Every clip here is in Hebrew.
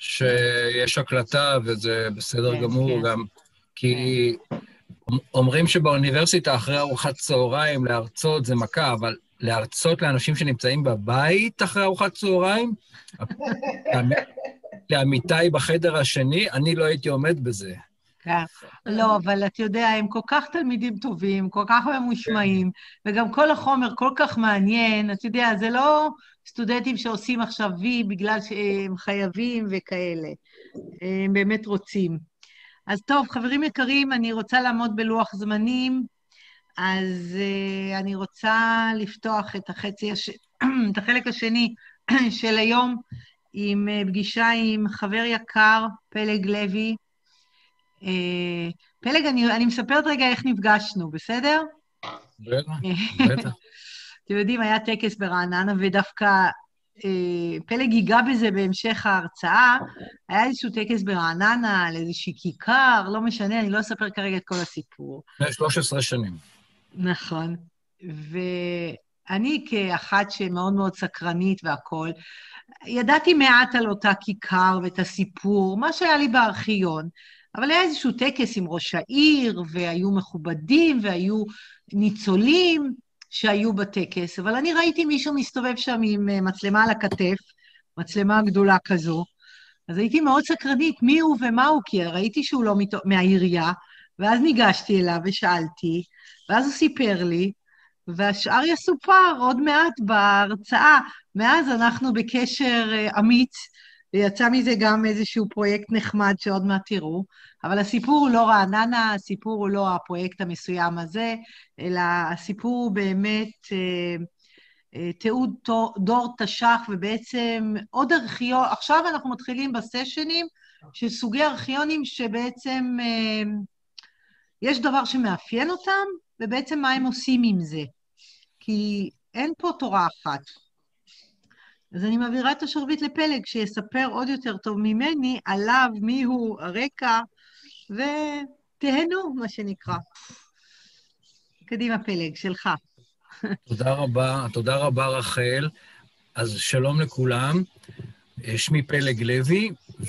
שיש הקלטה, וזה בסדר גמור כן. גם, כי אומרים שבאוניברסיטה אחרי ארוחת צהריים להרצות זה מכה, אבל להרצות לאנשים שנמצאים בבית אחרי ארוחת צהריים, לעמיתי בחדר השני, אני לא הייתי עומד בזה. כן. לא, אבל אתה יודע, הם כל כך תלמידים טובים, כל כך ממושמעים, וגם כל החומר כל כך מעניין, אתה יודע, זה לא סטודנטים שעושים עכשיו וי בגלל שהם חייבים וכאלה. הם באמת רוצים. אז טוב, חברים יקרים, אני רוצה לעמוד בלוח זמנים, אז אני רוצה לפתוח את את החלק השני של היום, עם פגישה עם חבר יקר, פלג לוי. פלג, אני מספרת רגע איך נפגשנו, בסדר? בטח. אתם יודעים, היה טקס ברעננה, ודווקא פלג ייגע בזה בהמשך ההרצאה, היה איזשהו טקס ברעננה, על איזושהי כיכר, לא משנה, אני לא אספר כרגע את כל הסיפור. 13 שנים. נכון. ואני כאחת שמאוד מאוד סקרנית והכול, ידעתי מעט על אותה כיכר ואת הסיפור, מה שהיה לי בארכיון, אבל היה איזשהו טקס עם ראש העיר, והיו מכובדים, והיו ניצולים שהיו בטקס, אבל אני ראיתי מישהו מסתובב שם עם מצלמה על הכתף, מצלמה גדולה כזו, אז הייתי מאוד סקרנית מי הוא ומה הוא, כי ראיתי שהוא לא מהעירייה, ואז ניגשתי אליו ושאלתי, ואז הוא סיפר לי, והשאר יסופר עוד מעט בהרצאה. מאז אנחנו בקשר אמיץ, ויצא מזה גם איזשהו פרויקט נחמד שעוד מעט תראו, אבל הסיפור הוא לא רעננה, הסיפור הוא לא הפרויקט המסוים הזה, אלא הסיפור הוא באמת תיעוד דור תש"ח, ובעצם עוד ארכיון, עכשיו אנחנו מתחילים בסשנים של סוגי ארכיונים שבעצם יש דבר שמאפיין אותם, ובעצם מה הם עושים עם זה. כי אין פה תורה אחת. אז אני מעבירה את השרביט לפלג, שיספר עוד יותר טוב ממני עליו, מיהו הרקע, ותהנו, מה שנקרא. קדימה פלג, שלך. תודה רבה רחל. אז שלום לכולם, שמי פלג לוי,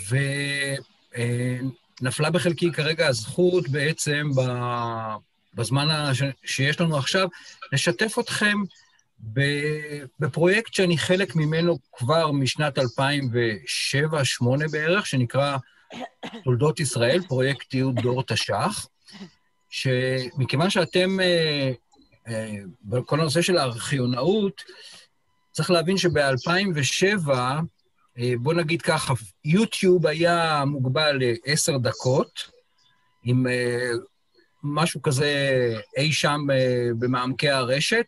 ונפלה בחלקי כרגע הזכות בעצם בזמן שיש לנו עכשיו, לשתף אתכם בפרויקט שאני חלק ממנו כבר משנת 2007-2008 בערך, שנקרא תולדות ישראל, פרויקט תיעוד דור תש"ח, שמכיוון שאתם, בכל הנושא של הארכיונאות, צריך להבין שב-2007, בוא נגיד ככה, יוטיוב היה מוגבל ל10 דקות, עם משהו כזה אי שם במעמקי הרשת,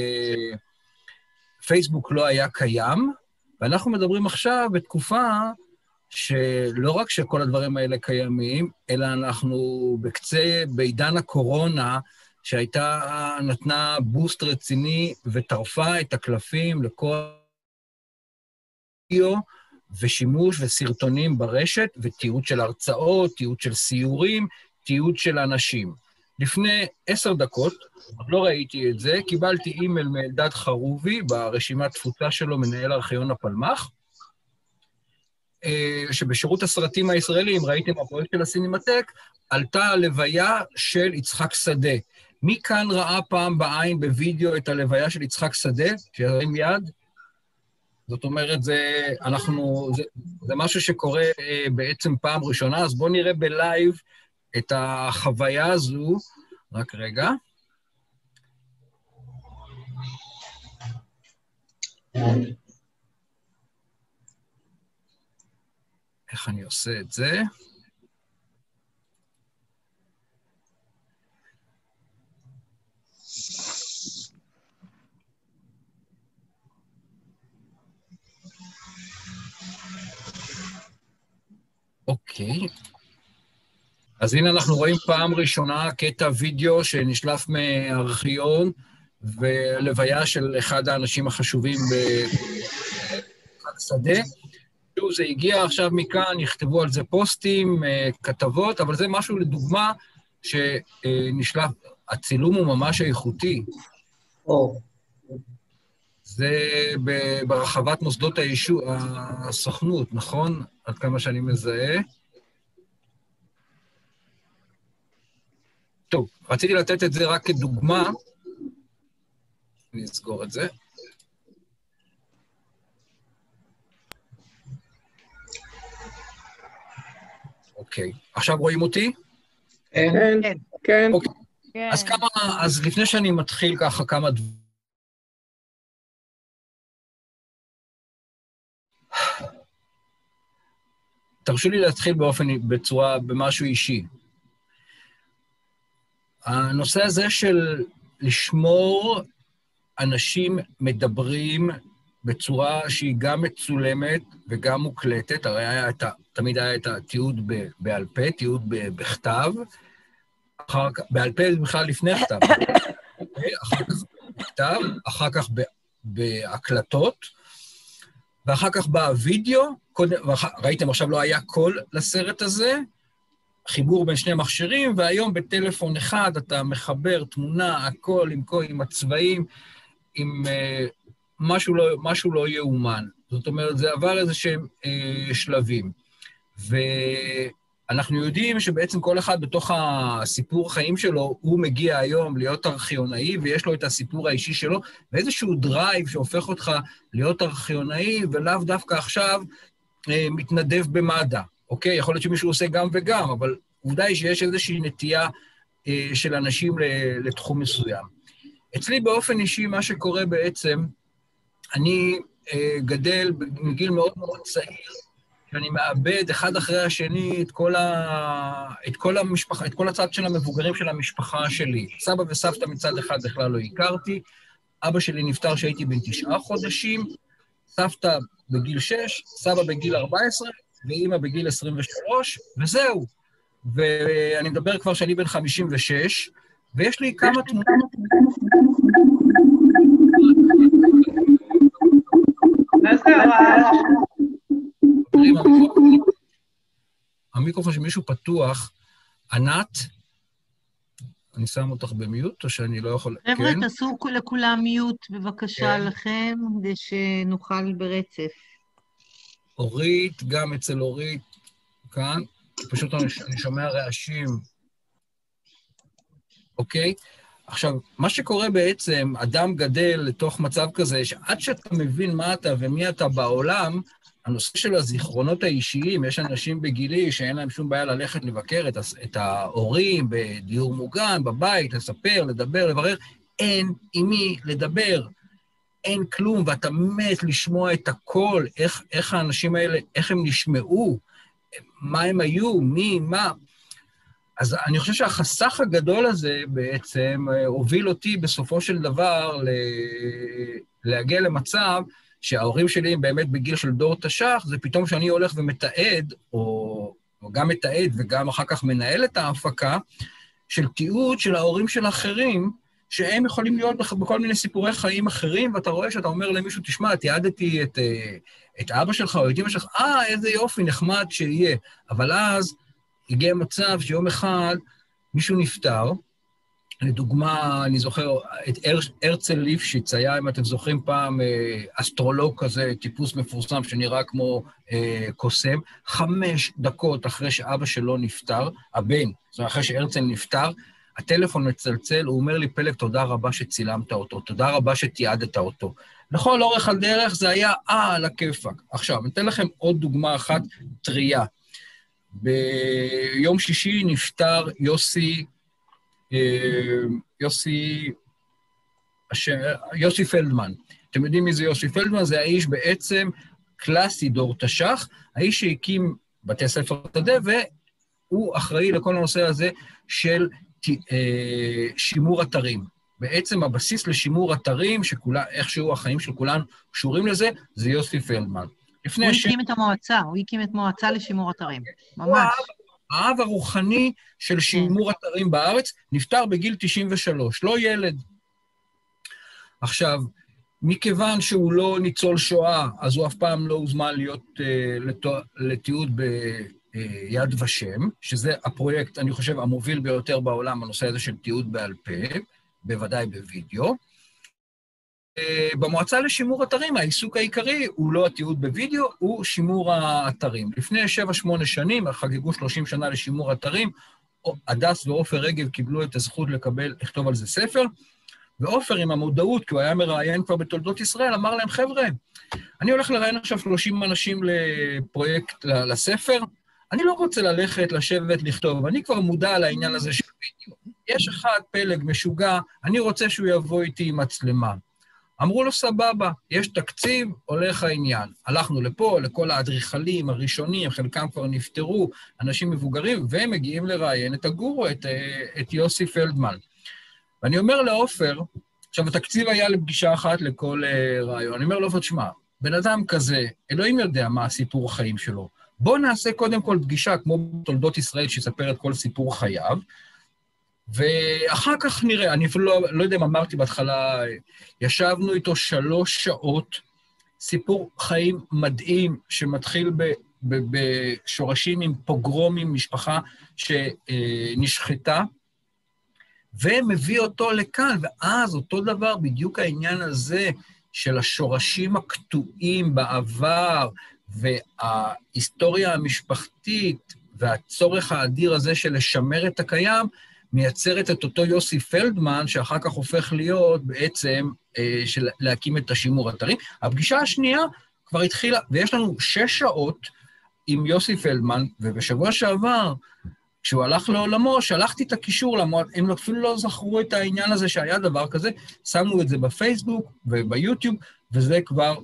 ופייסבוק לא היה קיים, ואנחנו מדברים עכשיו בתקופה שלא רק שכל הדברים האלה קיימים, אלא אנחנו בעידן הקורונה, נתנה בוסט רציני וטרפה את הקלפים לכל וידאו ושימוש וסרטונים ברשת, ותיעוד של הרצאות, תיעוד של סיורים, תיעוד של אנשים. לפני 10 דקות, לא ראיתי את זה, קיבלתי אימייל מאלדד חרובי, ברשימת תפוצה שלו, מנהל ארכיון הפלמ"ח, שבשירות הסרטים הישראלים, ראיתם הפרויקט של הסינמטק, עלתה הלוויה של יצחק שדה. מי כאן ראה פעם בעין בווידאו את הלוויה של יצחק שדה? שירים יד? זאת אומרת, זה משהו שקורה בעצם פעם ראשונה, אז בואו נראה בלייב את החוויה הזו. רק רגע. איך אני עושה את זה? אוקיי. אז הנה אנחנו רואים פעם ראשונה קטע וידאו שנשלף מארכיון, ולוויה של אחד האנשים החשובים ביצחק שדה. זה הגיע עכשיו מכאן, נכתבו על זה פוסטים, כתבות, אבל זה משהו לדוגמה שנשלף, הצילום הוא ממש איכותי. זה ברחבת מוסדות הסוכנות, נכון? עד כמה שאני מזהה. טוב, רציתי לתת את זה רק כדוגמה. אני אסגור את זה. אוקיי, עכשיו רואים אותי? כן, כן. אוקיי. אז לפני שאני מתחיל ככה כמה דברים. תרשו לי להתחיל במשהו אישי. הנושא הזה של לשמור אנשים מדברים בצורה שהיא גם מצולמת וגם מוקלטת, הרי תמיד היה את התיעוד בעל פה, תיעוד בכתב, בעל פה בכלל לפני כתב, אחר כך בכתב, אחר כך בהקלטות, ואחר כך בווידאו, ראיתם עכשיו לא היה קול לסרט הזה, חיבור בין שני מכשירים, והיום בטלפון אחד אתה מחבר תמונה, הכל עם הצבעים, עם משהו לא יאומן. זאת אומרת, זה עבר איזה שהם שלבים. ואנחנו יודעים שבעצם כל אחד בתוך הסיפור החיים שלו, הוא מגיע היום להיות ארכיונאי, ויש לו את הסיפור האישי שלו, ואיזשהו דרייב שהופך אותך להיות ארכיונאי, ולאו דווקא עכשיו מתנדב במד"א. אוקיי? יכול להיות שמישהו עושה גם וגם, אבל עובדה היא שיש איזושהי נטייה של אנשים לתחום מסוים. אצלי באופן אישי, מה שקורה בעצם, אני גדל מגיל מאוד מאוד צעיר, שאני מאבד אחד אחרי השני את כל הצד של המבוגרים של המשפחה שלי. סבא וסבתא מצד אחד בכלל לא הכרתי, אבא שלי נפטר כשהייתי בן 9 חודשים, סבתא בגיל 6, סבא בגיל 14, ואימא בגיל 23, וזהו. ואני מדבר כבר שאני בן 56, ויש לי כמה תמונות. מה זה הרעש? המיקרופון שמישהו פתוח, ענת, אני שם אותך במיוט, או שאני לא יכול... חבר'ה, תעשו לכולם מיוט, בבקשה לכם, כדי שנוכל ברצף. אורית, גם אצל אורית, כאן, פשוט אני שומע רעשים. אוקיי? עכשיו, מה שקורה בעצם, אדם גדל לתוך מצב כזה, שעד שאתה מבין מה אתה ומי אתה בעולם, הנושא של הזיכרונות האישיים, יש אנשים בגילי שאין להם שום בעיה ללכת לבקר את ההורים בדיור מוגן, בבית, לספר, לדבר, לברר, אין עם מי לדבר. אין כלום, ואתה מת לשמוע את הכל, איך האנשים האלה, איך הם נשמעו, מה הם היו, מי, מה. אז אני חושב שהחסך הגדול הזה בעצם הוביל אותי בסופו של דבר להגיע למצב שההורים שלי הם באמת בגיל של דור תש"ח, זה פתאום שאני הולך ומתעד, או גם מתעד וגם אחר כך מנהל את ההפקה, של תיעוד של ההורים של אחרים, שהם יכולים להיות בכל מיני סיפורי חיים אחרים, ואתה רואה שאתה אומר למישהו, תשמע, תיעדתי את אבא שלך או את אמא שלך, איזה יופי, נחמד שיהיה. אבל אז הגיע מצב שיום אחד מישהו נפטר, לדוגמה, אני זוכר את הרצל ליפשיץ, היה, אם אתם זוכרים פעם, אסטרולוג כזה, טיפוס מפורסם שנראה כמו קוסם, 5 דקות אחרי שאבא שלו נפטר, הבן, זאת אומרת, אחרי שהרצל נפטר, הטלפון מצלצל, הוא אומר לי, פלג, תודה רבה שצילמת אותו, תודה רבה שתיעדת אותו. לכל אורך הדרך זה היה, על הכיפק. עכשיו, אני אתן לכם עוד דוגמה אחת, טריה. ביום שישי נפטר יוסי פלדמן. אתם יודעים מי זה יוסי פלדמן? זה האיש בעצם קלאסי דור תש"ח, האיש שהקים בתי ספר שדה, והוא אחראי לכל הנושא הזה של שימור אתרים. בעצם הבסיס לשימור אתרים, איכשהו החיים של כולנו קשורים לזה, זה יוסי פלדמן. הוא הקים את המועצה, הוא הקים את מועצה לשימור אתרים, ממש. האב הרוחני של שימור אתרים בארץ, נפטר בגיל 93, לא ילד. עכשיו, מכיוון שהוא לא ניצול שואה, אז הוא אף פעם לא הוזמן להיות לתיעוד ביד ושם, שזה הפרויקט, אני חושב, המוביל ביותר בעולם, הנושא הזה של תיעוד בעל פה, בוודאי בווידאו. במועצה לשימור אתרים, העיסוק העיקרי הוא לא התיעוד בווידאו, הוא שימור האתרים. לפני 7-8 שנים, חגגו 30 שנה לשימור אתרים, הדס ועופר רגב קיבלו את הזכות לכתוב על זה ספר, ועופר עם המודעות, כי הוא היה מראיין כבר בתולדות ישראל, אמר להם, חבר'ה, אני הולך לראיין עכשיו 30 אנשים לפרויקט, לספר, אני לא רוצה ללכת, לשבת, לכתוב, אני כבר מודע לעניין הזה של וידאו. יש אחד פלג משוגע, אני רוצה שהוא יבוא איתי עם מצלמה. אמרו לו, סבבה, יש תקציב, הולך העניין. הלכנו לפה, לכל האדריכלים הראשונים, חלקם כבר נפטרו, אנשים מבוגרים, והם מגיעים לראיין את הגורו, את יוסי פלדמן. ואני אומר לעופר, עכשיו, התקציב היה לפגישה אחת לכל רעיון. אני אומר לעופר, תשמע, בן אדם כזה, אלוהים יודע מה הסיפור החיים שלו. בוא נעשה קודם כל פגישה, כמו בתולדות ישראל, שיספר את כל סיפור חייו, ואחר כך נראה, אני אפילו לא יודע אם אמרתי בהתחלה, ישבנו איתו 3 שעות, סיפור חיים מדהים, שמתחיל בשורשים עם פוגרומים, משפחה שנשחטה, ומביא אותו לכאן, ואז אותו דבר, בדיוק העניין הזה של השורשים הקטועים בעבר, וההיסטוריה המשפחתית, והצורך האדיר הזה של לשמר את הקיים, מייצרת את אותו יוסי פלדמן, שאחר כך הופך להיות בעצם של להקים את השימור אתרים. הפגישה השנייה כבר התחילה, ויש לנו 6 שעות עם יוסי פלדמן, ובשבוע שעבר, כשהוא הלך לעולמו, שלחתי את הקישור למועד, הם אפילו לא זכרו את העניין הזה שהיה דבר כזה, שמו את זה בפייסבוק וביוטיוב, וזה כבר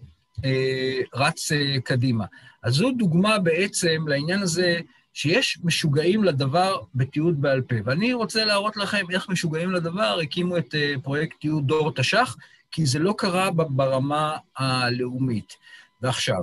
רץ קדימה. אז זו דוגמה בעצם לעניין הזה, שיש משוגעים לדבר בתיעוד בעל פה. ואני רוצה להראות לכם איך משוגעים לדבר, הקימו את פרויקט תיעוד דור תש"ח, כי זה לא קרה ברמה הלאומית. ועכשיו,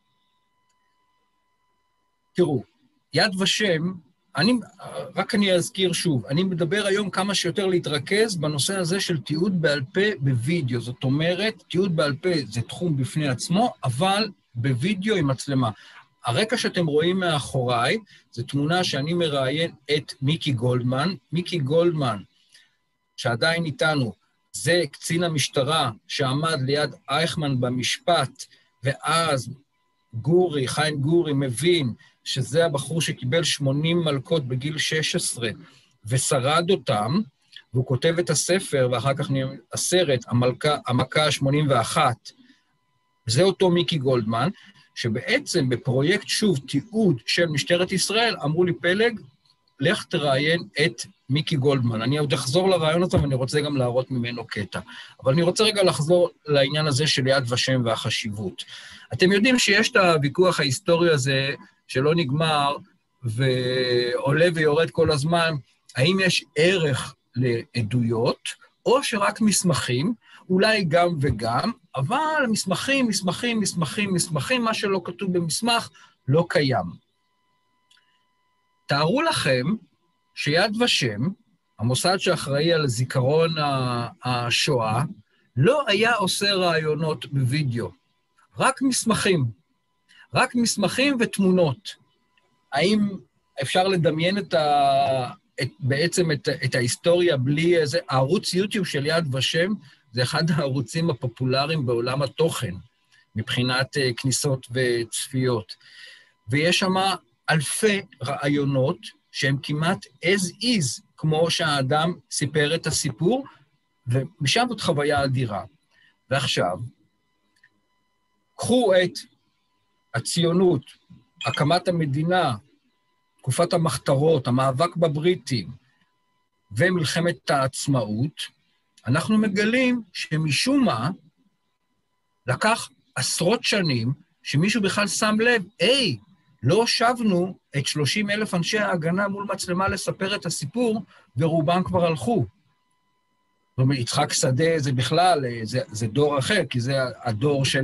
תראו, יד ושם, אני אזכיר שוב, אני מדבר היום כמה שיותר להתרכז בנושא הזה של תיעוד בעל פה בווידאו. זאת אומרת, תיעוד בעל פה זה תחום בפני עצמו, אבל בווידאו עם מצלמה. הרקע שאתם רואים מאחוריי, זו תמונה שאני מראיין את מיקי גולדמן. מיקי גולדמן, שעדיין איתנו, זה קצין המשטרה שעמד ליד אייכמן במשפט, ואז חיים גורי מבין שזה הבחור שקיבל 80 מלכות בגיל 16, ושרד אותם, והוא כותב את הספר, ואחר כך הסרט, המכה 81. זה אותו מיקי גולדמן, שבעצם בפרויקט שוב תיעוד של משטרת ישראל, אמרו לי פלג, לך תראיין את מיקי גולדמן. אני עוד אחזור לרעיון הזה, ואני רוצה גם להראות ממנו קטע. אבל אני רוצה רגע לחזור לעניין הזה של יד ושם והחשיבות. אתם יודעים שיש את הוויכוח ההיסטורי הזה, שלא נגמר, ועולה ויורד כל הזמן, האם יש ערך לעדויות, או שרק מסמכים, אולי גם וגם, אבל מסמכים, מה שלא כתוב במסמך לא קיים. תארו לכם שיד ושם, המוסד שאחראי על זיכרון השואה, לא היה עושה רעיונות בווידאו, רק מסמכים ותמונות. האם אפשר לדמיין בעצם את ההיסטוריה בלי איזה ערוץ יוטיוב של יד ושם, זה אחד הערוצים הפופולריים בעולם התוכן, מבחינת כניסות וצפיות. ויש שם אלפי רעיונות שהם כמעט as is, כמו שהאדם סיפר את הסיפור, ומשם זאת חוויה אדירה. ועכשיו, קחו את הציונות, הקמת המדינה, תקופת המחתרות, המאבק בבריטים, ומלחמת העצמאות, אנחנו מגלים שמשום מה לקח עשרות שנים שמישהו בכלל שם לב, לא הושבנו את 30,000 אנשי ההגנה מול מצלמה לספר את הסיפור, ורובם כבר הלכו. זאת אומרת, יצחק שדה זה בכלל, זה דור אחר, כי זה הדור של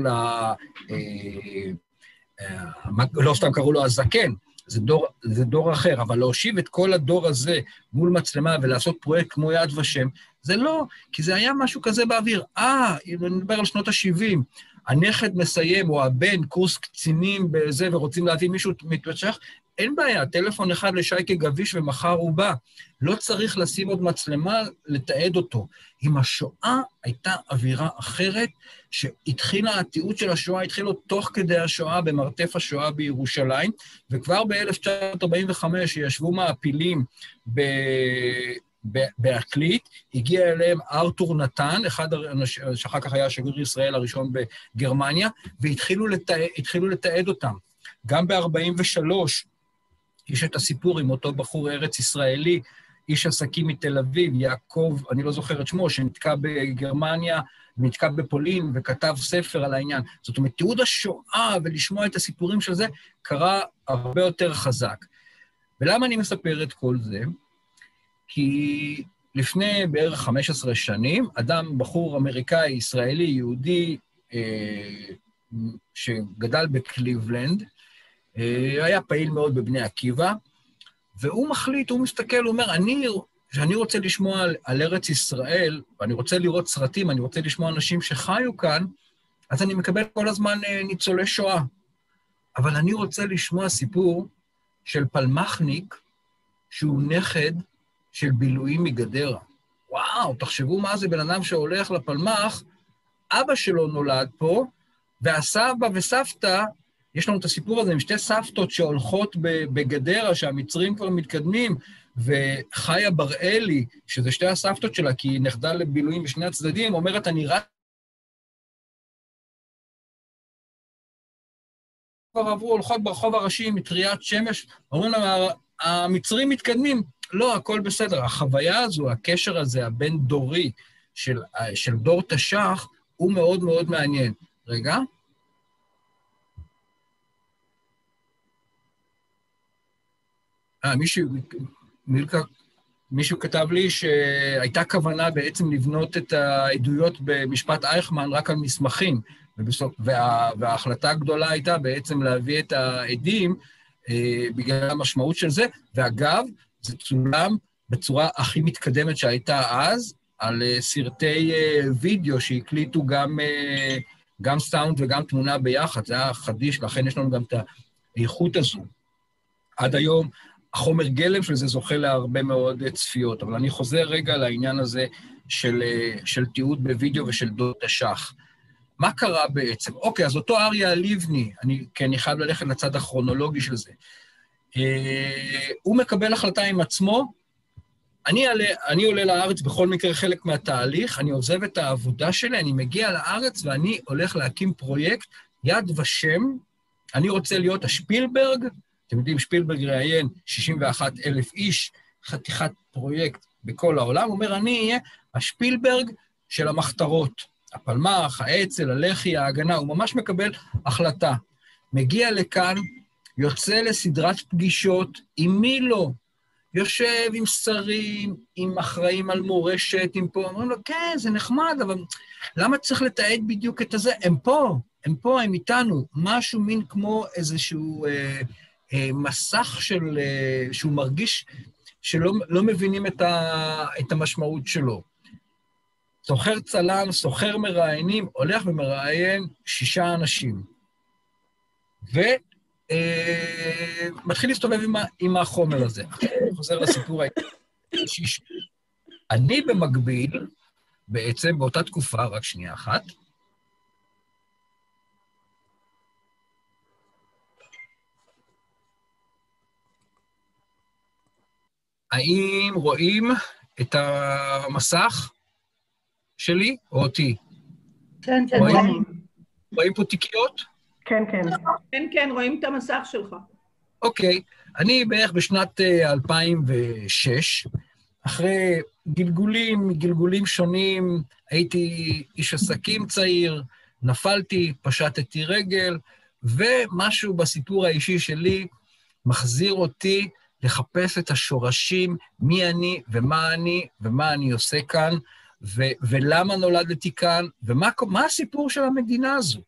לא סתם קראו לו הזקן, זה דור אחר, אבל להושיב את כל הדור הזה מול מצלמה ולעשות פרויקט כמו יד ושם, זה לא, כי זה היה משהו כזה באוויר. נדבר על שנות ה-70, הנכד מסיים, או הבן, קורס קצינים בזה, ורוצים להביא מישהו מתמשך, אין בעיה, טלפון אחד לשייקה גביש ומחר הוא בא. לא צריך לשים עוד מצלמה לתעד אותו. עם השואה הייתה אווירה אחרת, שהתחילה, התיעוד של השואה התחילו תוך כדי השואה במרתף השואה בירושלים, וכבר ב-1945 ישבו מעפילים בעתלית, הגיע אליהם ארתור נתן, אחד שאחר כך היה שגריר ישראל הראשון בגרמניה, והתחילו לתעד אותם. גם ב-43 יש את הסיפור עם אותו בחור ארץ ישראלי, איש עסקים מתל אביב, יעקב, אני לא זוכר את שמו, שנתקע בגרמניה, נתקע בפולין וכתב ספר על העניין. זאת אומרת, תיעוד השואה ולשמוע את הסיפורים של זה קרה הרבה יותר חזק. ולמה אני מספר את כל זה? כי לפני בערך 15 שנים, בחור אמריקאי, ישראלי, יהודי, שגדל בקליבלנד, היה פעיל מאוד בבני עקיבא, והוא מחליט, הוא מסתכל, הוא אומר, אני רוצה לשמוע על ארץ ישראל, ואני רוצה לראות סרטים, אני רוצה לשמוע אנשים שחיו כאן, אז אני מקבל כל הזמן ניצולי שואה. אבל אני רוצה לשמוע סיפור של פלמחניק, שהוא נכד של בילויים מגדרה. וואו, תחשבו מה זה בן אדם שהולך לפלמח, אבא שלו נולד פה, והסבא וסבתא, יש לנו את הסיפור הזה עם שתי סבתות שהולכות בגדרה, שהמצרים כבר מתקדמים, וחיה בראלי, שזה שתי הסבתות שלה, כי היא נכדה לבילויים בשני הצדדים, אומרת, אני רק... כבר עברו, הולכות ברחוב הראשי מטריית שמש, אומרים להם, המצרים מתקדמים. לא, הכל בסדר. החוויה הזו, הקשר הזה, הבין-דורי של דור תש"ח, הוא מאוד מאוד מעניין. רגע. מישהו כתב לי שהייתה כוונה בעצם לבנות את העדויות במשפט אייכמן רק על מסמכים, וההחלטה הגדולה הייתה בעצם להביא את העדים בגלל המשמעות של זה, ואגב, זה צולם בצורה הכי מתקדמת שהייתה אז, על סרטי וידאו שהקליטו גם סאונד וגם תמונה ביחד, זה היה חדיש, לכן יש לנו גם את האיכות הזו. עד היום, החומר גלם של זה זוכה להרבה מאוד צפיות, אבל אני חוזר רגע לעניין הזה של תיעוד בווידאו ושל דור תש"ח. מה קרה בעצם? אוקיי, אז אותו אריה לבני, כי אני חייב ללכת לצד הכרונולוגי של זה, הוא מקבל החלטה עם עצמו, אני עולה לארץ בכל מקרה חלק מהתהליך, אני עוזב את העבודה שלי, אני מגיע לארץ ואני הולך להקים פרויקט יד ושם, אני רוצה להיות השפילברג, אתם יודעים, שפילברג ראיין 61,000 איש, חתיכת פרויקט בכל העולם, הוא אומר, אני אהיה השפילברג של המחתרות, הפלמח, האצ"ל, הלח"י, ההגנה, הוא ממש מקבל החלטה. מגיע לכאן, יוצא לסדרת פגישות, עם מי לא? יושב עם שרים, עם אחראים על מורשת, עם פה, אומרים לו, כן, זה נחמד, אבל למה צריך לתעד בדיוק את הזה? הם פה, הם איתנו, משהו מין כמו איזשהו מסך שהוא מרגיש שלא מבינים את המשמעות שלו. סוחר צלם, סוחר מראיינים, הולך ומראיין 6 אנשים. מתחיל להסתובב עם החומר הזה. אני חוזר לסיפור האישי. אני במקביל, בעצם באותה תקופה, רק שנייה אחת, האם רואים את המסך שלי או אותי? כן, כן. רואים פה תיקיות? כן, כן. כן, כן, רואים את המסך שלך. אוקיי, אני בערך בשנת 2006, אחרי גלגולים שונים, הייתי איש עסקים צעיר, נפלתי, פשטתי רגל, ומשהו בסיפור האישי שלי מחזיר אותי לחפש את השורשים, מי אני ומה אני עושה כאן, ולמה נולדתי כאן, ומה הסיפור של המדינה הזו.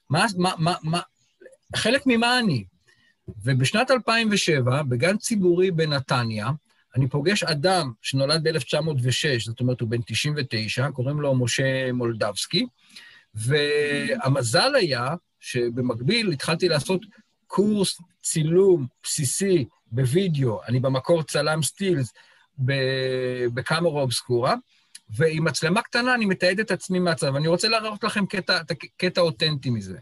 חלק ממה אני. ובשנת 2007, בגן ציבורי בנתניה, אני פוגש אדם שנולד ב-1906, זאת אומרת, הוא בן 99, קוראים לו משה מולדבסקי, והמזל היה שבמקביל התחלתי לעשות קורס צילום בסיסי בווידאו, אני במקור צלם סטילס בקאמרה אובסקורה, ועם מצלמה קטנה אני מתעד את עצמי מהצד, ואני רוצה להראות לכם קטע אותנטי מזה.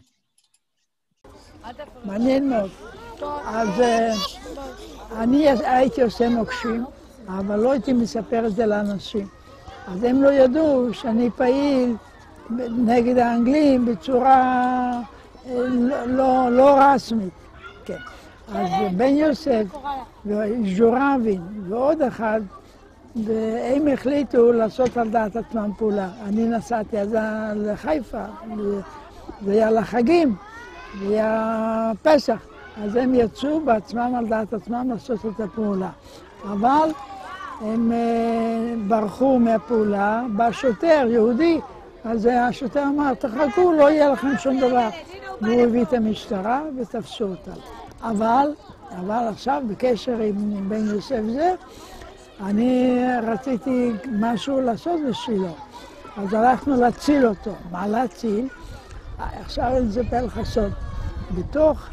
מעניין מאוד. אז אני הייתי עושה מוקשים, אבל לא הייתי מספר את זה לאנשים. אז הם לא ידעו שאני פעיל נגד האנגלים בצורה לא רשמית. כן. אז בן יוסף וז'ורבין ועוד אחד, והם החליטו לעשות על דעת עצמם פעולה. אני נסעתי אז לחיפה, זה היה לחגים, זה היה פסח. אז הם יצאו בעצמם על דעת עצמם לעשות את הפעולה. אבל הם ברחו מהפעולה, בא שוטר יהודי, אז השוטר אמר, תחכו, לא יהיה לכם שום דבר. והוא הביא את המשטרה ותפסו אותה. אבל עכשיו בקשר עם בן יוסף זה, אני רציתי משהו לעשות בשבילו. אז הלכנו להציל אותו. מה להציל? עכשיו אני אספר לך סוד. בתוך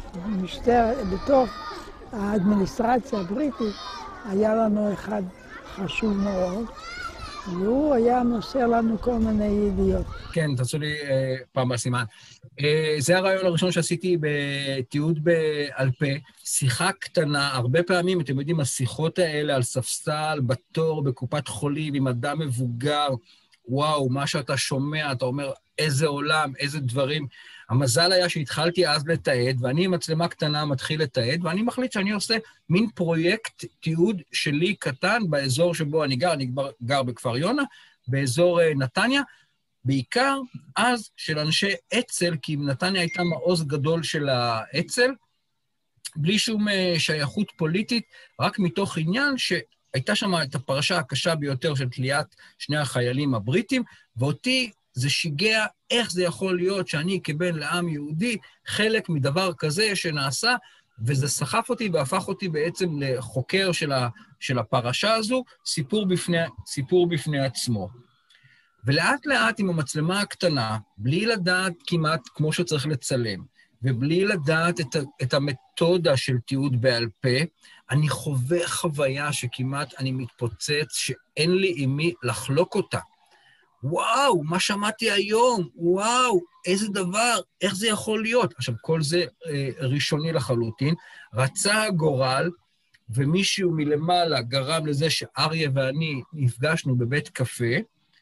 האדמיניסטרציה הבריטית היה לנו אחד חשוב מאוד, והוא היה מוסר לנו כל מיני ידיעות. כן, תעשו לי פעם בסימן. זה הרעיון הראשון שעשיתי בתיעוד בעל פה, שיחה קטנה, הרבה פעמים, אתם יודעים, השיחות האלה על ספסל, בתור, בקופת חולים, עם אדם מבוגר, וואו, מה שאתה שומע, אתה אומר, איזה עולם, איזה דברים. המזל היה שהתחלתי אז לתעד, ואני עם מצלמה קטנה מתחיל לתעד, ואני מחליט שאני עושה מין פרויקט תיעוד שלי קטן באזור שבו אני גר בכפר יונה, באזור נתניה, בעיקר אז של אנשי אצ"ל, כי נתניה הייתה מעוז גדול של האצ"ל, בלי שום שייכות פוליטית, רק מתוך עניין שהייתה שם את הפרשה הקשה ביותר של תליית שני החיילים הבריטים, ואותי זה שיגע איך זה יכול להיות שאני כבן לעם יהודי, חלק מדבר כזה שנעשה, וזה סחף אותי והפך אותי בעצם לחוקר של הפרשה הזו, סיפור בפני עצמו. ולאט לאט עם המצלמה הקטנה, בלי לדעת כמעט כמו שצריך לצלם, ובלי לדעת את המתודה של תיעוד בעל פה, אני חווה חוויה שכמעט אני מתפוצץ, שאין לי עם מי לחלוק אותה. וואו, מה שמעתי היום? וואו, איזה דבר, איך זה יכול להיות? עכשיו, כל זה ראשוני לחלוטין. רצה הגורל, ומישהו מלמעלה גרם לזה שאריה ואני נפגשנו בבית קפה,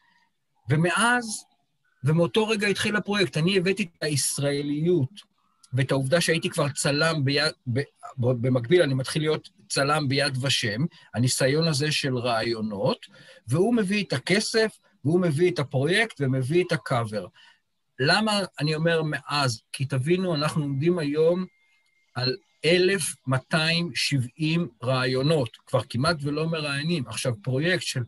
ומאותו רגע התחיל הפרויקט. אני הבאתי את הישראליות, ואת העובדה שהייתי כבר צלם במקביל, אני מתחיל להיות צלם ביד ושם, הניסיון הזה של רעיונות, והוא מביא את הכסף, והוא מביא את הפרויקט ומביא את הקאבר. למה אני אומר מאז? כי תבינו, אנחנו עומדים היום על 1,270 רעיונות, כבר כמעט ולא מראיינים. עכשיו, פרויקט של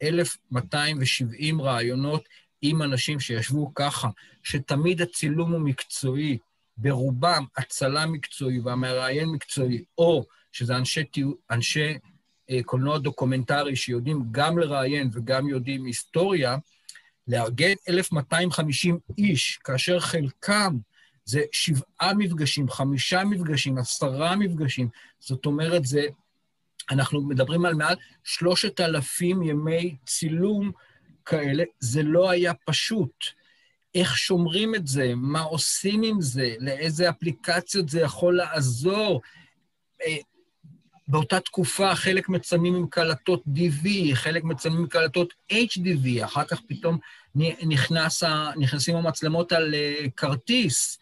1,270 רעיונות עם אנשים שישבו ככה, שתמיד הצילום הוא מקצועי, ברובם הצלם מקצועי והמראיין מקצועי, או שזה אנשי קולנוע דוקומנטרי שיודעים גם לראיין וגם יודעים היסטוריה, לארגן 1,250 איש, כאשר חלקם זה 7 מפגשים, 5 מפגשים, 10 מפגשים, זאת אומרת, אנחנו מדברים על מעל 3,000 ימי צילום כאלה, זה לא היה פשוט. איך שומרים את זה? מה עושים עם זה? לאיזה אפליקציות זה יכול לעזור? באותה תקופה חלק מצלמים עם קלטות DV, חלק מצלמים עם קלטות HDV, אחר כך פתאום נכנסים המצלמות על כרטיס,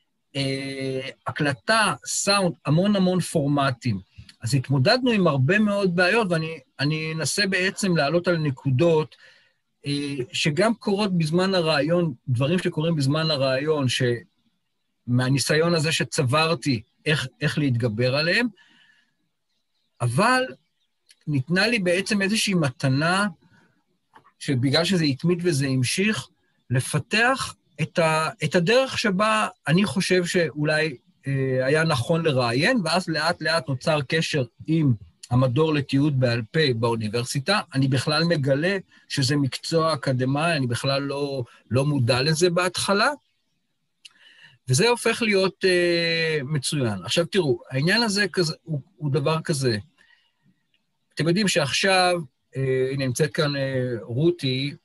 הקלטה, סאונד, המון פורמטים. אז התמודדנו עם הרבה מאוד בעיות, ואני אנסה בעצם לעלות על נקודות שגם קורות בזמן הרעיון, דברים שקורים בזמן הרעיון, מהניסיון הזה שצברתי איך להתגבר עליהם, אבל ניתנה לי בעצם איזושהי מתנה, שבגלל שזה התמיד וזה המשיך, לפתח את הדרך שבה אני חושב שאולי היה נכון לראיין, ואז לאט לאט נוצר קשר עם המדור לתיעוד בעל פה באוניברסיטה. אני בכלל מגלה שזה מקצוע אקדמי, אני בכלל לא מודע לזה בהתחלה, וזה הופך להיות מצוין. עכשיו תראו, העניין הזה הוא דבר כזה. אתם יודעים שעכשיו, נמצאת כאן רותי,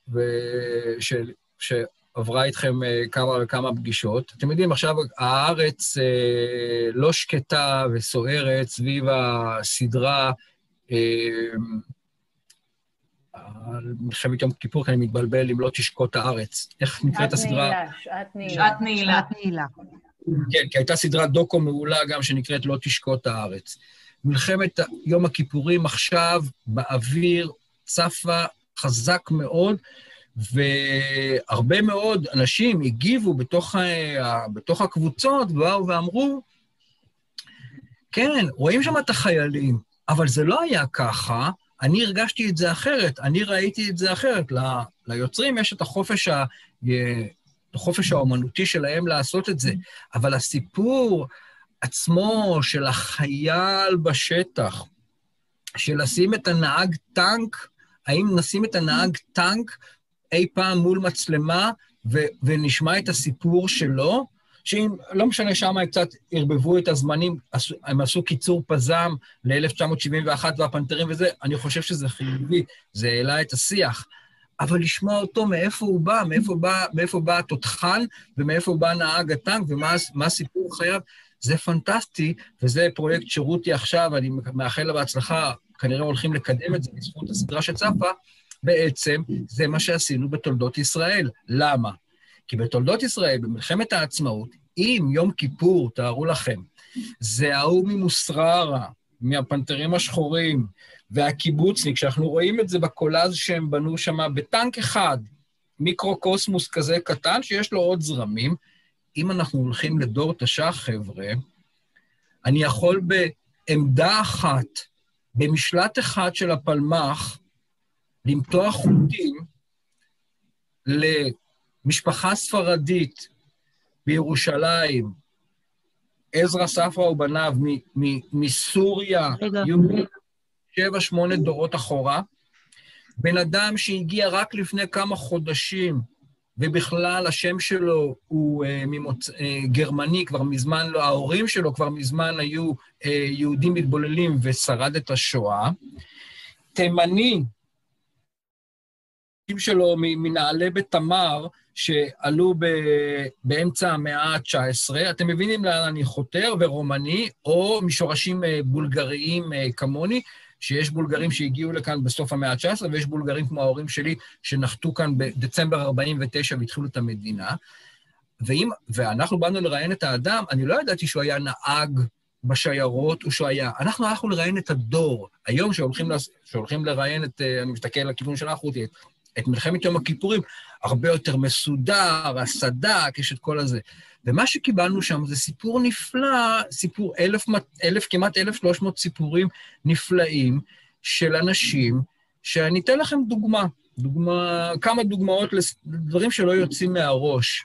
שעברה איתכם כמה פגישות. אתם יודעים, עכשיו הארץ לא שקטה וסוערת סביב הסדרה, על מלחמת יום כיפור, כי אני מתבלבל אם לא תשקוט הארץ. איך נקראת הסדרה? שעת נעילה. כן, כי הייתה סדרת דוקו מעולה גם שנקראת לא תשקוט הארץ. מלחמת יום הכיפורים עכשיו באוויר צפה חזק מאוד, והרבה מאוד אנשים הגיבו בתוך הקבוצות, באו ואמרו, כן, רואים שם את החיילים, אבל זה לא היה ככה, אני הרגשתי את זה אחרת, אני ראיתי את זה אחרת. ליוצרים יש את החופש האומנותי שלהם לעשות את זה, אבל הסיפור עצמו של החייל בשטח, של לשים את הנהג טנק, האם נשים את הנהג טנק אי פעם מול מצלמה, ונשמע את הסיפור שלו, שאם, לא משנה שם הם קצת הרבבו את הזמנים, הם עשו קיצור פזם ל-1971 והפנתרים וזה, אני חושב שזה חיובי, זה העלה את השיח, אבל לשמוע אותו מאיפה הוא בא, מאיפה בא התותחן, ומאיפה בא נהג הטנק, ומה הסיפור חייו, זה פנטסטי, וזה פרויקט שרותי עכשיו, אני מאחל לה בהצלחה, כנראה הולכים לקדם את זה בזכות הסדרה שצפה, בעצם זה מה שעשינו בתולדות ישראל. למה? כי בתולדות ישראל, במלחמת העצמאות, אם יום כיפור, תארו לכם, זה ההוא ממוסררה, מהפנתרים השחורים, והקיבוצניק, שאנחנו רואים את זה בקולאז שהם בנו שם, בטנק אחד, מיקרוקוסמוס כזה קטן, שיש לו עוד זרמים, אם אנחנו הולכים לדור תש"ח, חבר'ה, אני יכול בעמדה אחת, במשלט אחד של הפלמ"ח, למתוח חוטים למשפחה ספרדית בירושלים, עזרא ספרא ובניו מסוריה, 7-8 דורות אחורה, בן אדם שהגיע רק לפני כמה חודשים, ובכלל השם שלו הוא גרמני, כבר מזמן לא, ההורים שלו כבר מזמן היו יהודים מתבוללים ושרד את השואה, תימני, שלו מנעלי בתמר, שעלו באמצע המאה ה-19, אתם מבינים לאן אני חותר, ורומני, או משורשים בולגריים כמוני, שיש בולגרים שהגיעו לכאן בסוף המאה ה-19, ויש בולגרים כמו ההורים שלי, שנחתו כאן בדצמבר 49 והתחילו את המדינה, ואנחנו באנו לראיין את האדם, אני לא ידעתי שהוא היה נהג בשיירות, או שהוא היה, אנחנו הלכנו לראיין את הדור, היום שהולכים לראיין את, אני מסתכל לכיוון של האחרותי, את מלחמת יום הכיפורים, הרבה יותר מסודר, הסדק, יש את כל הזה. ומה שקיבלנו שם זה סיפור נפלא, סיפור כמעט 1,300 סיפורים נפלאים של אנשים, שאני אתן לכם כמה דוגמאות לדברים שלא יוצאים מהראש.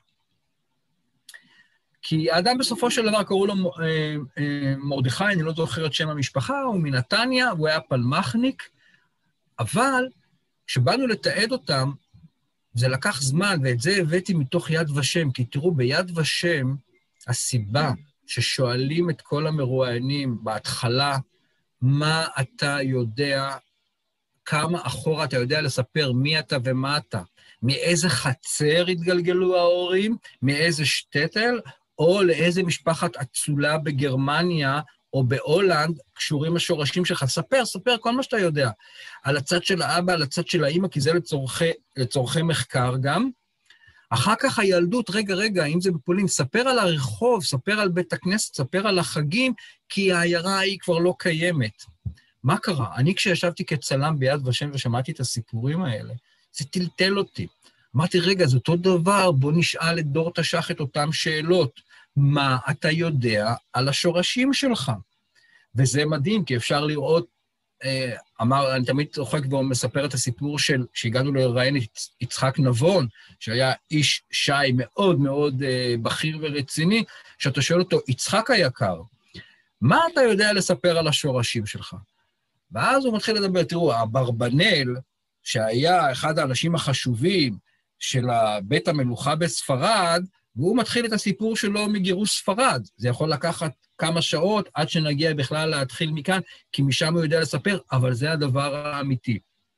כי האדם בסופו של דבר קראו לו מרדכי, אני לא זוכר את שם המשפחה, הוא מנתניה, הוא היה פלמחניק, אבל כשבאנו לתעד אותם, זה לקח זמן, ואת זה הבאתי מתוך יד ושם, כי תראו, ביד ושם, הסיבה ששואלים את כל המרואיינים בהתחלה, מה אתה יודע, כמה אחורה אתה יודע לספר מי אתה ומה אתה, מאיזה חצר התגלגלו ההורים, מאיזה שטטל, או לאיזה משפחת אצולה בגרמניה, או בהולנד, קשורים השורשים שלך. ספר כל מה שאתה יודע. על הצד של האבא, על הצד של האמא, כי זה לצורכי מחקר גם. אחר כך הילדות, רגע, אם זה בפולין, ספר על הרחוב, ספר על בית הכנסת, ספר על החגים, כי העיירה היא כבר לא קיימת. מה קרה? אני כשישבתי כצלם ביד ושם ושמעתי את הסיפורים האלה, זה טלטל אותי. אמרתי, רגע, זה אותו דבר, בוא נשאל את דור תש"ח את אותם שאלות. מה אתה יודע על השורשים שלך? וזה מדהים, כי אפשר לראות, אני תמיד צוחק ומספר את הסיפור שהגענו לראיין את יצחק נבון, שהיה איש שי מאוד מאוד בכיר ורציני, שאתה שואל אותו, יצחק היקר, מה אתה יודע לספר על השורשים שלך? ואז הוא מתחיל לדבר, תראו, אברבנאל, שהיה אחד האנשים החשובים של בית המלוכה בספרד, והוא מתחיל את הסיפור שלו מגירוש ספרד. זה יכול לקחת כמה שעות עד שנגיע בכלל להתחיל מכאן, כי משם הוא יודע לספר, אבל זה הדבר האמיתי.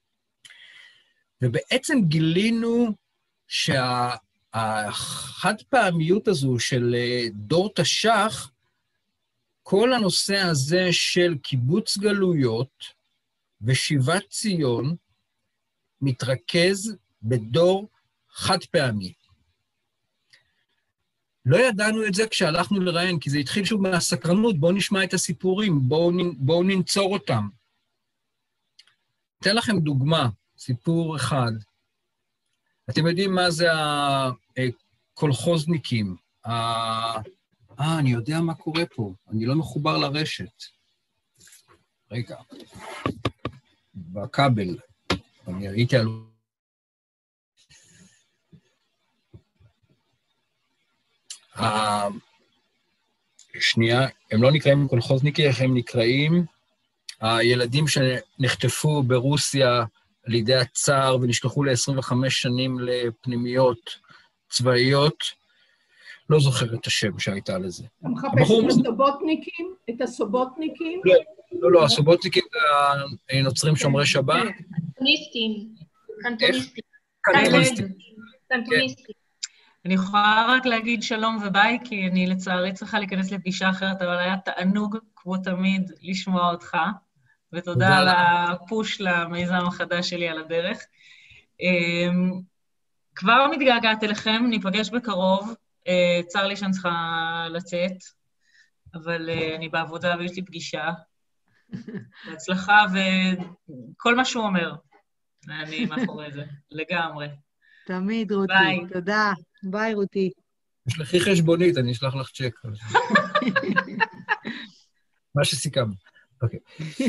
ובעצם גילינו שהחד פעמיות הזו של דור תש"ח, כל הנושא הזה של קיבוץ גלויות ושיבת ציון, מתרכז בדור חד פעמי. לא ידענו את זה כשהלכנו לראיין, כי זה התחיל שוב מהסקרנות, בואו נשמע את הסיפורים, בואו ננצור אותם. אתן לכם דוגמה, סיפור אחד. אתם יודעים מה זה הקולחוזניקים? אני יודע מה קורה פה, אני לא מחובר לרשת. רגע, בכבל, אני ראיתי על... שנייה, הם לא נקראים קולחוזניקים, הם נקראים הילדים שנחטפו ברוסיה על ידי הצאר ונשלחו ל-25 שנים לפנימיות צבאיות. לא זוכר את השם שהייתה לזה. אתה מחפש את הסובוטניקים? את הסובוטניקים? לא, הסובוטניקים זה הנוצרים שומרי שבת. קנטוניסטים. קנטוניסטים. אני יכולה רק להגיד שלום וביי, כי אני לצערי צריכה להיכנס לפגישה אחרת, אבל היה תענוג, כמו תמיד, לשמוע אותך, ותודה על הפוש למיזם החדש שלי על הדרך. כבר מתגעגעת אליכם, ניפגש בקרוב, צר לי שאני צריכה לצאת, אבל אני בעבודה ויש לי פגישה. בהצלחה וכל מה שהוא אומר, אני מאחורי זה, לגמרי. תמיד, רותי. ביי. תודה. ביי, רותי. תשלחי חשבונית, אני אשלח לך צ'ק. מה שסיכם. אוקיי.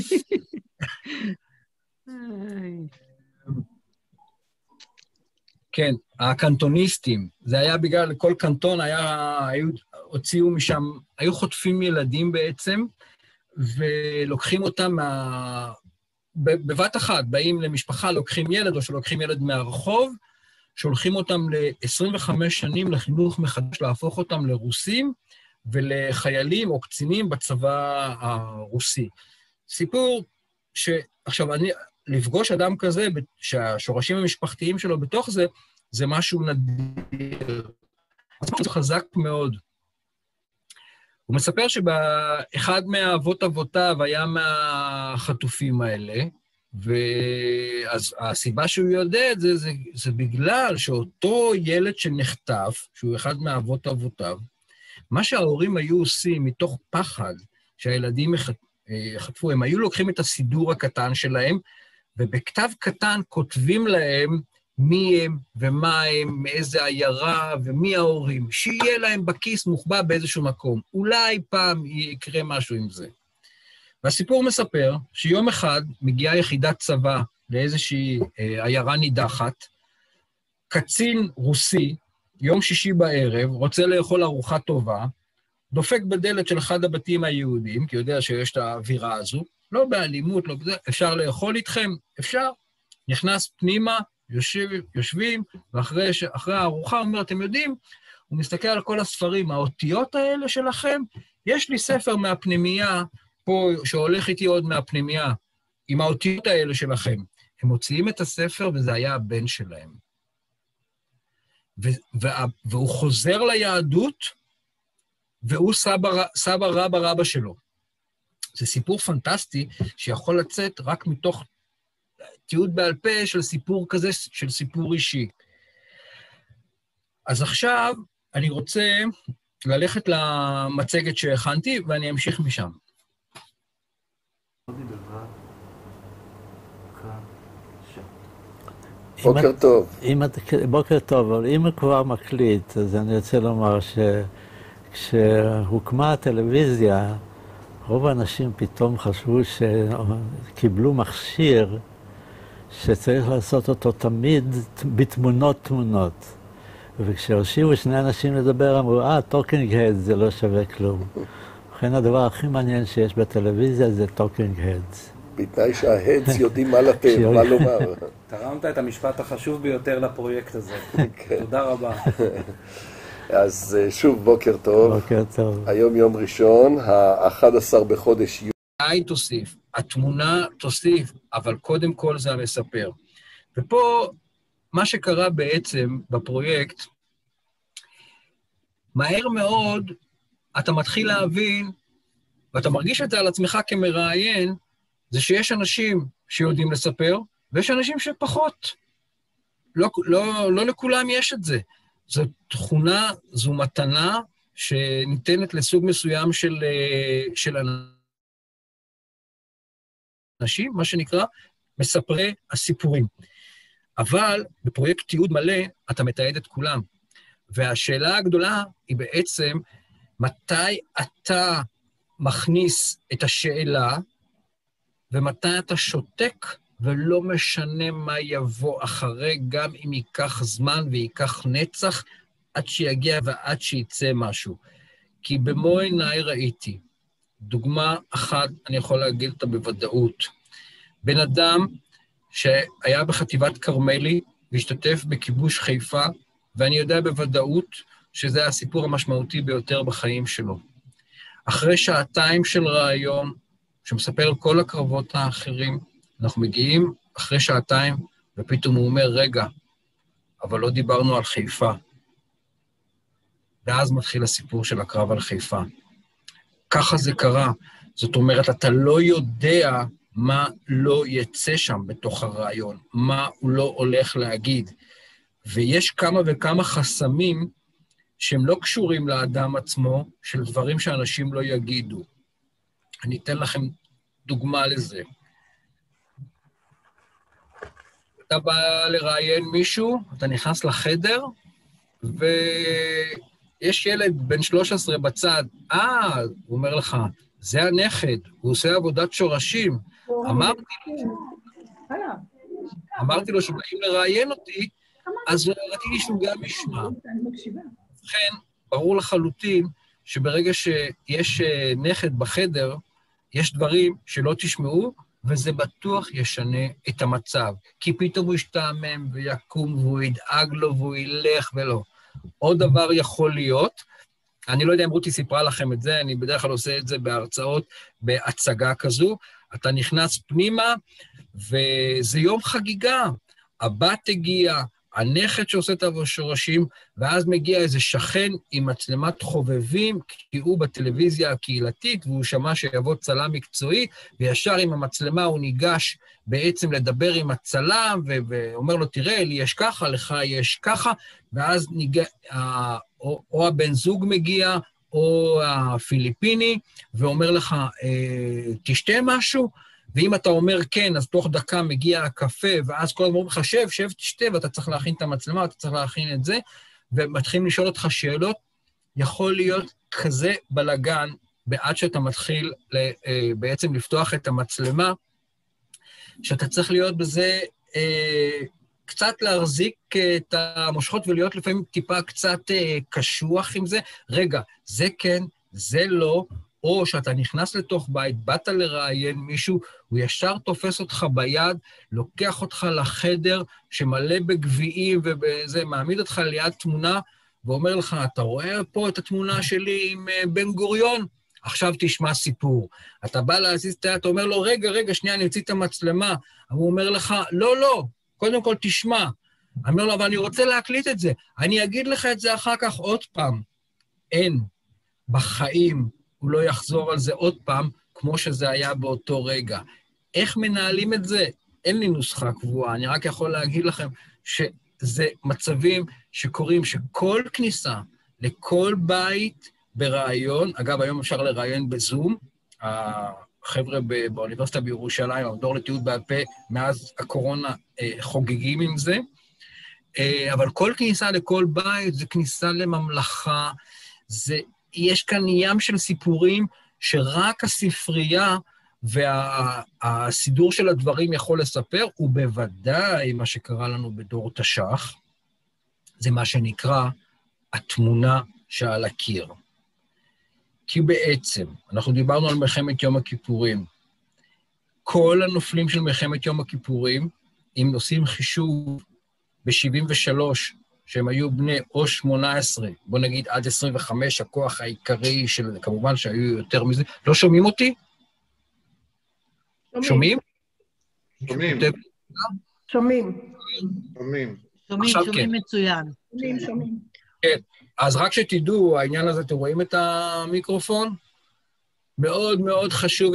כן, הקנטוניסטים, זה היה בגלל כל קנטון, הוציאו משם, היו חוטפים ילדים בעצם, ולוקחים אותם בבת אחת, באים למשפחה, לוקחים ילד, או שלוקחים ילד מהרחוב, שולחים אותם ל-25 שנים לחינוך מחדש, להפוך אותם לרוסים, ולחיילים או קצינים בצבא הרוסי. סיפור עכשיו, לפגוש אדם כזה, שהשורשים המשפחתיים שלו בתוך זה, זה משהו נדיר. זה חזק מאוד. הוא מספר שבאחד מהאבות אבותיו היה מהחטופים האלה, ואז הסיבה שהוא יודע את זה, זה בגלל שאותו ילד שנחטף, שהוא אחד מהאבות אבותיו, מה שההורים היו עושים מתוך פחד שהילדים חטפו, הם היו לוקחים את הסידור הקטן שלהם, ובכתב קטן כותבים להם מי הם ומה הם, מאיזה עיירה ומי ההורים, שיהיה להם בכיס מוחבא באיזשהו מקום. אולי פעם יקרה משהו עם זה. והסיפור מספר שיום אחד מגיעה יחידת צבא לאיזושהי עיירה נידחת, קצין רוסי, יום שישי בערב, רוצה לאכול ארוחה טובה, דופק בדלת של אחד הבתים היהודים, כי יודע שיש את האווירה הזו, לא באלימות, לא בזה, אפשר לאכול איתכם? אפשר. נכנס פנימה, יושבים, ואחרי הארוחה הוא אומר, אתם יודעים, הוא מסתכל על כל הספרים, האותיות האלה שלכם, יש לי ספר מהפנימייה, פה שהולך איתי עוד מהפנימייה, עם האותיות האלה שלכם. הם מוציאים את הספר, וזה היה הבן שלהם. והוא חוזר ליהדות, והוא סבא רבא שלו. זה סיפור פנטסטי, שיכול לצאת רק מתוך תיעוד בעל פה של סיפור כזה, של סיפור אישי. אז עכשיו אני רוצה ללכת למצגת שהכנתי, ואני אמשיך משם. בוקר טוב. בוקר טוב, אבל אם הוא כבר מקליט, אז אני רוצה לומר שכשהוקמה הטלוויזיה, רוב האנשים פתאום חשבו שקיבלו מכשיר שצריך לעשות אותו תמיד בתמונות. וכשהושיבו שני אנשים לדבר, אמרו, טוקינג הד זה לא שווה כלום. לכן הדבר הכי מעניין שיש בטלוויזיה זה טוקינג הדס. בתנאי שההדס יודעים מה לתת, מה לומר. תרמת את המשפט החשוב ביותר לפרויקט הזה. תודה רבה. אז שוב, בוקר טוב. בוקר טוב. היום יום ראשון, ה-11 בחודש יולי. היא תוסיף, התמונה תוסיף, אבל קודם כל זה המספר. ופה, מה שקרה בעצם בפרויקט, מהר מאוד אתה מתחיל להבין, ואתה מרגיש את זה על עצמך כמראיין, זה שיש אנשים שיודעים לספר, ויש אנשים שפחות. לא לכולם יש את זה. זו תכונה, זו מתנה שניתנת לסוג מסוים של אנשים, מה שנקרא מספרי הסיפורים. אבל בפרויקט תיעוד מלא אתה מתעד את כולם. והשאלה הגדולה היא בעצם, מתי אתה מכניס את השאלה, ומתי אתה שותק, ולא משנה מה יבוא אחרי, גם אם ייקח זמן וייקח נצח, עד שיגיע ועד שיצא משהו. כי במו עיניי ראיתי, דוגמה אחת, אני יכול להגיד אותה בוודאות, בן אדם שהיה בחטיבת קרמלי, והשתתף בכיבוש חיפה, ואני יודע בוודאות שזה הסיפור המשמעותי ביותר בחיים שלו. אחרי שעתיים של רעיון, שמספר על כל הקרבות האחרים, אנחנו מגיעים אחרי שעתיים, ופתאום הוא אומר, רגע, אבל לא דיברנו על חיפה. ואז מתחיל הסיפור של הקרב על חיפה. ככה זה קרה. זאת אומרת, אתה לא יודע מה לא יצא שם בתוך הרעיון, מה הוא לא הולך להגיד. ויש כמה וכמה חסמים שהם לא קשורים לאדם עצמו, של דברים שאנשים לא יגידו. אני אתן לכם דוגמה לזה. אתה בא לראיין מישהו, אתה נכנס לחדר, ויש ילד בן 13 בצד, הוא אומר לך, זה הנכד, הוא עושה עבודת שורשים. אמרתי לו שבאים לראיין אותי, אז רציתי שהוא גם ישמע. לכן, ברור לחלוטין שברגע שיש נכד בחדר, יש דברים שלא תשמעו, וזה בטוח ישנה את המצב. כי פתאום הוא ישתעמם ויקום והוא ידאג לו והוא ילך ולא. עוד דבר יכול להיות, אני לא יודע אם רותי סיפרה לכם את זה, אני בדרך כלל עושה את זה בהרצאות, בהצגה כזו, אתה נכנס פנימה, וזה יום חגיגה. הבת הגיע, הנכד שעושה את השורשים, ואז מגיע איזה שכן עם מצלמת חובבים, כי הוא בטלוויזיה הקהילתית, והוא שמע שיבוא צלם מקצועי, וישר עם המצלמה הוא ניגש בעצם לדבר עם הצלם, ואומר לו, תראה, לי יש ככה, לך יש ככה, ואז או הבן זוג מגיע, או הפיליפיני, ואומר לך, תשתה משהו, ואם אתה אומר כן, אז תוך דקה מגיע הקפה, ואז כל הזמן אומרים לך, שב, תשתה, ואתה צריך להכין את המצלמה, אתה צריך להכין את זה, ומתחילים לשאול אותך שאלות, יכול להיות כזה בלגן, בעד שאתה מתחיל בעצם לפתוח את המצלמה, שאתה צריך להיות בזה, קצת להחזיק את המושכות, ולהיות לפעמים טיפה קצת קשוח עם זה, רגע, זה כן, זה לא, או שאתה נכנס לתוך בית, באת לראיין מישהו, הוא ישר תופס אותך ביד, לוקח אותך לחדר שמלא בגביעים ובזה, מעמיד אותך ליד תמונה, ואומר לך, אתה רואה פה את התמונה שלי עם בן גוריון? עכשיו תשמע סיפור. אתה בא להזיז את היד, אתה אומר לו, רגע, שנייה, אני אציא את המצלמה. הוא אומר לך, לא, קודם כל תשמע. אני אומר לו, אבל אני רוצה להקליט את זה. אני אגיד לך את זה אחר כך עוד פעם. אין, בחיים, הוא לא יחזור על זה עוד פעם, כמו שזה היה באותו רגע. איך מנהלים את זה? אין לי נוסחה קבועה, אני רק יכול להגיד לכם שזה מצבים שקורים, שכל כניסה לכל בית ברעיון, אגב, היום אפשר לראיין בזום, החבר'ה באוניברסיטה בירושלים, המדור לתיעוד בעל פה, מאז הקורונה חוגגים עם זה, אבל כל כניסה לכל בית זה כניסה לממלכה, יש כאן ים של סיפורים שרק הספרייה והסידור של הדברים יכול לספר, ובוודאי מה שקרה לנו בדור תש"ח, זה מה שנקרא התמונה שעל הקיר. כי בעצם, אנחנו דיברנו על מלחמת יום הכיפורים, כל הנופלים של מלחמת יום הכיפורים, אם עושים חישוב ב-73, שהם היו בני או 18, בוא נגיד עד 25, הכוח העיקרי של זה, כמובן שהיו יותר מזה. לא שומעים אותי? שומעים? שומעים. שומעים. שומעים מצוין. שומעים. כן, אז רק שתדעו, העניין הזה, אתם רואים את המיקרופון? מאוד מאוד חשוב.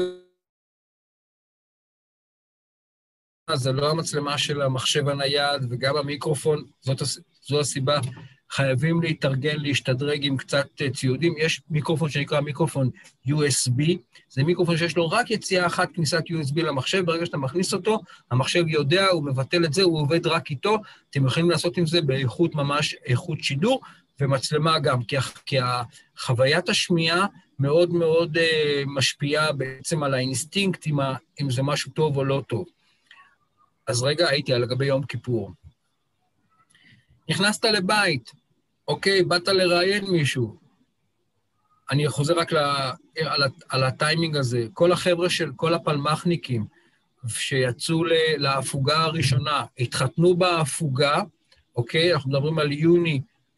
זה לא המצלמה של המחשב הנייד, וגם המיקרופון, זו הסיבה, חייבים להתארגן, להשתדרג עם קצת ציודים. יש מיקרופון שנקרא מיקרופון USB, זה מיקרופון שיש לו רק יציאה אחת, כניסת USB למחשב, ברגע שאתה מכניס אותו, המחשב יודע, הוא מבטל את זה, הוא עובד רק איתו, אתם יכולים לעשות עם זה באיכות ממש, איכות שידור, ומצלמה גם, כי חוויית השמיעה מאוד מאוד משפיעה בעצם על האינסטינקט, אם זה משהו טוב או לא טוב. אז רגע, הייתי על לגבי יום כיפור. נכנסת לבית, אוקיי, באת לראיין מישהו. אני חוזר רק על הטיימינג הזה. כל החבר'ה של כל הפלמחניקים שיצאו להפוגה הראשונה, התחתנו בהפוגה, אוקיי, אנחנו מדברים על יוני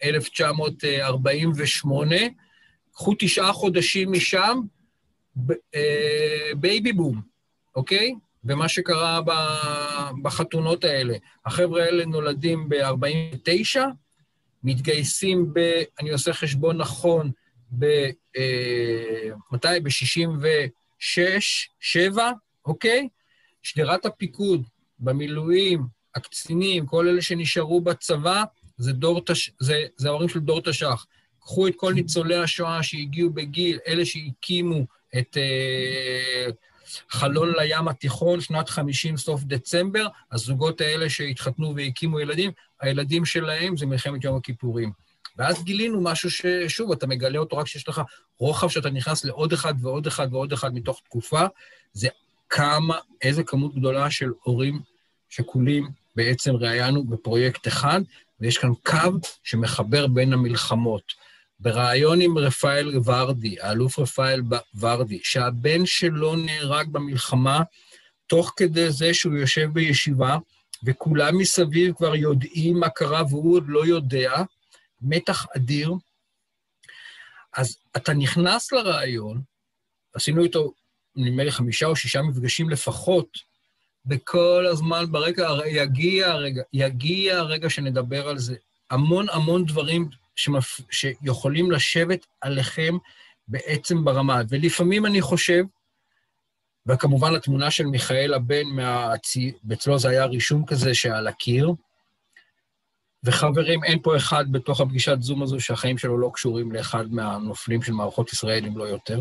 1948, קחו 9 חודשים משם, בייבי בום, אוקיי? ומה שקרה בחתונות האלה. החבר'ה האלה נולדים ב-49, מתגייסים אני עושה חשבון נכון, מתי? ב-66, 7, אוקיי? שדרת הפיקוד, במילואים, הקצינים, כל אלה שנשארו בצבא, זה ההורים של דור תש"ח. קחו את כל ניצולי השואה שהגיעו בגיל, אלה שהקימו את חלון לים התיכון, שנת 50, סוף דצמבר, הזוגות האלה שהתחתנו והקימו ילדים, הילדים שלהם זה מלחמת יום הכיפורים. ואז גילינו משהו ששוב, אתה מגלה אותו רק שיש לך רוחב שאתה נכנס לעוד אחד ועוד אחד ועוד אחד מתוך תקופה, זה איזה כמות גדולה של הורים שכולים בעצם ראיינו בפרויקט אחד, ויש כאן קו שמחבר בין המלחמות. ברעיון עם רפאל ורדי, האלוף רפאל ורדי, שהבן שלו נהרג במלחמה, תוך כדי זה שהוא יושב בישיבה, וכולם מסביב כבר יודעים מה קרה, והוא עוד לא יודע, מתח אדיר. אז אתה נכנס לרעיון, עשינו איתו, נדמה לי 5 או 6 מפגשים לפחות, וכל הזמן ברקע, יגיע הרגע שנדבר על זה. המון דברים שיכולים לשבת עליכם בעצם ברמה. ולפעמים אני חושב, וכמובן התמונה של מיכאל הבן, אצלו זה היה רישום כזה שעל הקיר, וחברים, אין פה אחד בתוך הפגישת זום הזו שהחיים שלו לא קשורים לאחד מהנופלים של מערכות ישראל, אם לא יותר.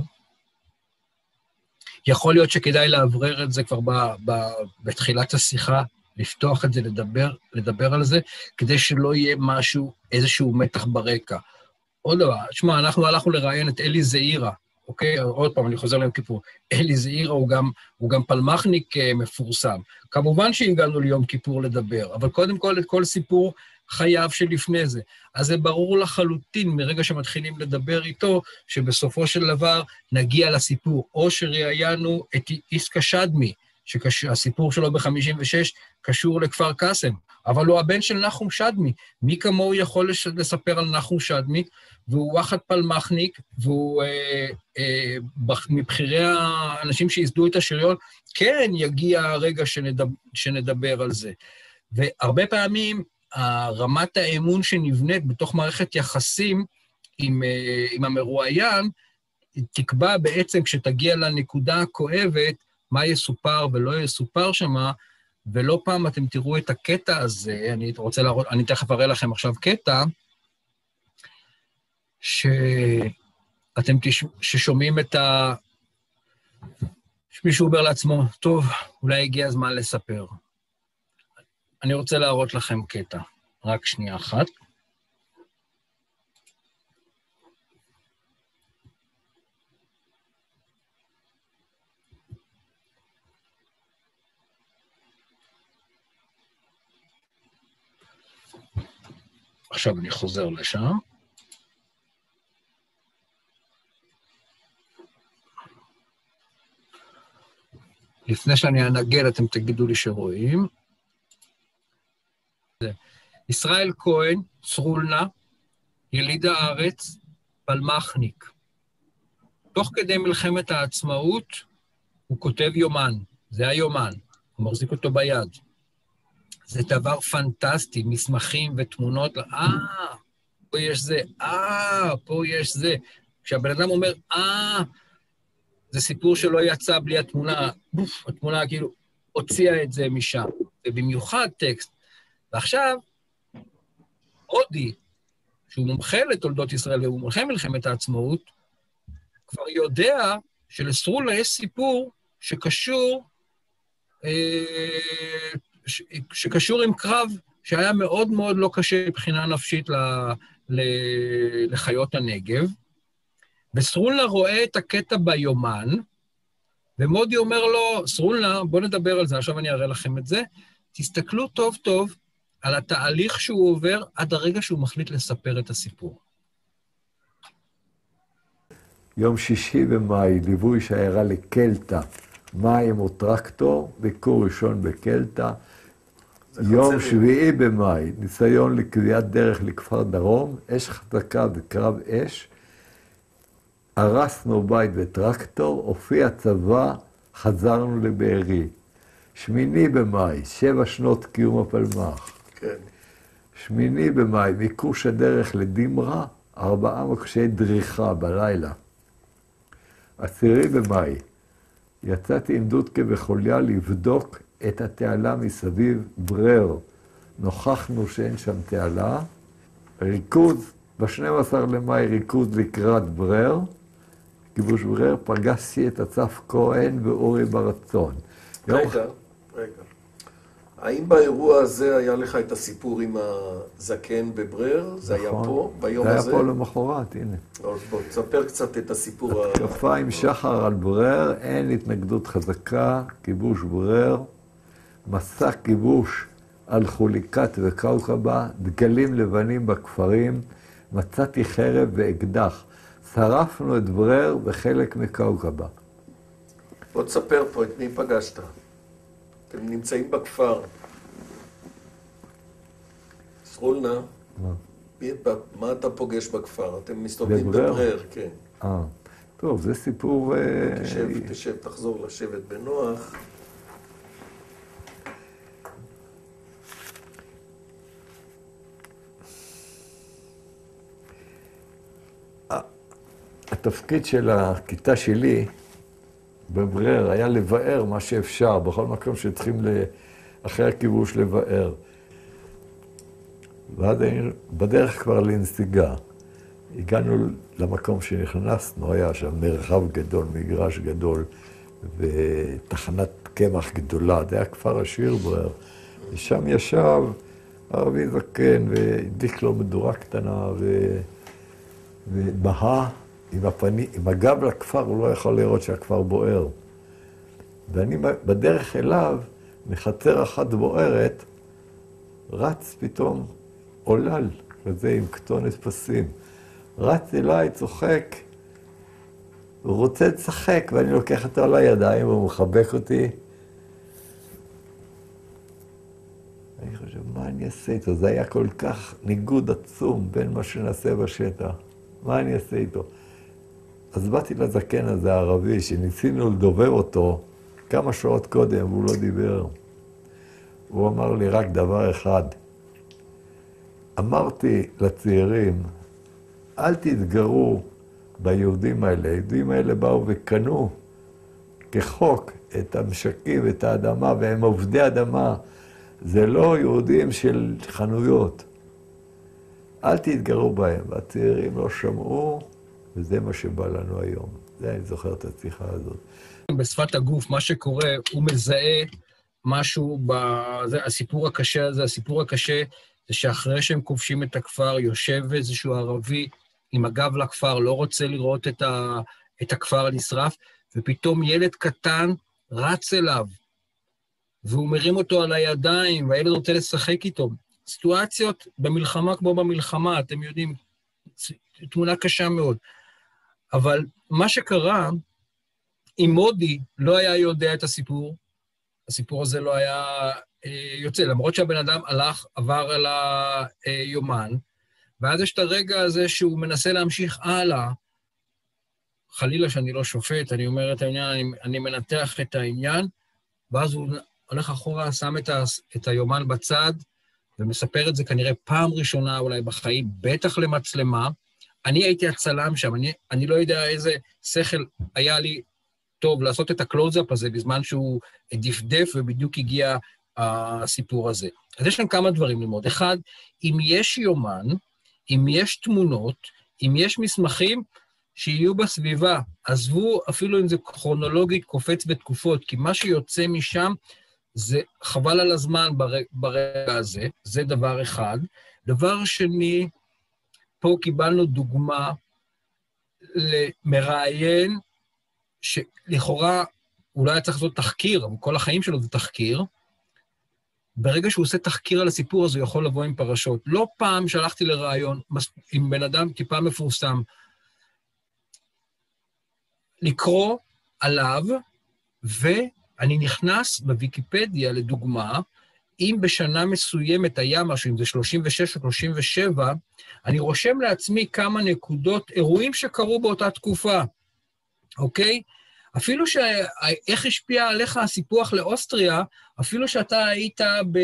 יכול להיות שכדאי לעברר את זה כבר בתחילת השיחה, לפתוח את זה, לדבר על זה, כדי שלא יהיה איזשהו מתח ברקע. עוד דבר, תשמע, אנחנו הלכנו לראיין את אלי זעירה, אוקיי? עוד פעם, אני חוזר ליום כיפור. אלי זעירה הוא גם פלמחניק מפורסם. כמובן שהגענו ליום כיפור לדבר, אבל קודם כל את כל סיפור חייו שלפני זה. אז זה ברור לחלוטין, מרגע שמתחילים לדבר איתו, שבסופו של דבר נגיע לסיפור, או שראיינו את איסקה שדמי, שהסיפור שלו ב-56 קשור לכפר קאסם, אבל הוא הבן של נחום שדמי. מי כמוהו יכול לספר על נחום שדמי, והוא וואחד פלמחניק, והוא מבחירי האנשים שיסדו את השריון, כן יגיע הרגע שנדבר על זה. והרבה פעמים, רמת האמון שנבנית בתוך מערכת יחסים עם המרואיין, תקבע בעצם כשתגיע לנקודה הכואבת, מה יסופר ולא יסופר שמה, ולא פעם אתם תראו את הקטע הזה, אני רוצה להראות, אני תכף אראה לכם עכשיו קטע, ששומעים את שמישהו אומר לעצמו, טוב, אולי הגיע הזמן לספר. אני רוצה להראות לכם קטע, רק שנייה אחת. עכשיו אני חוזר לשם. לפני שאני אנגל, אתם תגידו לי שרואים. ישראל כהן, סרולנה, יליד הארץ, פלמחניק. תוך כדי מלחמת העצמאות, הוא כותב יומן. זה היומן, הוא מחזיק אותו ביד. זה דבר פנטסטי, מסמכים ותמונות, פה יש זה, פה יש זה. כשהבן אדם אומר, זה סיפור שלא יצא בלי התמונה, התמונה כאילו הוציאה את זה משם. ובמיוחד טקסט. ועכשיו, אודי, שהוא מומחה לתולדות ישראל והוא מומחה מלחמת העצמאות, כבר יודע שלסרולה יש סיפור שקשור עם קרב שהיה מאוד מאוד לא קשה מבחינה נפשית לחיות הנגב, וסרולה רואה את הקטע ביומן, ומודי אומר לו, סרולה, בוא נדבר על זה, עכשיו אני אראה לכם את זה, תסתכלו טוב טוב על התהליך שהוא עובר עד הרגע שהוא מחליט לספר את הסיפור. יום 6 במאי, ליווי שיירה לקלטה, מים או טרקטור, ביקור ראשון בקלטה. יום 7 במאי, ניסיון לקביעת דרך לכפר דרום, אש חזקה וקרב אש, הרסנו בית וטרקטור, הופיע צבא, חזרנו לבארי. 8 במאי, 7 שנות קיום הפלמ"ח. כן. 8 במאי, מיקוש הדרך לדימרה, 4 מקשי דריכה בלילה. 10 במאי, יצאתי עם דודקה וחוליה לבדוק את התעלה מסביב ברר. נוכחנו שאין שם תעלה. ריכוז, ב-12 למאי ריכוז לקראת ברר. כיבוש ברר, פגשתי את אסף כהן ואורי ברצון. רגע. האם באירוע הזה היה לך את הסיפור עם הזקן בברר? זה היה פה, ביום הזה? זה היה פה למחרת, הנה. אז בוא, תספר קצת את הסיפור. התקפה עם שחר על ברר, אין התנגדות חזקה, כיבוש ברר, מסע כיבוש על חוליקת וקאוקבה, דגלים לבנים בכפרים, מצאתי חרב ואקדח. שרפנו את ברר וחלק מקאוקבה. בוא תספר פה את מי פגשת. אתם נמצאים בכפר. סרולנה, מה אתה פוגש בכפר? אתם מסתובבים בברר, כן. טוב, זה סיפור... תשב, תחזור לשבת בנוח. התפקיד של הכיתה שלי בברר היה לבאר מה שאפשר, בכל מקום שצריכים אחרי הכיבוש לבאר. ואז בדרך כבר לנסיגה. הגענו למקום שנכנסנו, היה שם מרחב גדול, מגרש גדול, ותחנת קמח גדולה, זה היה כפר עשיר ברר. ושם ישב ערבי זקן, והדליק לו מדורה קטנה, ובהה עם הגב לכפר, הוא לא יכול לראות שהכפר בוער. ואני בדרך אליו, מחצר אחת בוערת, רץ פתאום עולל, כזה עם כתונת פסים. רץ אליי, צוחק, הוא רוצה לשחק, ואני לוקח אותו על הידיים, והוא מחבק אותי. אני חושב, מה אני אעשה איתו? זה היה כל כך ניגוד עצום בין מה שנעשה בשטח. מה אני אעשה איתו? אז באתי לזקן הזה הערבי, שניסינו לדובב אותו כמה שעות קודם, והוא לא דיבר. הוא אמר לי רק דבר אחד. אמרתי לצעירים, אל תתגרו ביהודים האלה. היהודים האלה באו וקנו כחוק את המשקים ואת האדמה, והם עובדי אדמה. זה לא יהודים של חנויות. אל תתגרו בהם. והצעירים לא שמעו, וזה מה שבא לנו היום. זה אני זוכר את השיחה הזאת. בשפת הגוף, מה שקורה, הוא מזהה משהו, הסיפור הקשה הזה, הסיפור הקשה זה שאחרי שהם כובשים את הכפר, יושב איזשהו ערבי עם הגב לכפר, לא רוצה לראות את הכפר הנשרף, ופתאום ילד קטן רץ אליו, והוא מרים אותו על הידיים, והילד רוצה לשחק איתו. סיטואציות במלחמה כמו במלחמה, אתם יודעים, תמונה קשה מאוד. אבל מה שקרה, אם מודי לא היה יודע את הסיפור, הסיפור הזה לא היה יוצא, למרות שהבן אדם עבר על היומן, ואז יש את הרגע הזה שהוא מנסה להמשיך הלאה, חלילה שאני לא שופט, אני אומר את העניין, אני מנתח את העניין, ואז הוא הולך אחורה, שם את היומן בצד, ומספר את זה כנראה פעם ראשונה אולי בחיים, בטח למצלמה. אני הייתי הצלם שם, אני לא יודע איזה שכל היה לי טוב לעשות את הקלוז-אפ הזה, בזמן שהוא דפדף ובדיוק הגיע הסיפור הזה. אז יש שם כמה דברים ללמוד. אחד, אם יש יומן, אם יש תמונות, אם יש מסמכים, שיהיו בסביבה, עזבו אפילו אם זה כרונולוגית קופץ בתקופות, כי מה שיוצא משם זה חבל על הזמן ברגע הזה, זה דבר אחד. דבר שני, פה קיבלנו דוגמה למראיין, שלכאורה אולי צריך לעשות תחקיר, אבל כל החיים שלו זה תחקיר, ברגע שהוא עושה תחקיר על הסיפור הזה, הוא יכול לבוא עם פרשות. לא פעם שלחתי לראיון עם בן אדם טיפה מפורסם, לקרוא עליו, ואני נכנס בוויקיפדיה, לדוגמה, אם בשנה מסוימת היה משהו, אם זה 36 או 37, אני רושם לעצמי כמה נקודות, אירועים שקרו באותה תקופה, אוקיי? אפילו איך השפיע עליך הסיפוח לאוסטריה, אפילו שאתה היית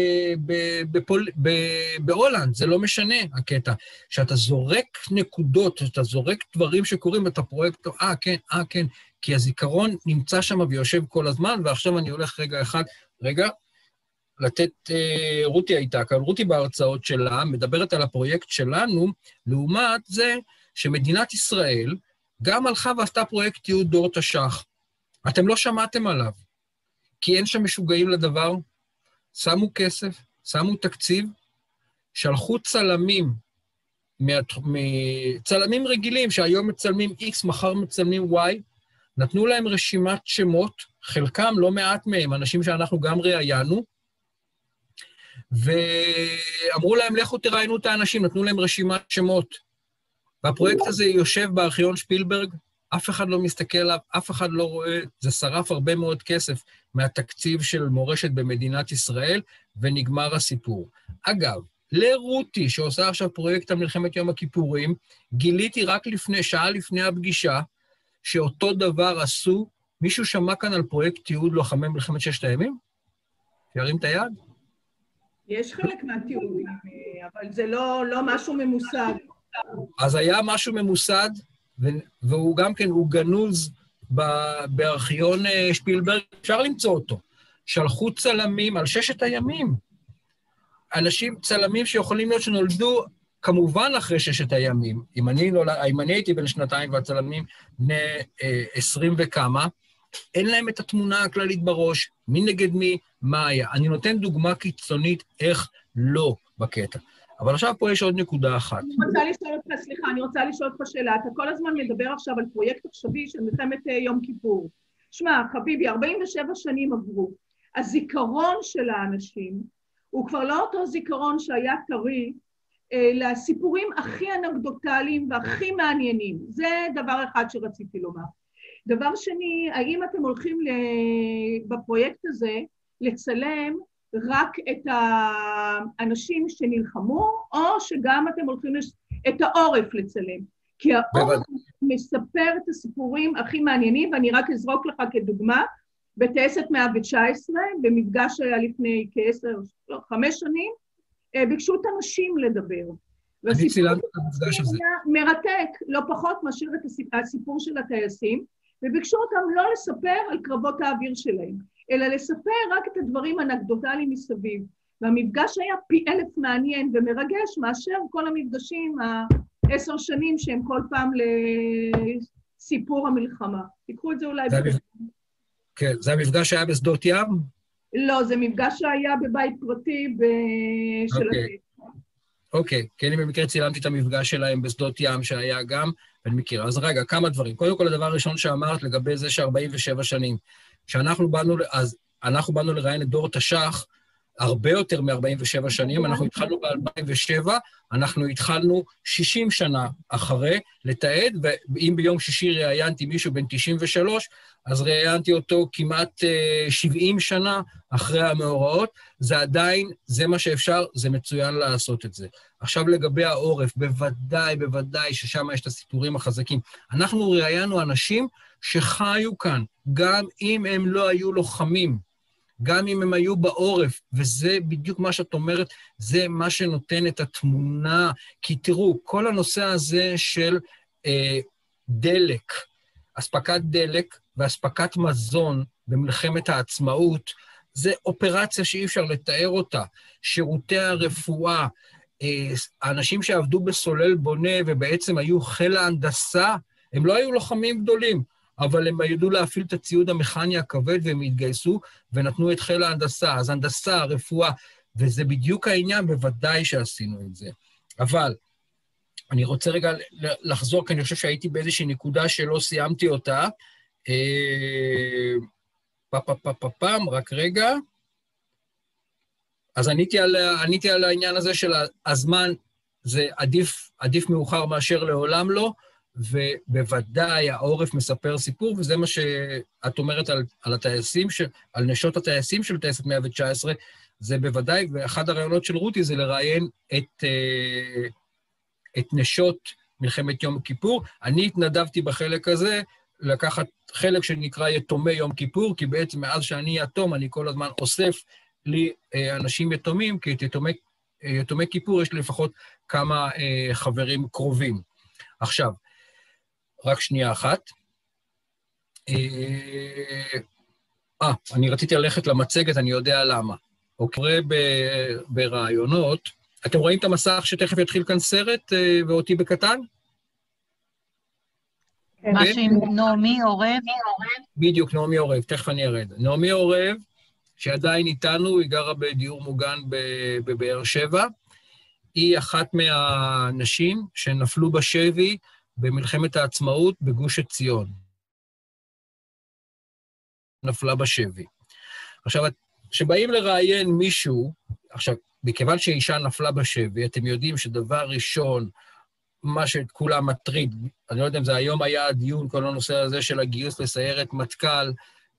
בהולנד, זה לא משנה הקטע. שאתה זורק נקודות, שאתה זורק דברים שקורים את הפרויקט, כן, כי הזיכרון נמצא שם ויושב כל הזמן, ועכשיו אני הולך רגע, לתת, רותי הייתה כאן, רותי בהרצאות שלה, מדברת על הפרויקט שלנו, לעומת זה שמדינת ישראל גם הלכה ועשתה פרויקט תיעוד דור תש"ח. אתם לא שמעתם עליו, כי אין שם משוגעים לדבר, שמו כסף, שמו תקציב, שלחו צלמים, צלמים רגילים, שהיום מצלמים X, מחר מצלמים Y, נתנו להם רשימת שמות, חלקם, לא מעט מהם, אנשים שאנחנו גם ראיינו, ואמרו להם, לכו תראיינו את האנשים, נתנו להם רשימת שמות. והפרויקט הזה יושב בארכיון שפילברג, אף אחד לא מסתכל עליו, אף אחד לא רואה, זה שרף הרבה מאוד כסף מהתקציב של מורשת במדינת ישראל, ונגמר הסיפור. אגב, לרותי, שעושה עכשיו פרויקט על מלחמת יום הכיפורים, גיליתי רק שעה לפני הפגישה, שאותו דבר עשו, מישהו שמע כאן על פרויקט תיעוד לוחמי מלחמת ששת הימים? שירים את היד? יש חלק מהתיעודים, אבל זה לא משהו ממוסד. אז היה משהו ממוסד, והוא גם כן, הוא גנוז בארכיון שפילברג, אפשר למצוא אותו. שלחו צלמים על ששת הימים. צלמים שיכולים להיות שנולדו כמובן אחרי ששת הימים. אם אני הייתי בן שנתיים והצלמים בני 20 וכמה, אין להם את התמונה הכללית בראש, מי נגד מי, מה היה. אני נותן דוגמה קיצונית איך לא בקטע. אבל עכשיו פה יש עוד נקודה אחת. אני רוצה לשאול אותך שאלה. אתה כל הזמן מדבר עכשיו על פרויקט עכשווי של מלחמת יום כיפור. שמע, חביבי, 47 שנים עברו. הזיכרון של האנשים הוא כבר לא אותו זיכרון שהיה טרי, לסיפורים הכי אנקדוטליים והכי מעניינים. זה דבר אחד שרציתי לומר. דבר שני, האם אתם הולכים בפרויקט הזה לצלם רק את האנשים שנלחמו, או שגם אתם הולכים את העורף לצלם? כי העורף מספר את הסיפורים הכי מעניינים, ואני רק אזרוק לך כדוגמה, בטייסת 119, במפגש שהיה לפני 5 שנים, ביקשו את אנשים לדבר. אני צילמתי את המפגש הזה. מרתק, לא פחות מאשר את הסיפור של הטייסים, וביקשו אותם לא לספר על קרבות האוויר שלהם, אלא לספר רק את הדברים האנקדוטליים מסביב. והמפגש היה פי 1000 מעניין ומרגש מאשר כל המפגשים 10 שנים שהם כל פעם לסיפור המלחמה. תיקחו את זה אולי... כן, זה המפגש שהיה בשדות ים? לא, זה מפגש שהיה בבית פרטי של אוקיי, כי אני במקרה צילמתי את המפגש שלהם בשדות ים שהיה גם, ואני מכיר. אז רגע, כמה דברים. קודם כל, הדבר הראשון שאמרת לגבי זה ש47 שנים, שאנחנו באנו לראיין את דור תש"ח, הרבה יותר מ-47 שנים, אנחנו התחלנו ב-2007, אנחנו התחלנו 60 שנה אחרי לתעד, ואם ביום שישי ראיינתי מישהו בן 93, אז ראיינתי אותו כמעט 70 שנה אחרי המאורעות, זה עדיין, זה מה שאפשר, זה מצוין לעשות את זה. עכשיו לגבי העורף, בוודאי ששם יש את הסיפורים החזקים. אנחנו ראיינו אנשים שחיו כאן, גם אם הם לא היו לוחמים, גם אם הם היו בעורף, וזה בדיוק מה שאת אומרת, זה מה שנותן את התמונה. כי תראו, כל הנושא הזה של דלק, אספקת דלק ואספקת מזון במלחמת העצמאות, זה אופרציה שאי אפשר לתאר אותה. שירותי הרפואה, האנשים שעבדו בסולל בונה ובעצם היו חיל ההנדסה, הם לא היו לוחמים גדולים, אבל הם ידעו להפעיל את הציוד המכני הכבד, והם התגייסו ונתנו את חיל ההנדסה. אז הנדסה, רפואה, וזה בדיוק העניין, בוודאי שעשינו את זה. אבל אני רוצה רגע לחזור, כי אני חושב שהייתי באיזושהי נקודה שלא סיימתי אותה. רק רגע. אז עניתי על העניין הזה של הזמן, זה עדיף מאוחר מאשר לעולם לא, ובוודאי העורף מספר סיפור, וזה מה שאת אומרת על הטייסים, על נשות הטייסים של טייסת 119, זה בוודאי, ואחד הרעיונות של רותי זה לראיין את נשות מלחמת יום כיפור. אני התנדבתי בחלק הזה, לקחת חלק שנקרא יתומי יום כיפור, כי בעצם מאז שאני יתום, אני כל הזמן אוסף לי אנשים יתומים, כי את יתומי כיפור יש לי לפחות כמה חברים קרובים. עכשיו, רק שנייה אחת. אני רציתי ללכת למצגת, אני יודע למה. הוא קורא ברעיונות. אתם רואים את המסך שתכף יתחיל כאן סרט, ואותי בקטן? משהו עם נעמי עורב? בדיוק, נעמי עורב, תכף אני ארד. נעמי עורב, שעדיין איתנו, היא גרה בדיור מוגן בבאר שבע, היא אחת מהנשים שנפלו בשבי במלחמת העצמאות בגוש עציון. נפלה בשבי. עכשיו, כשבאים לראיין מישהו, עכשיו, מכיוון שאישה נפלה בשבי, אתם יודעים שדבר ראשון, מה שאת כולם מטריד, אני לא יודע אם זה היום היה הדיון, כל הנושא הזה של הגיוס לסיירת מטכ"ל,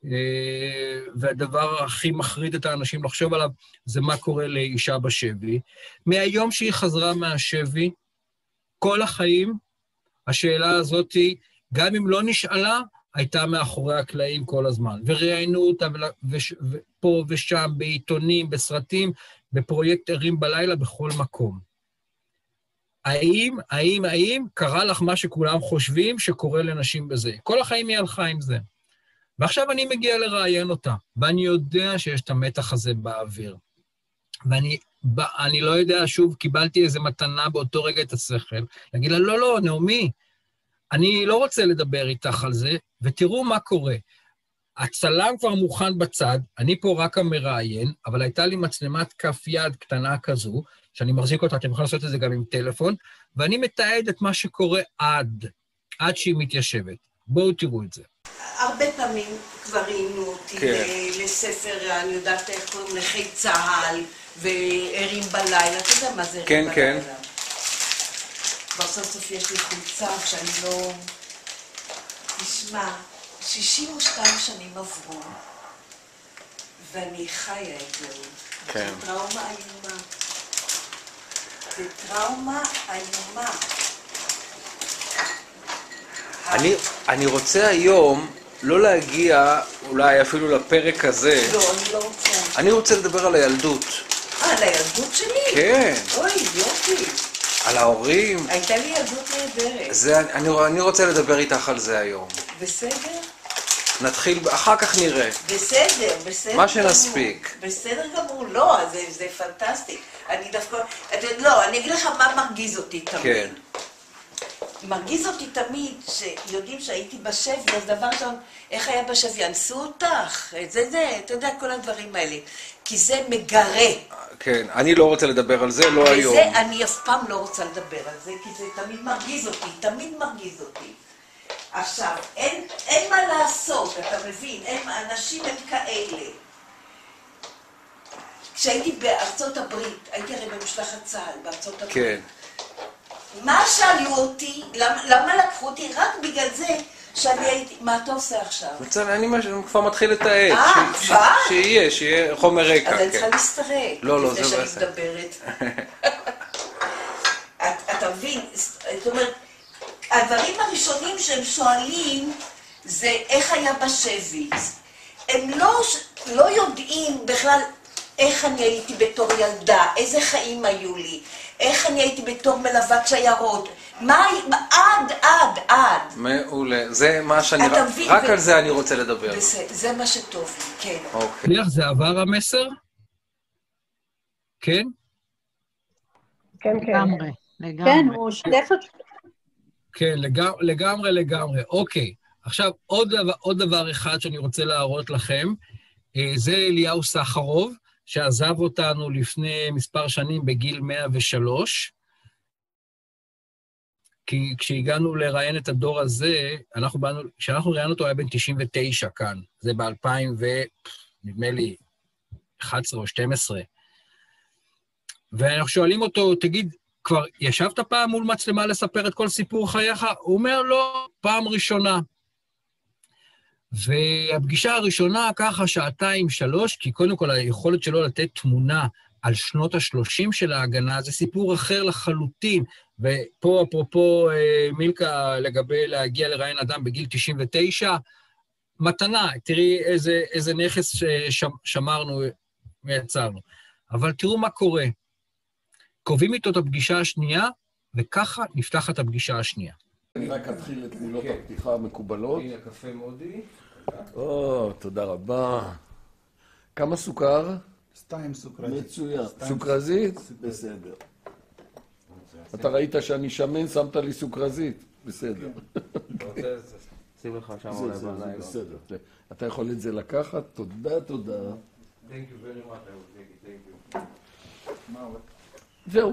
והדבר הכי מחריד את האנשים לחשוב עליו, זה מה קורה לאישה בשבי. מהיום שהיא חזרה מהשבי, כל החיים, השאלה הזאת, גם אם לא נשאלה, הייתה מאחורי הקלעים כל הזמן. וראיינו אותה פה ושם, בעיתונים, בסרטים, בפרויקט ערים בלילה, בכל מקום. האם קרה לך מה שכולם חושבים שקורה לנשים בזה? כל החיים היא הלכה עם זה. ועכשיו אני מגיע לראיין אותה, ואני יודע שיש את המתח הזה באוויר. ואני לא יודע, שוב, קיבלתי איזו מתנה באותו רגע את השכל, להגיד לה, לא, נעמי, אני לא רוצה לדבר איתך על זה, ותראו מה קורה. הצלם כבר מוכן בצד, אני פה רק המראיין, אבל הייתה לי מצלמת כף יד קטנה כזו, שאני מחזיק אותה, אתם יכולים לעשות את זה גם עם טלפון, ואני מתעד את מה שקורה עד שהיא מתיישבת. בואו תראו את זה. הרבה פעמים כבר ראיינו אותי לספר, אני יודעת איך קוראים נכי צה"ל, וערים בלילה, אתה יודע מה זה ערים בלילה? כן. כבר סוף סוף יש לי חולצה שאני לא... תשמע, 62 שנים עברו, ואני חיה את זה. זה טראומה איומה. זה טראומה איומה. אני רוצה היום לא להגיע אולי אפילו לפרק הזה. לא, אני לא רוצה. אני רוצה לדבר על הילדות. על הילדות שלי? כן. אוי, יופי. על ההורים. הייתה לי ילדות נהדרת. אני רוצה לדבר איתך על זה היום. בסדר? נתחיל, אחר כך נראה. בסדר. מה שנספיק. בסדר גמור, לא, זה פנטסטי. אני דווקא, לא, אני אגיד לך מה מרגיז אותי תמיד. כן. מרגיז אותי תמיד שיודעים שהייתי בשבי, אז דבר שם, איך היה בשבי? אנסו אותך? אתה יודע, כל הדברים האלה. כי זה מגרה. כן, אני לא רוצה לדבר על זה, לא היום. וזה, אני אף פעם לא רוצה לדבר על זה, כי זה תמיד מרגיז אותי. עכשיו, אין מה לעשות, אתה מבין, אנשים הם כאלה. כשהייתי בארצות הברית, הייתי הרי במשלחת צה"ל בארצות הברית. כן. מה שאלו אותי, למה לקחו אותי? רק בגלל זה שאני הייתי, מה אתה עושה עכשיו? אני כבר מתחיל את העט. כבר? שיהיה חומר רקע. אז אני צריכה להסתרק. לא, זה לפני בסדר. שאני מדברת. אתה מבין? זאת אומרת, הדברים הראשונים שהם שואלים זה איך היה בשבי. הם לא יודעים בכלל איך אני הייתי בתור ילדה, איזה חיים היו לי, איך אני הייתי בתור מלוות שיירות, עד. מעולה, זה מה שאני... רק על זה אני רוצה לדבר. זה מה שטוב לי, כן. אוקיי. זה עבר המסר? כן? כן. כן, הוא שתף אותי. כן, לגמרי. אוקיי. עכשיו, עוד דבר אחד שאני רוצה להראות לכם, זה אליהו סחרוב, שעזב אותנו לפני מספר שנים בגיל 103, כי כשהגענו לראיין את הדור הזה, כשאנחנו ראיינו אותו היה בן 99 כאן, זה נדמה לי 11 או 12. ואנחנו שואלים אותו, תגיד, כבר ישבת פעם מול מצלמה לספר את כל סיפור חייך? הוא אומר, לא, פעם ראשונה. והפגישה הראשונה ככה 2-3, כי קודם כל היכולת שלו לתת תמונה על שנות ה-30 של ההגנה, זה סיפור אחר לחלוטין. ופה אפרופו מילכה לגבי להגיע לראיין אדם בגיל 99, מתנה, תראי איזה נכס ששמרנו ויצרנו. אבל תראו מה קורה. קובעים איתו את הפגישה השנייה, וככה נפתחת הפגישה השנייה. אני רק אתחיל את מילות הפתיחה המקובלות. הנה, קפה מודי. תודה רבה. כמה סוכר? 2 סוכרזית. מצוין. סוכרזית? בסדר. אתה ראית שאני שמן, שמת לי סוכרזית? בסדר. שים לך שם עולה בלילה. בסדר. אתה יכול את זה לקחת? תודה. Thank you very much. Thank you. זהו.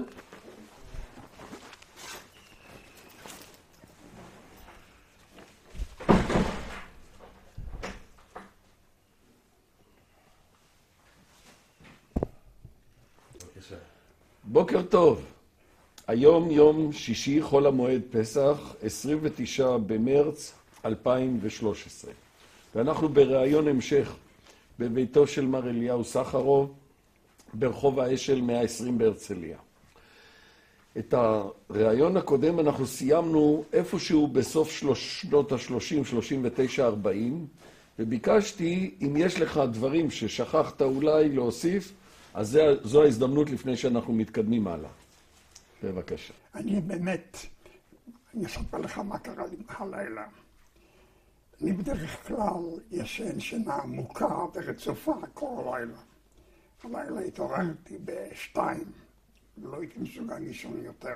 בוקר טוב. היום יום שישי, חול המועד פסח, 29 במרץ 2013. ואנחנו בראיון המשך בביתו של מר אליהו סחרוב, ברחוב האשל 120 בהרצליה. את הראיון הקודם אנחנו סיימנו איפשהו בסוף שנות ה-30, 39, 40, וביקשתי אם יש לך דברים ששכחת אולי להוסיף, אז זו ההזדמנות לפני שאנחנו מתקדמים הלאה. בבקשה. אני אספר לך מה קרה לי הלילה. אני בדרך כלל ישן שינה עמוקה ורצופה כל הלילה. הלילה התעוררתי ב-2, ולא הייתי מסוגל לישון יותר.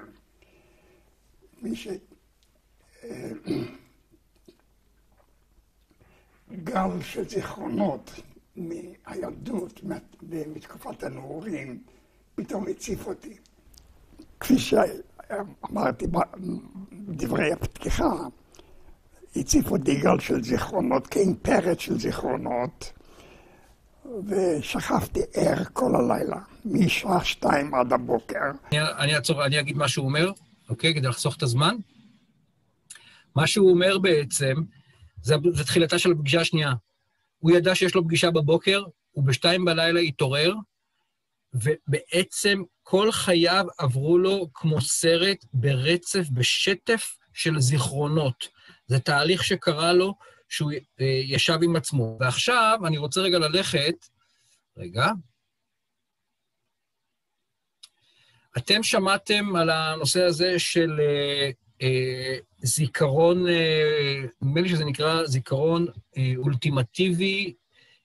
גל של זיכרונות מהילדות ומתקופת הנעורים פתאום הציף אותי. כפי שאמרתי בדברי הפתיחה, הציף אותי גל של זיכרונות, כאין פרץ של זיכרונות, ושכבתי ער כל הלילה, משעה 2 עד הבוקר. אני אגיד מה שהוא אומר, אוקיי? כדי לחסוך את הזמן. מה שהוא אומר בעצם, זה תחילתה של הפגישה השנייה. הוא ידע שיש לו פגישה בבוקר, הוא ב2 בלילה התעורר, ובעצם כל חייו עברו לו כמו סרט ברצף, בשטף של זיכרונות. זה תהליך שקרה לו שהוא ישב עם עצמו. ועכשיו אני רוצה רגע ללכת, אתם שמעתם על הנושא הזה של זיכרון, נדמה לי שזה נקרא זיכרון אולטימטיבי,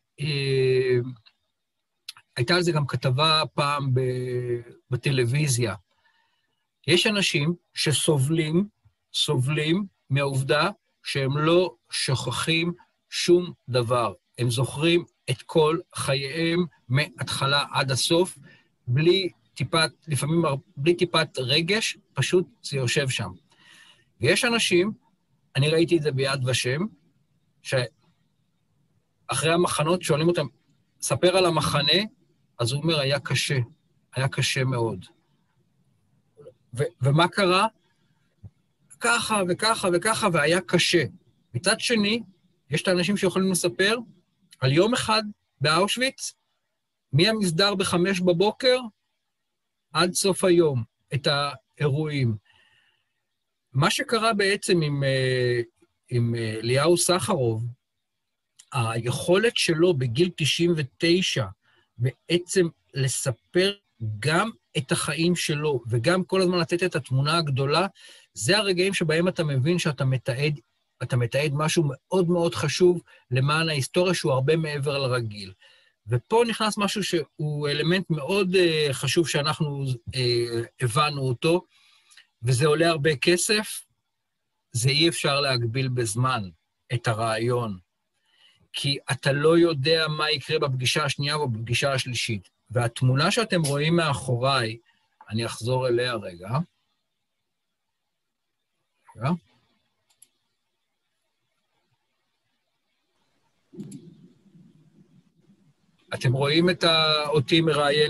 הייתה על זה גם כתבה פעם בטלוויזיה. יש אנשים שסובלים מהעובדה שהם לא שוכחים שום דבר. הם זוכרים את כל חייהם מההתחלה עד הסוף, לפעמים בלי טיפת רגש, פשוט זה יושב שם. ויש אנשים, אני ראיתי את זה ביד ושם, שאחרי המחנות שואלים אותם, ספר על המחנה, אז הוא אומר, היה קשה מאוד. ומה קרה? ככה וככה וככה, והיה קשה. מצד שני, יש את האנשים שיכולים לספר על יום אחד באושוויץ, מהמסדר ב5 בבוקר עד סוף היום, את האירועים. מה שקרה בעצם עם אליהו סחרוב, היכולת שלו בגיל 99 בעצם לספר גם את החיים שלו, וגם כל הזמן לתת את התמונה הגדולה, זה הרגעים שבהם אתה מבין שאתה מתעד משהו מאוד מאוד חשוב למען ההיסטוריה, שהוא הרבה מעבר לרגיל. ופה נכנס משהו שהוא אלמנט מאוד חשוב שאנחנו הבנו אותו, וזה עולה הרבה כסף, זה אי אפשר להגביל בזמן את הרעיון, כי אתה לא יודע מה יקרה בפגישה השנייה או בפגישה השלישית. והתמונה שאתם רואים מאחוריי, אני אחזור אליה רגע. אתם רואים אותי מראיין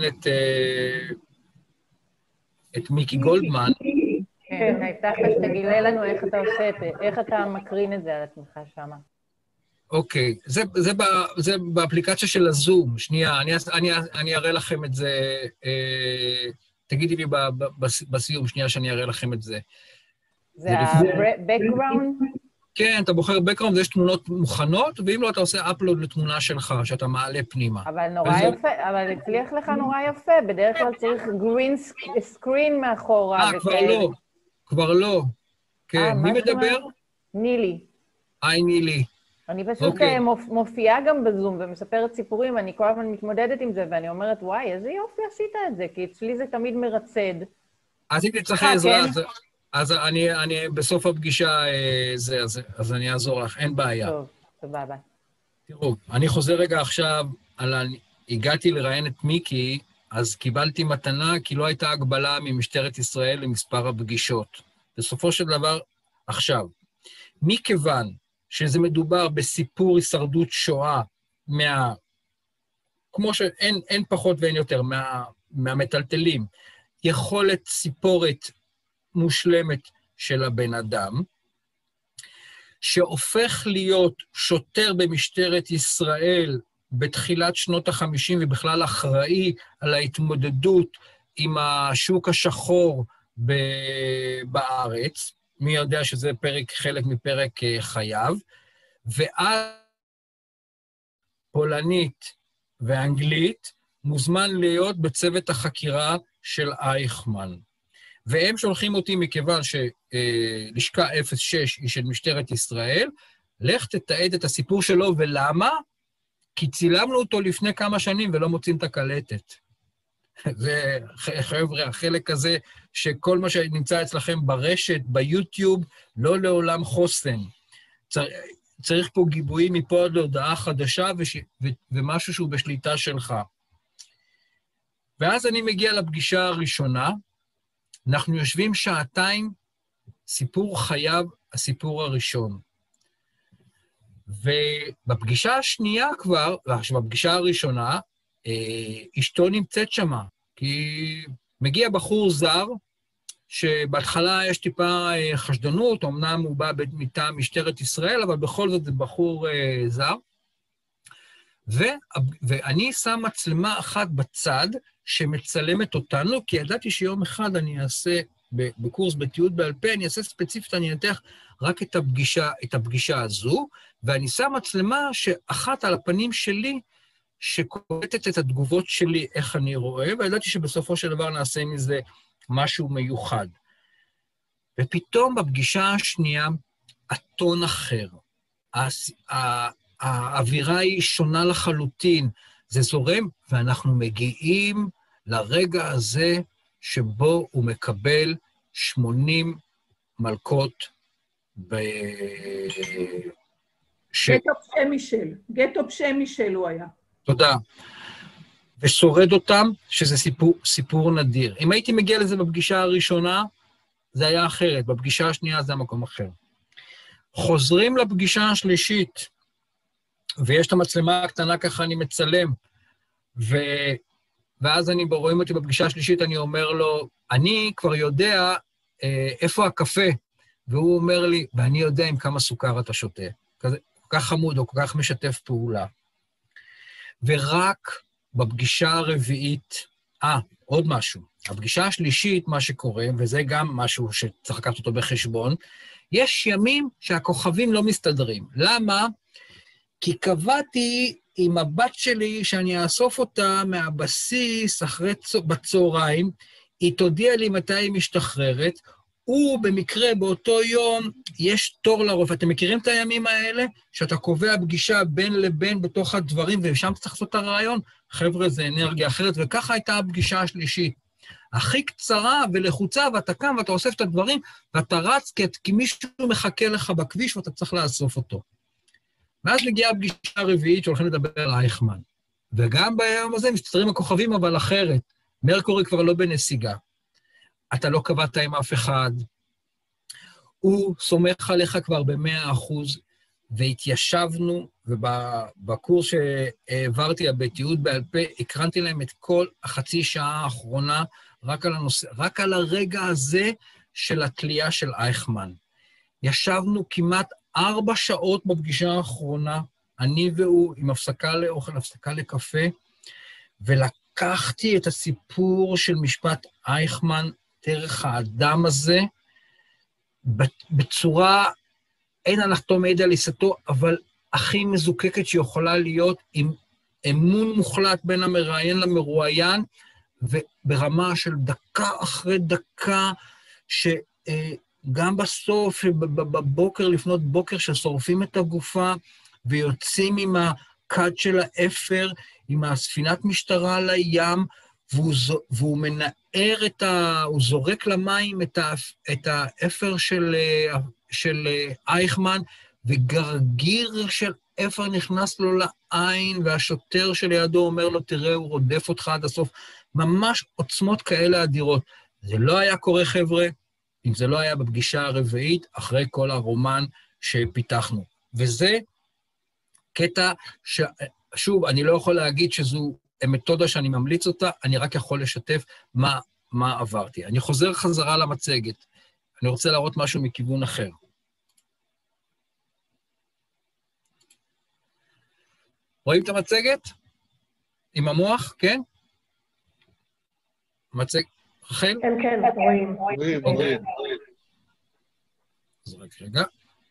את מיקי גולדמן. כן, הבטחת שתגילה לנו איך אתה עושה את זה, איך אתה מקרין את זה על עצמך שם. אוקיי, זה באפליקציה של הזום. שנייה, אני אראה לכם את זה, תגידי לי בסיום, שנייה שאני אראה לכם את זה. זה ה-background? כן, אתה בוחר background, ויש תמונות מוכנות, ואם לא, אתה עושה upload לתמונה שלך, שאתה מעלה פנימה. אבל נורא יפה, אבל הצליח לך נורא יפה, בדרך כלל צריך green screen מאחורה. כבר לא. כן, מי מדבר? נילי. היי, נילי. אני פשוט מופיעה גם בזום ומספרת סיפורים, ואני כל הזמן מתמודדת עם זה, ואני אומרת, וואי, איזה יופי עשית את זה, כי אצלי זה תמיד מרצד. אז אם תצטרכי עזרה, אז אני בסוף הפגישה, אז אני אעזור לך, אין בעיה. טוב, סבבה. תראו, אני חוזר רגע עכשיו, הגעתי לראיין את מיקי, אז קיבלתי מתנה, כי לא הייתה הגבלה ממשטרת ישראל למספר הפגישות. בסופו של דבר, עכשיו, מכיוון שזה מדובר בסיפור הישרדות שואה, כמו שאין פחות ואין יותר, מהמטלטלים, יכולת סיפורת מושלמת של הבן אדם, שהופך להיות שוטר במשטרת ישראל בתחילת שנות ה-50, ובכלל אחראי על ההתמודדות עם השוק השחור בארץ, מי יודע שזה חלק מפרק חייו, ואז פולנית ואנגלית מוזמן להיות בצוות החקירה של אייכמן. והם שולחים אותי מכיוון שלשכה 06 היא של משטרת ישראל, לך תתעד את הסיפור שלו, ולמה? כי צילמנו אותו לפני כמה שנים ולא מוצאים את הקלטת. זה, חבר'ה, החלק הזה שכל מה שנמצא אצלכם ברשת, ביוטיוב, לא לעולם חוסן. צריך פה גיבויים מפה עד להודעה חדשה ומשהו שהוא בשליטה שלך. ואז אני מגיע לפגישה הראשונה, אנחנו יושבים שעתיים, סיפור חייו, הסיפור הראשון. ובפגישה השנייה כבר, בפגישה הראשונה, אשתו נמצאת שמה, כי מגיע בחור זר, שבהתחלה יש טיפה חשדנות, אמנם הוא בא מטעם משטרת ישראל, אבל בכל זאת זה בחור זר. ואני שם מצלמה אחת בצד, שמצלמת אותנו, כי ידעתי שיום אחד אני אעשה, בקורס בתיעוד בעל פה, אני אעשה ספציפית, אני אנתח רק את הפגישה הזו, ואני שם מצלמה שאחת על הפנים שלי, שקולטת את התגובות שלי, איך אני רואה, וידעתי שבסופו של דבר נעשה מזה משהו מיוחד. ופתאום בפגישה השנייה, הטון אחר, האווירה היא שונה לחלוטין, זה זורם, ואנחנו מגיעים לרגע הזה שבו הוא מקבל 80 מלכות גטו פשה מישל הוא היה. תודה. ושורד אותם, שזה סיפור נדיר. אם הייתי מגיע לזה בפגישה הראשונה, זה היה אחרת, בפגישה השנייה זה המקום אחר. חוזרים לפגישה השלישית, ויש את המצלמה הקטנה ככה, אני מצלם, ואז רואים אותי בפגישה השלישית, אני אומר לו, אני כבר יודע איפה הקפה, והוא אומר לי, ואני יודע עם כמה סוכר אתה שותה. כזה, כל כך חמוד או כל כך משתף פעולה. ורק בפגישה הרביעית, עוד משהו. הפגישה השלישית, מה שקורה, וזה גם משהו שצריך לקחת אותו בחשבון, יש ימים שהכוכבים לא מסתדרים. למה? כי קבעתי עם הבת שלי שאני אאסוף אותה מהבסיס בצהריים, היא תודיע לי מתי היא משתחררת, ובמקרה באותו יום יש תור לרופא. אתם מכירים את הימים האלה? שאתה קובע פגישה בין לבין בתוך הדברים, ושם צריך לעשות את הרעיון? חבר'ה, זה אנרגיה אחרת, וככה הייתה הפגישה השלישית. הכי קצרה ולחוצה, ואתה קם ואתה אוסף את הדברים, ואתה רץ כי מישהו מחכה לך בכביש ואתה צריך לאסוף אותו. ואז מגיעה הפגישה הרביעית שהולכים לדבר על אייכמן. וגם ביום הזה מסתדרים הכוכבים, אבל אחרת. מרקורי כבר לא בנסיגה. אתה לא קבעת עם אף אחד. הוא סומך עליך כבר ב100%, והתיישבנו, ובקורס שהעברתי הבתיעוד בעל פה, הקרנתי להם את כל החצי שעה האחרונה, רק על הרגע הזה של התלייה של אייכמן. ישבנו כמעט 4 שעות בפגישה האחרונה, אני והוא, עם הפסקה לאוכל, הפסקה לקפה, ולקחתי את הסיפור של משפט אייכמן, דרך האדם הזה, בצורה, אין הנחתום מעיד על עיסתו, אבל הכי מזוקקת שיכולה להיות, עם אמון מוחלט בין המראיין למרואיין, וברמה של דקה אחרי דקה, שגם בסוף, בבוקר, לפנות בוקר, ששורפים את הגופה, ויוצאים עם הכד של האפר, עם הספינת משטרה על הים, והוא מנער הוא זורק למים את האפר של אייכמן, וגרגיר של אפר נכנס לו לעין, והשוטר שלידו אומר לו, תראה, הוא רודף אותך עד הסוף. ממש עוצמות כאלה אדירות. זה לא היה קורה, חבר'ה, אם זה לא היה בפגישה הרביעית, אחרי כל הרומן שפיתחנו. וזה קטע שוב, אני לא יכול להגיד שזו מתודה שאני ממליץ אותה, אני רק יכול לשתף מה עברתי. אני חוזר חזרה למצגת. אני רוצה להראות משהו מכיוון אחר. רואים את המצגת? עם המוח, כן? מצגת, רחל? כן, כן, רואים. רואים. אז רק רגע.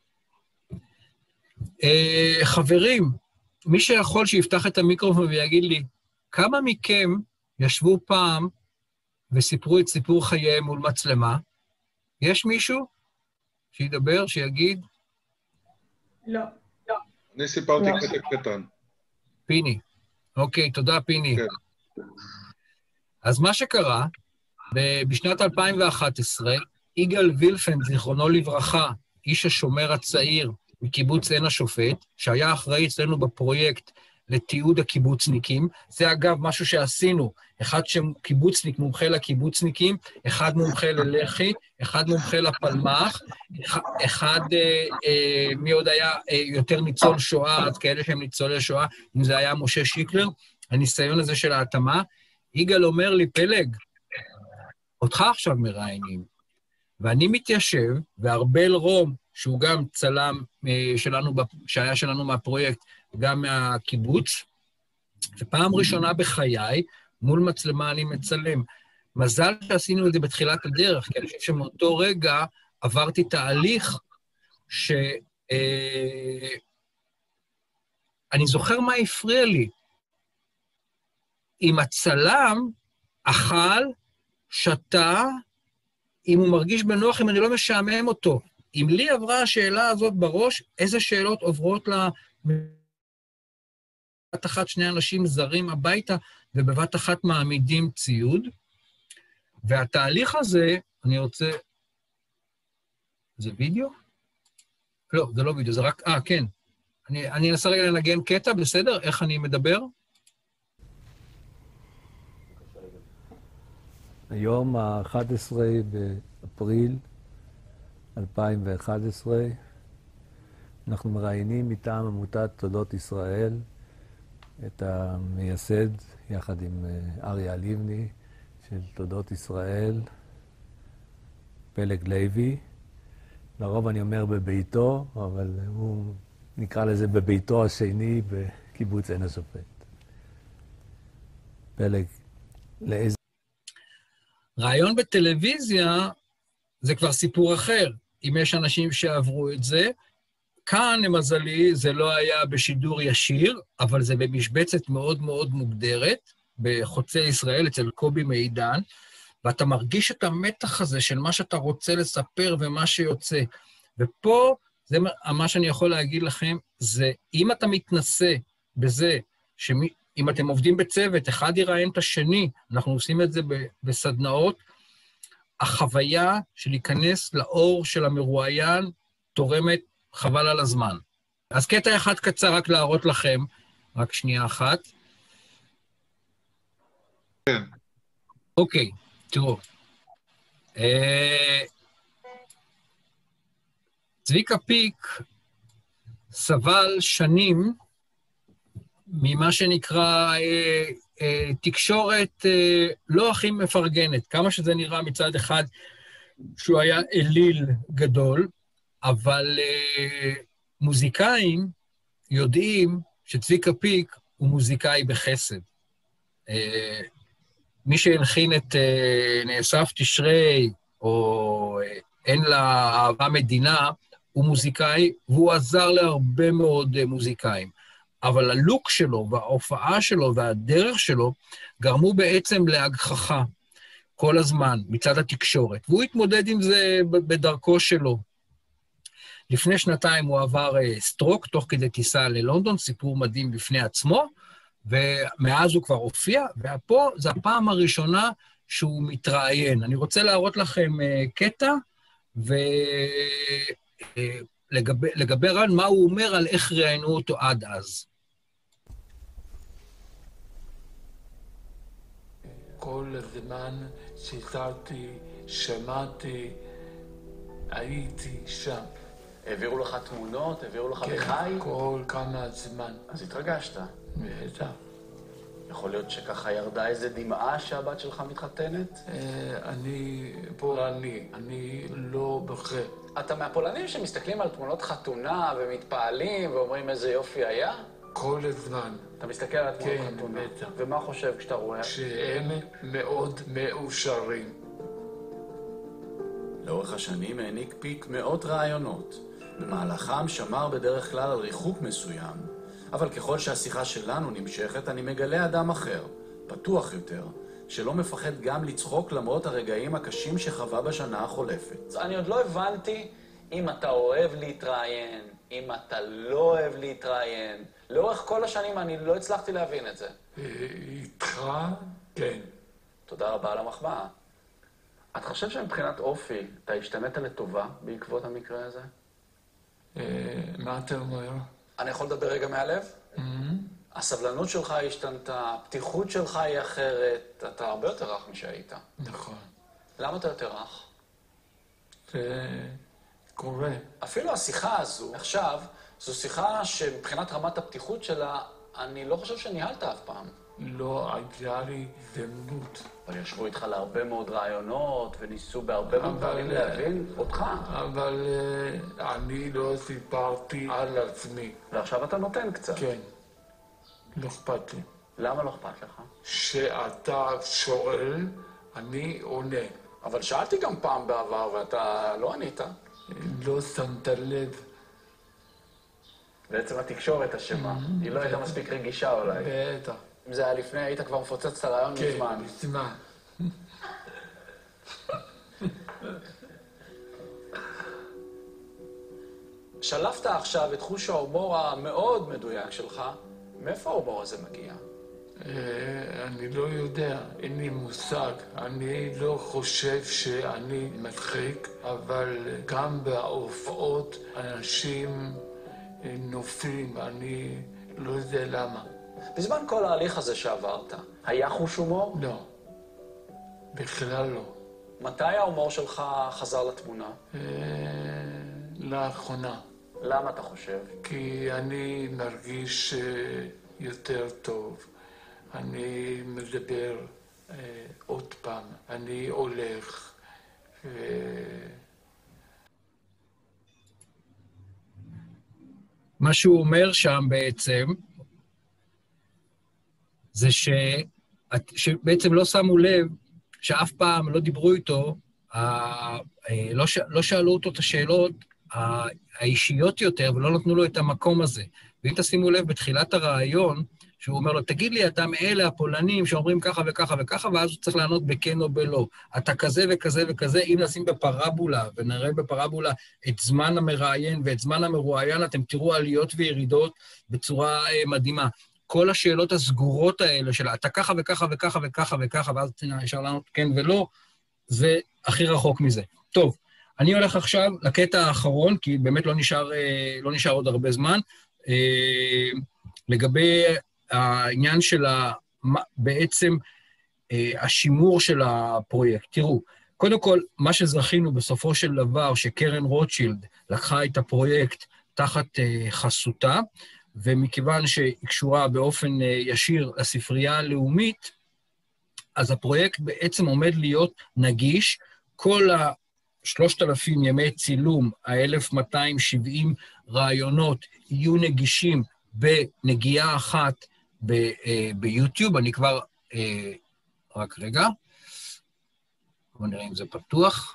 חברים, מי שיכול שיפתח את המיקרופון ויגיד לי, כמה מכם ישבו פעם וסיפרו את סיפור חייהם מול מצלמה? יש מישהו שידבר, שיגיד? לא. אני סיפרתי קטע קטן. פיני. אוקיי, תודה, פיני. כן. אז מה שקרה, בשנת 2011, יגאל וילפן, זיכרונו לברכה, איש השומר הצעיר מקיבוץ עין השופט, שהיה אחראי אצלנו בפרויקט לתיעוד הקיבוצניקים, זה אגב משהו שעשינו, אחד שקיבוצניק מומחה לקיבוצניקים, אחד מומחה ללח"י, אחד מומחה לפלמ"ח, אחד, מי עוד היה יותר ניצול שואה, אז כאלה שהם ניצולי שואה, אם זה היה משה שיקלר, הניסיון הזה של ההתאמה, יגאל אומר לי, פלג, אותך עכשיו מראיינים, ואני מתיישב, וארבל רום, שהוא גם צלם שלנו, שהיה שלנו מהפרויקט, גם מהקיבוץ, ופעם ראשונה בחיי, מול מצלמה אני מצלם. מזל שעשינו את זה בתחילת הדרך, כי אני חושב שמאותו רגע עברתי תהליך אני זוכר מה הפריע לי. אם הצלם אכל, שתה, אם הוא מרגיש בנוח, אם אני לא משעמם אותו. אם לי עברה השאלה הזאת בראש, איזה שאלות עוברות בבת אחת שני אנשים זרים הביתה, ובבת אחת מעמידים ציוד. והתהליך הזה, אני רוצה... זה וידאו? לא, זה לא וידאו, זה רק... כן. אני אנסה רגע לנגן קטע, בסדר? איך אני מדבר? היום ה-11 באפריל 2011, אנחנו מראיינים מטעם עמותת תולדות ישראל את המייסד, יחד עם אריה לבני, של תולדות ישראל, פלג לוי. לרוב אני אומר בביתו, אבל הוא נקרא לזה בביתו השני בקיבוץ עין השופט. פלג, לאיזה... רעיון בטלוויזיה זה כבר סיפור אחר, אם יש אנשים שעברו את זה. כאן, למזלי, זה לא היה בשידור ישיר, אבל זה במשבצת מאוד מאוד מוגדרת, בחוצה ישראל, אצל קובי מידן, ואתה מרגיש את המתח הזה של מה שאתה רוצה לספר ומה שיוצא. ופה, זה מה שאני יכול להגיד לכם, זה אם אתה מתנסה בזה, אם אתם עובדים בצוות, אחד יראיין את השני, אנחנו עושים את זה בסדנאות, החוויה של להיכנס לאור של המרואיין תורמת חבל על הזמן. אז קטע אחד קצר רק להראות לכם, רק שנייה אחת. כן. אוקיי, תראו. צביקה פיק סבל שנים ממה שנקרא תקשורת לא הכי מפרגנת, כמה שזה נראה מצד אחד שהוא היה אליל גדול, אבל מוזיקאים יודעים שצביקה פיק הוא מוזיקאי בחסד. מי שהנחין את נאסף תשרי, או אין לה אהבה מדינה, הוא מוזיקאי, והוא עזר להרבה מאוד מוזיקאים. אבל הלוק שלו, וההופעה שלו, והדרך שלו, גרמו בעצם להגחכה כל הזמן, מצד התקשורת. והוא התמודד עם זה בדרכו שלו. לפני שנתיים הוא עבר סטרוק, תוך כדי טיסה ללונדון, סיפור מדהים בפני עצמו, ומאז הוא כבר הופיע, ופה זו הפעם הראשונה שהוא מתראיין. אני רוצה להראות לכם קטע, ולגבי רן, מה הוא אומר על איך ראיינו אותו עד אז. כל הזמן שיצרתי, שמעתי, הייתי שם. העבירו לך תמונות? העבירו לך בחי? כן, כל כמה זמן. אז התרגשת. בטח. יכול להיות שככה ירדה איזה דמעה שהבת שלך מתחתנת? אני פולני, אני לא בוכה. אתה מהפולנים שמסתכלים על תמונות חתונה ומתפעלים ואומרים איזה יופי היה? כל הזמן. אתה מסתכל על תמונות כן, חתונה. כן, בטח. ומה חושב כשאתה רואה? שהם מאוד מאושרים. לאורך השנים העניק פיק מאות רעיונות. במהלכם שמר בדרך כלל על ריחוק מסוים, אבל ככל שהשיחה שלנו נמשכת, אני מגלה אדם אחר, פתוח יותר, שלא מפחד גם לצחוק למרות הרגעים הקשים שחווה בשנה החולפת. אני עוד לא הבנתי אם אתה אוהב להתראיין, אם אתה לא אוהב להתראיין. לאורך כל השנים אני לא הצלחתי להבין את זה. איתך? כן. תודה רבה על המחמאה. את חושב שמבחינת אופי, אתה השתנית לטובה בעקבות המקרה הזה? מה אתה אומר? אני יכול לדבר רגע מהלב? הסבלנות שלך השתנתה, הפתיחות שלך היא אחרת, אתה הרבה יותר רך משהיית. נכון. למה אתה יותר רך? זה קורה. אפילו השיחה הזו, עכשיו, זו שיחה שמבחינת רמת הפתיחות שלה, אני לא חושב שניהלת אף פעם. לא הייתה לי הזדמנות. אבל ישבו איתך להרבה מאוד רעיונות, וניסו בהרבה מאוד דברים להבין אותך. אבל אני לא סיפרתי על עצמי. ועכשיו אתה נותן קצת. כן. לא אכפת לי. למה לא אכפת לך? שאתה שואל, אני עונה. אבל שאלתי גם פעם בעבר, ואתה לא ענית. לא שמת לב. בעצם התקשורת אשמה. היא לא הייתה מספיק רגישה אולי. בטח. אם זה היה לפני, היית כבר מפוצץ את הרעיון מזמן. כן, מזמן. שלפת עכשיו את חוש ההומור המאוד מדויק שלך. מאיפה ההומור הזה מגיע? אני לא יודע, אין לי מושג. אני לא חושב שאני מצחיק, אבל גם בהופעות אנשים נופלים, אני לא יודע למה. בזמן כל ההליך הזה שעברת, היה חוש הומור? לא, בכלל לא. מתי ההומור שלך חזר לתמונה? לאחרונה. למה אתה חושב? כי אני מרגיש יותר טוב. אני מדבר עוד פעם, אני הולך מה שהוא אומר שם בעצם, זה שבעצם לא שמו לב, שאף פעם לא דיברו איתו, לא שאלו אותו את השאלות האישיות יותר, ולא נתנו לו את המקום הזה. ואם תשימו לב, בתחילת הרעיון, שהוא אומר לו, תגיד לי, אתה מאלה הפולנים שאומרים ככה וככה וככה, ואז הוא צריך לענות בכן או בלא. אתה כזה וכזה וכזה, אם נשים בפרבולה, ונראה בפרבולה את זמן המראיין ואת זמן המרואיין, אתם תראו עליות וירידות בצורה מדהימה. כל השאלות הסגורות האלה של אתה ככה וככה וככה וככה וככה, ואז אפשר לענות כן ולא, זה הכי רחוק מזה. טוב, אני הולך עכשיו לקטע האחרון, כי באמת לא נשאר עוד הרבה זמן, לגבי העניין של בעצם השימור של הפרויקט. תראו, קודם כל, מה שזכינו בסופו של דבר, שקרן רוטשילד לקחה את הפרויקט תחת חסותה, ומכיוון שהיא קשורה באופן ישיר לספרייה הלאומית, אז הפרויקט בעצם עומד להיות נגיש. כל 3,000 ימי צילום, 1,270 רעיונות יהיו נגישים בנגיעה אחת ביוטיוב. אני כבר, רק רגע, בואו נראה אם זה פתוח.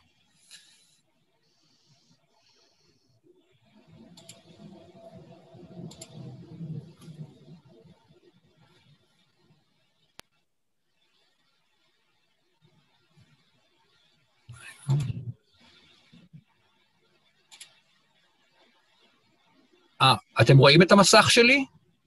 אתם רואים את המסך שלי?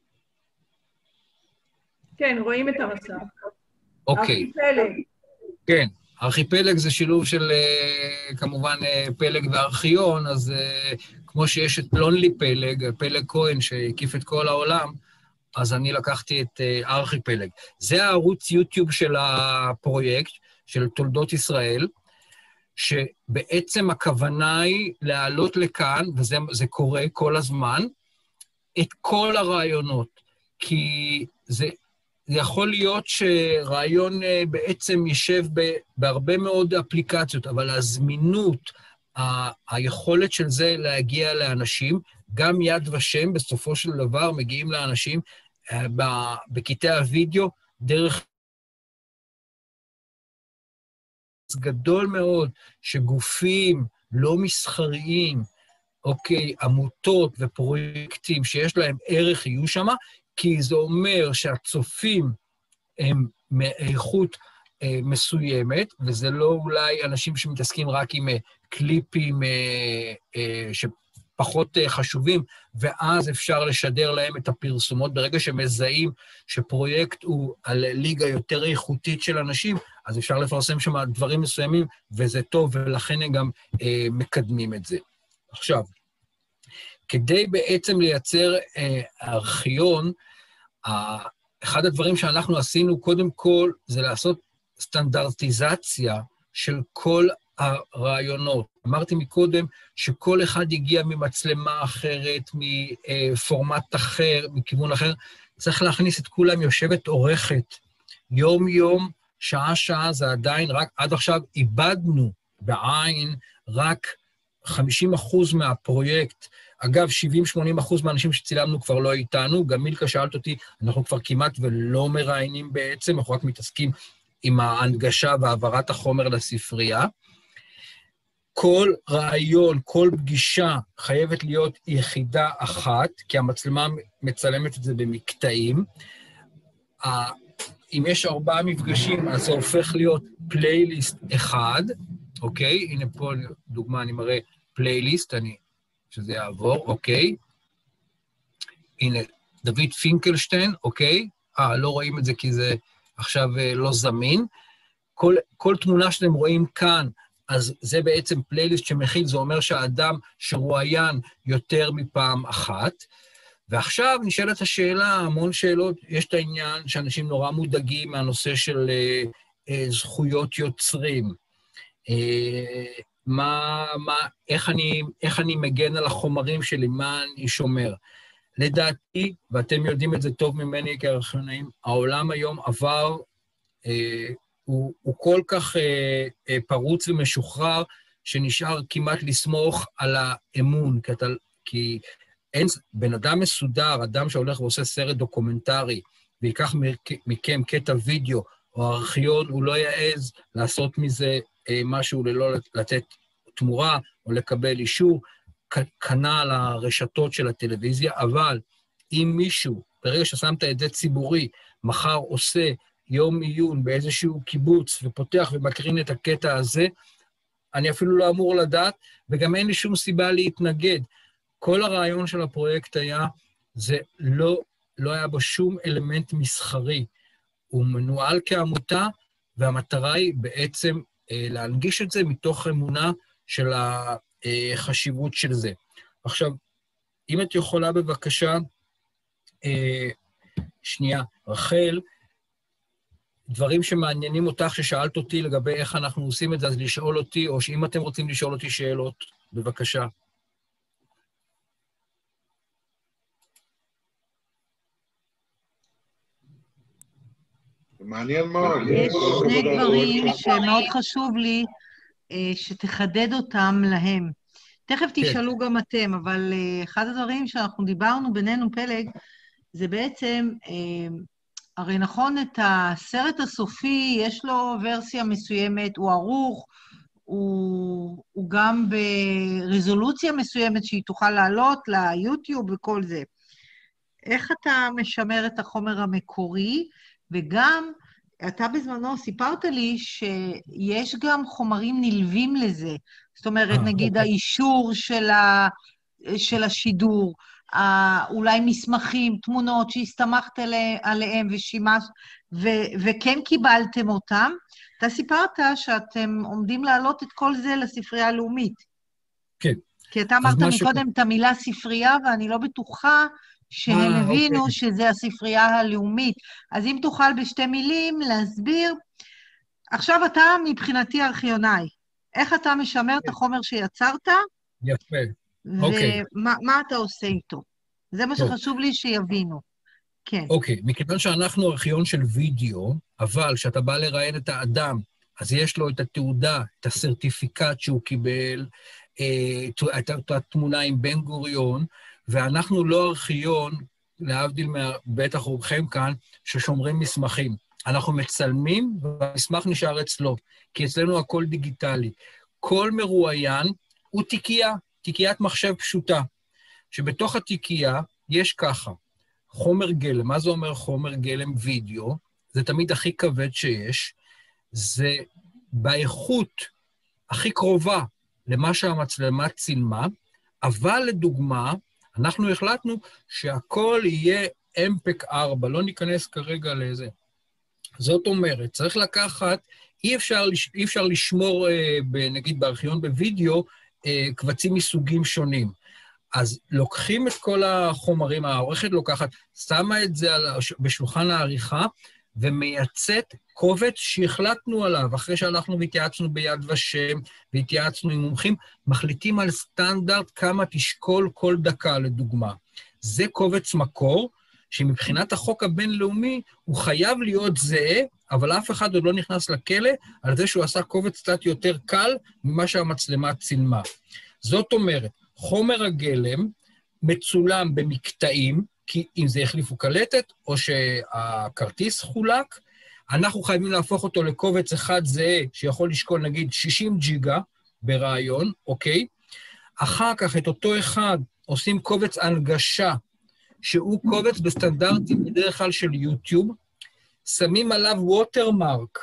כן, רואים את המסך. אוקיי. ארכיפלג. כן, ארכיפלג זה שילוב של, כמובן, פלג וארכיון, אז כמו שיש את לונלי פלג, פלג כהן שהקיף את כל העולם, אז אני לקחתי את ארכיפלג. זה הערוץ יוטיוב של הפרויקט, של תולדות ישראל, שבעצם הכוונה היא להעלות לכאן, וזה קורה כל הזמן, את כל הרעיונות, כי זה יכול להיות שרעיון בעצם יישב בהרבה מאוד אפליקציות, אבל הזמינות, היכולת של זה להגיע לאנשים, גם יד ושם בסופו של דבר מגיעים לאנשים בקטעי הוידאו, דרך גדול מאוד שגופים לא מסחריים, אוקיי, עמותות ופרויקטים שיש להם ערך יהיו שם, כי זה אומר שהצופים הם מאיכות מסוימת, וזה לא אולי אנשים שמתעסקים רק עם קליפים שפחות חשובים, ואז אפשר לשדר להם את הפרסומות. ברגע שמזהים שפרויקט הוא על ליגה יותר איכותית של אנשים, אז אפשר לפרסם שם דברים מסוימים, וזה טוב, ולכן הם גם מקדמים את זה. עכשיו, כדי בעצם לייצר ארכיון, אחד הדברים שאנחנו עשינו קודם כל, זה לעשות סטנדרטיזציה של כל הרעיונות. אמרתי מקודם שכל אחד הגיע ממצלמה אחרת, מפורמט אחר, מכיוון אחר, צריך להכניס את כולם, יושבת עורכת, יום-יום, שעה-שעה, זה עדיין רק, עד עכשיו איבדנו בעין רק 50% מהפרויקט. אגב, 70-80% מהאנשים שצילמנו כבר לא איתנו, גם מילכה שאלת אותי, אנחנו כבר כמעט ולא מראיינים בעצם, אנחנו רק מתעסקים עם ההנגשה והעברת החומר לספרייה. כל רעיון, כל פגישה חייבת להיות יחידה אחת, כי המצלמה מצלמת את זה במקטעים. אם יש 4 מפגשים, אז זה הופך להיות פלייליסט אחד, אוקיי? הנה פה דוגמה, אני מראה פלייליסט, שזה יעבור, אוקיי? הנה, דוד פינקלשטיין, אוקיי? לא רואים את זה כי זה עכשיו לא זמין. כל תמונה שאתם רואים כאן, אז זה בעצם פלייליסט שמכיל, זה אומר שהאדם שרואיין יותר מפעם אחת, ועכשיו נשאלת השאלה, המון שאלות, יש את העניין שאנשים נורא מודאגים מהנושא של זכויות יוצרים. איך אני מגן על החומרים שלי, מה אני שומר. לדעתי, ואתם יודעים את זה טוב ממני כארכיונאים, העולם היום עבר, הוא כל כך פרוץ ומשוחרר, שנשאר כמעט לסמוך על האמון, כי אין, בן אדם מסודר, אדם שהולך ועושה סרט דוקומנטרי, ויקח מכם קטע וידאו או ארכיון, הוא לא יעז לעשות מזה משהו ללא לתת תמורה או לקבל אישור, קנה על הרשתות של הטלוויזיה, אבל אם מישהו, ברגע ששמת את זה ציבורי, מחר עושה יום עיון באיזשהו קיבוץ ופותח ומקרין את הקטע הזה, אני אפילו לא אמור לדעת, וגם אין לי שום סיבה להתנגד. כל הרעיון של הפרויקט היה, זה לא היה בו שום אלמנט מסחרי. הוא מנוהל כעמותה, והמטרה היא בעצם להנגיש את זה מתוך אמונה של החשיבות של זה. עכשיו, אם את יכולה בבקשה, שנייה, רחל, דברים שמעניינים אותך ששאלת אותי לגבי איך אנחנו עושים את זה, אז לשאול אותי, או שאם אתם רוצים לשאול אותי שאלות, בבקשה. מעניין מאוד. יש שני דברים שמאוד חשוב לי שתחדד אותם להם. תכף תשאלו גם אתם, אבל אחד הדברים שאנחנו דיברנו בינינו, פלג, זה בעצם, הרי נכון, את הסרט הסופי, יש לו ורסיה מסוימת, הוא ערוך, הוא גם ברזולוציה מסוימת שהיא תוכל לעלות ליוטיוב וכל זה. איך אתה משמר את החומר המקורי, וגם, אתה בזמנו סיפרת לי שיש גם חומרים נלווים לזה. זאת אומרת, נגיד האישור של השידור, אולי מסמכים, תמונות שהסתמכת עליהם וכן קיבלתם אותם. אתה סיפרת שאתם עומדים להעלות את כל זה לספרייה הלאומית. כן. כי אתה אמרת מקודם את המילה ספרייה, ואני לא בטוחה שהם הבינו שזה הספרייה הלאומית. אז אם תוכל בשתי מילים להסביר, עכשיו אתה מבחינתי ארכיונאי, איך אתה משמר את החומר שיצרת? יפה. אוקיי. ומה אתה עושה איתו? זה מה שחשוב לי שיבינו. כן. אוקיי, מכיוון שאנחנו ארכיון של וידאו, אבל כשאתה בא לראיין את האדם, אז יש לו את התעודה, את הסרטיפיקט שהוא קיבל, את התמונה עם בן גוריון, ואנחנו לא ארכיון, להבדיל מבטח רובכם כאן, ששומרים מסמכים. אנחנו מצלמים, והמסמך נשאר אצלו, כי אצלנו הכל דיגיטלי. כל מרואיין הוא תיקיית מחשב פשוטה, שבתוך התיקייה יש ככה, חומר גלם. מה זה אומר חומר גלם? וידאו, זה תמיד הכי כבד שיש, זה באיכות הכי קרובה למה שהמצלמה צילמה, אבל לדוגמה, אנחנו החלטנו שהכל יהיה MPEG 4, לא ניכנס כרגע לזה. זאת אומרת, צריך לקחת, אי אפשר לשמור, נגיד בארכיון בווידאו, קבצים מסוגים שונים. אז לוקחים את כל החומרים, העורכת לוקחת, שמה את זה בשולחן העריכה, ומייצאת קובץ שהחלטנו עליו, אחרי שאנחנו התייעצנו ביד ושם, והתייעצנו עם מומחים, מחליטים על סטנדרט כמה תשקול כל דקה, לדוגמה. זה קובץ מקור, שמבחינת החוק הבינלאומי, הוא חייב להיות זהה, אבל אף אחד עוד לא נכנס לכלא, על זה שהוא עשה קובץ קצת יותר קל, ממה שהמצלמה צילמה. זאת אומרת, חומר הגלם מצולם במקטעים, כי אם זה החליפו קלטת, או שהכרטיס חולק, אנחנו חייבים להפוך אותו לקובץ אחד זהה, שיכול לשקול נגיד 60 ג'יגה ברעיון, אוקיי? אחר כך את אותו אחד עושים קובץ הנגשה, שהוא קובץ בסטנדרטים בדרך כלל של יוטיוב, שמים עליו ווטרמרק,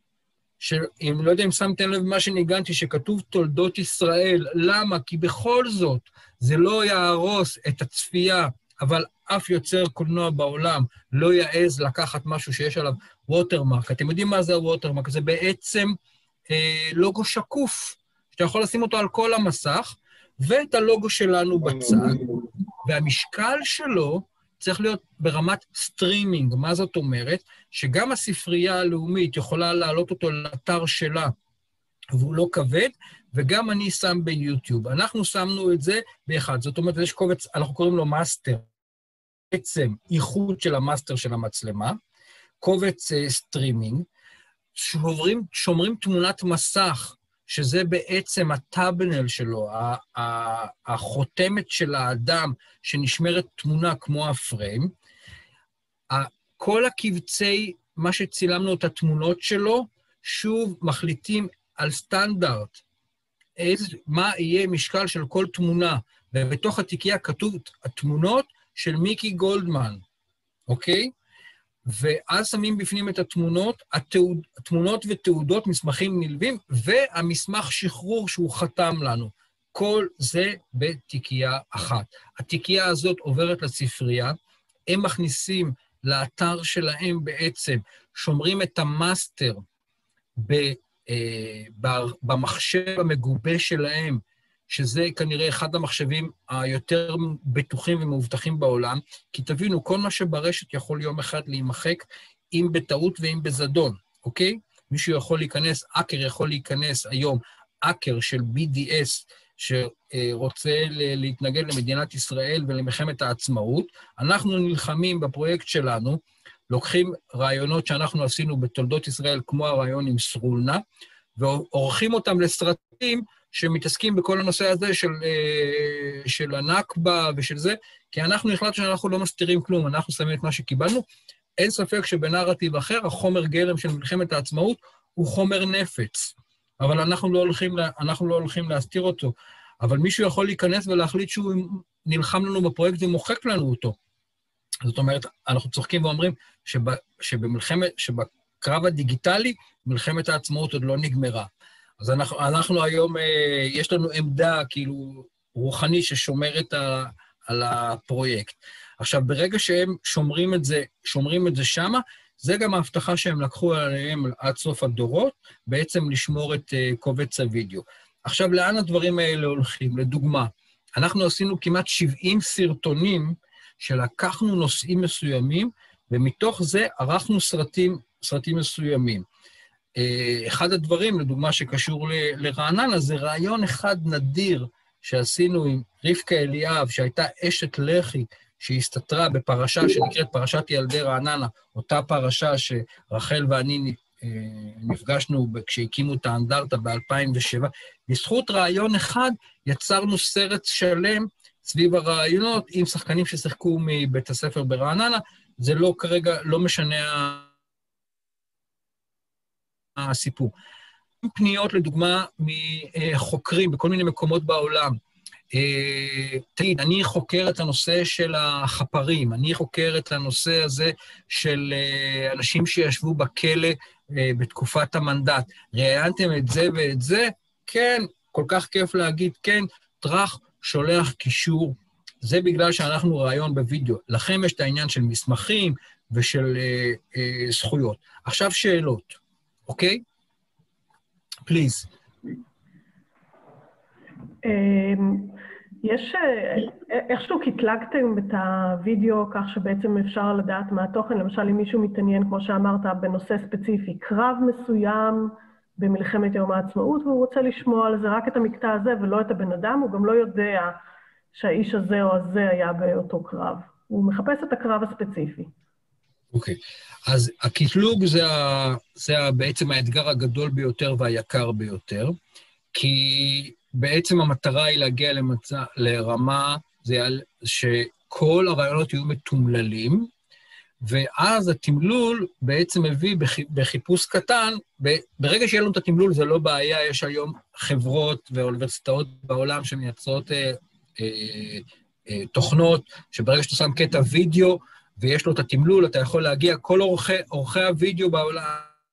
שאם לא יודע אם שמתם לב מה שניגנתי, שכתוב תולדות ישראל. למה? כי בכל זאת זה לא יהרוס את הצפייה, אבל אף יוצר קולנוע בעולם לא יעז לקחת משהו שיש עליו ווטרמרק. אתם יודעים מה זה הווטרמרק? זה בעצם לוגו שקוף, שאתה יכול לשים אותו על כל המסך, ואת הלוגו שלנו בצד, והמשקל שלו צריך להיות ברמת סטרימינג. מה זאת אומרת? שגם הספרייה הלאומית יכולה להעלות אותו לאתר שלה, והוא לא כבד, וגם אני שם ביוטיוב. אנחנו שמנו את זה באחד. זאת אומרת, יש קובץ, אנחנו קוראים לו מאסטר. בעצם איחוד של המאסטר של המצלמה, קובץ סטרימינג, שומרים תמונת מסך, שזה בעצם הטאבנל שלו, החותמת של האדם, שנשמרת תמונה כמו הפריים. כל הקבצי, מה שצילמנו את התמונות שלו, שוב מחליטים על סטנדרט, מה יהיה משקל של כל תמונה, ובתוך התיקייה כתוב התמונות של מיקי גולדמן, אוקיי? ואז שמים בפנים את התמונות, התמונות ותעודות, מסמכים נלווים, והמסמך שחרור שהוא חתם לנו. כל זה בתיקייה אחת. התיקייה הזאת עוברת לספרייה, הם מכניסים לאתר שלהם בעצם, שומרים את המאסטר במחשב המגובה שלהם, שזה כנראה אחד המחשבים היותר בטוחים ומאובטחים בעולם, כי תבינו, כל מה שברשת יכול יום אחד להימחק, אם בטעות ואם בזדון, אוקיי? מישהו יכול להיכנס, אקר יכול להיכנס היום, אקר של BDS, שרוצה להתנגד למדינת ישראל ולמלחמת העצמאות. אנחנו נלחמים בפרויקט שלנו, לוקחים רעיונות שאנחנו עשינו בתולדות ישראל, כמו הרעיון עם סרולנה, ועורכים אותם לסרטים שמתעסקים בכל הנושא הזה של הנכבה ושל זה, כי אנחנו החלטנו שאנחנו לא מסתירים כלום, אנחנו שמים את מה שקיבלנו. אין ספק שבנרטיב אחר, החומר גלם של מלחמת העצמאות הוא חומר נפץ, אבל אנחנו לא הולכים להסתיר אותו. אבל מישהו יכול להיכנס ולהחליט שהוא נלחם לנו בפרויקט ומוחק לנו אותו. זאת אומרת, אנחנו צוחקים ואומרים שבקרב הדיגיטלי, מלחמת העצמאות עוד לא נגמרה. אז אנחנו היום, יש לנו עמדה כאילו רוחנית ששומרת על הפרויקט. עכשיו, ברגע שהם שומרים את זה שמה, זה גם ההבטחה שהם לקחו עליהם עד סוף הדורות, בעצם לשמור את קובץ הוידאו. עכשיו, לאן הדברים האלה הולכים? לדוגמה, אנחנו עשינו כמעט 70 סרטונים שלקחנו נושאים מסוימים, ומתוך זה ערכנו סרטים מסוימים. אחד הדברים, לדוגמה, שקשור לרעננה, זה רעיון אחד נדיר שעשינו עם רבקה אליאב, שהייתה אשת לח"י, שהסתתרה בפרשה שנקראת פרשת ילדי רעננה, אותה פרשה שרחל ואני נפגשנו כשהקימו את האנדרטה ב-2007. בזכות רעיון אחד יצרנו סרט שלם סביב הרעיונות עם שחקנים ששיחקו מבית הספר ברעננה. זה לא כרגע, לא משנה הסיפור. פניות לדוגמה מחוקרים בכל מיני מקומות בעולם. תגיד, אני חוקר את הנושא של החפרים, אני חוקר את הנושא הזה של אנשים שישבו בכלא בתקופת המנדט. ראיינתם את זה ואת זה? כן, כל כך כיף להגיד כן, טרח, שולח קישור. זה בגלל שאנחנו רעיון בווידאו. לכם יש את העניין של מסמכים ושל זכויות. עכשיו שאלות, אוקיי? פליז. יש, איכשהו קטלגתם את הוידאו כך שבעצם אפשר לדעת מה התוכן, למשל אם מישהו מתעניין, כמו שאמרת, בנושא ספציפי, קרב מסוים במלחמת יום העצמאות, והוא רוצה לשמוע על זה רק את המקטע הזה ולא את הבן אדם, הוא גם לא יודע שהאיש הזה או הזה היה באותו קרב. הוא מחפש את הקרב הספציפי. אוקיי, אז הקטלוג זה בעצם האתגר הגדול ביותר והיקר ביותר, כי בעצם המטרה היא להגיע לרמה שכל הרעיונות יהיו מתומללים, ואז התמלול בעצם מביא בחיפוש קטן, ברגע שיהיה לנו את התמלול זה לא בעיה, יש היום חברות ואוניברסיטאות בעולם שמייצרות תוכנות, שברגע שאתה שם קטע וידאו ויש לו את התמלול, אתה יכול להגיע, כל עורכי הוידאו בעולם,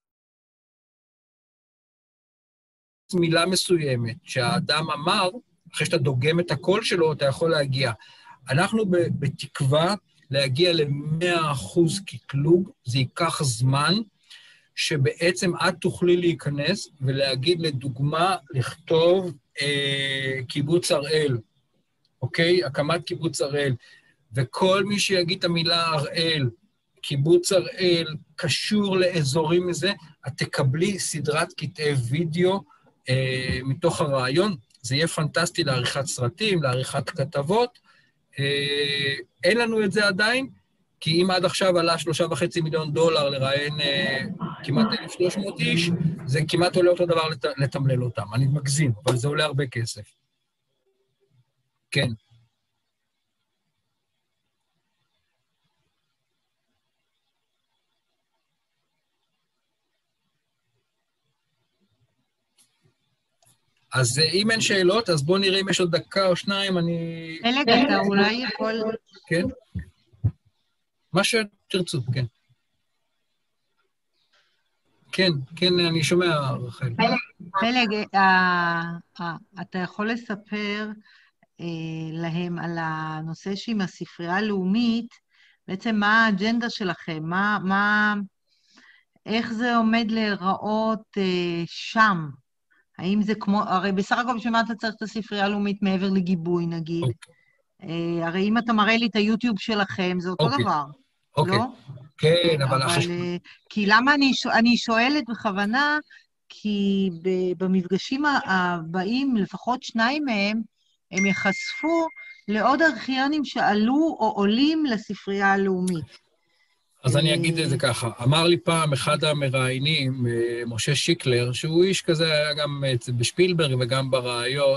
מילה מסוימת שהאדם אמר, אחרי שאתה דוגם את הקול שלו, אתה יכול להגיע. אנחנו בתקווה להגיע ל100% קטלוג, זה ייקח זמן, שבעצם את תוכלי להיכנס ולהגיד לדוגמה, לכתוב קיבוץ הראל, אוקיי? הקמת קיבוץ הראל, וכל מי שיגיד את המילה הראל, קיבוץ הראל, קשור לאזורים מזה, את תקבלי סדרת קטעי וידאו, מתוך הרעיון, זה יהיה פנטסטי לעריכת סרטים, לעריכת כתבות, אין לנו את זה עדיין, כי אם עד עכשיו עלה $3.5 מיליון לראיין כמעט 1,300 איש, זה כמעט עולה אותו דבר לתמלל אותם. אני מגזים, אבל זה עולה הרבה כסף. כן. אז אם אין שאלות, אז בואו נראה אם יש עוד דקה או שניים, אני... פלג, אתה אולי יכול... כן? מה שתרצו, כן. כן, כן, אני שומע, רחל. פלג, אתה יכול לספר להם על הנושא שעם הספרייה הלאומית, בעצם מה האג'נדה שלכם, איך זה עומד להיראות שם? האם זה כמו, הרי בסך הכל בשביל מה אתה צריך את הספרייה הלאומית מעבר לגיבוי, נגיד? הרי אם אתה מראה לי את היוטיוב שלכם, זה אותו דבר, לא? כן, אבל... כי למה אני שואלת בכוונה, כי במפגשים הבאים, לפחות 2 מהם, הם יחשפו לעוד ארכיונים שעלו או עולים לספרייה הלאומית. אז אני אגיד את זה ככה. אמר לי פעם אחד המראיינים, משה שיקלר, שהוא איש כזה, היה גם בשפילברג וגם ברעיון,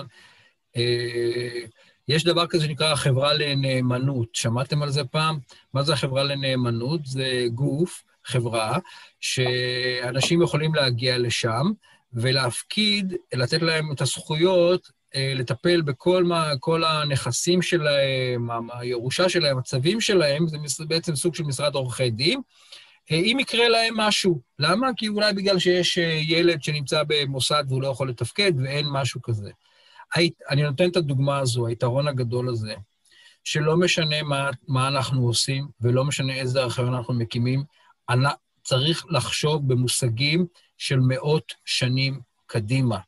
יש דבר כזה שנקרא החברה לנאמנות. שמעתם על זה פעם? מה זה החברה לנאמנות? זה גוף, חברה, שאנשים יכולים להגיע לשם ולהפקיד, לתת להם את הזכויות, לטפל בכל הנכסים שלהם, הירושה שלהם, הצווים שלהם, זה בעצם סוג של משרד עורכי דין, אם יקרה להם משהו. למה? כי אולי בגלל שיש ילד שנמצא במוסד והוא לא יכול לתפקד ואין משהו כזה. אני נותן את הדוגמה הזו, היתרון הגדול הזה, שלא משנה מה אנחנו עושים, ולא משנה איזה ארכיון אנחנו מקימים, צריך לחשוב במושגים של מאות שנים קדימה,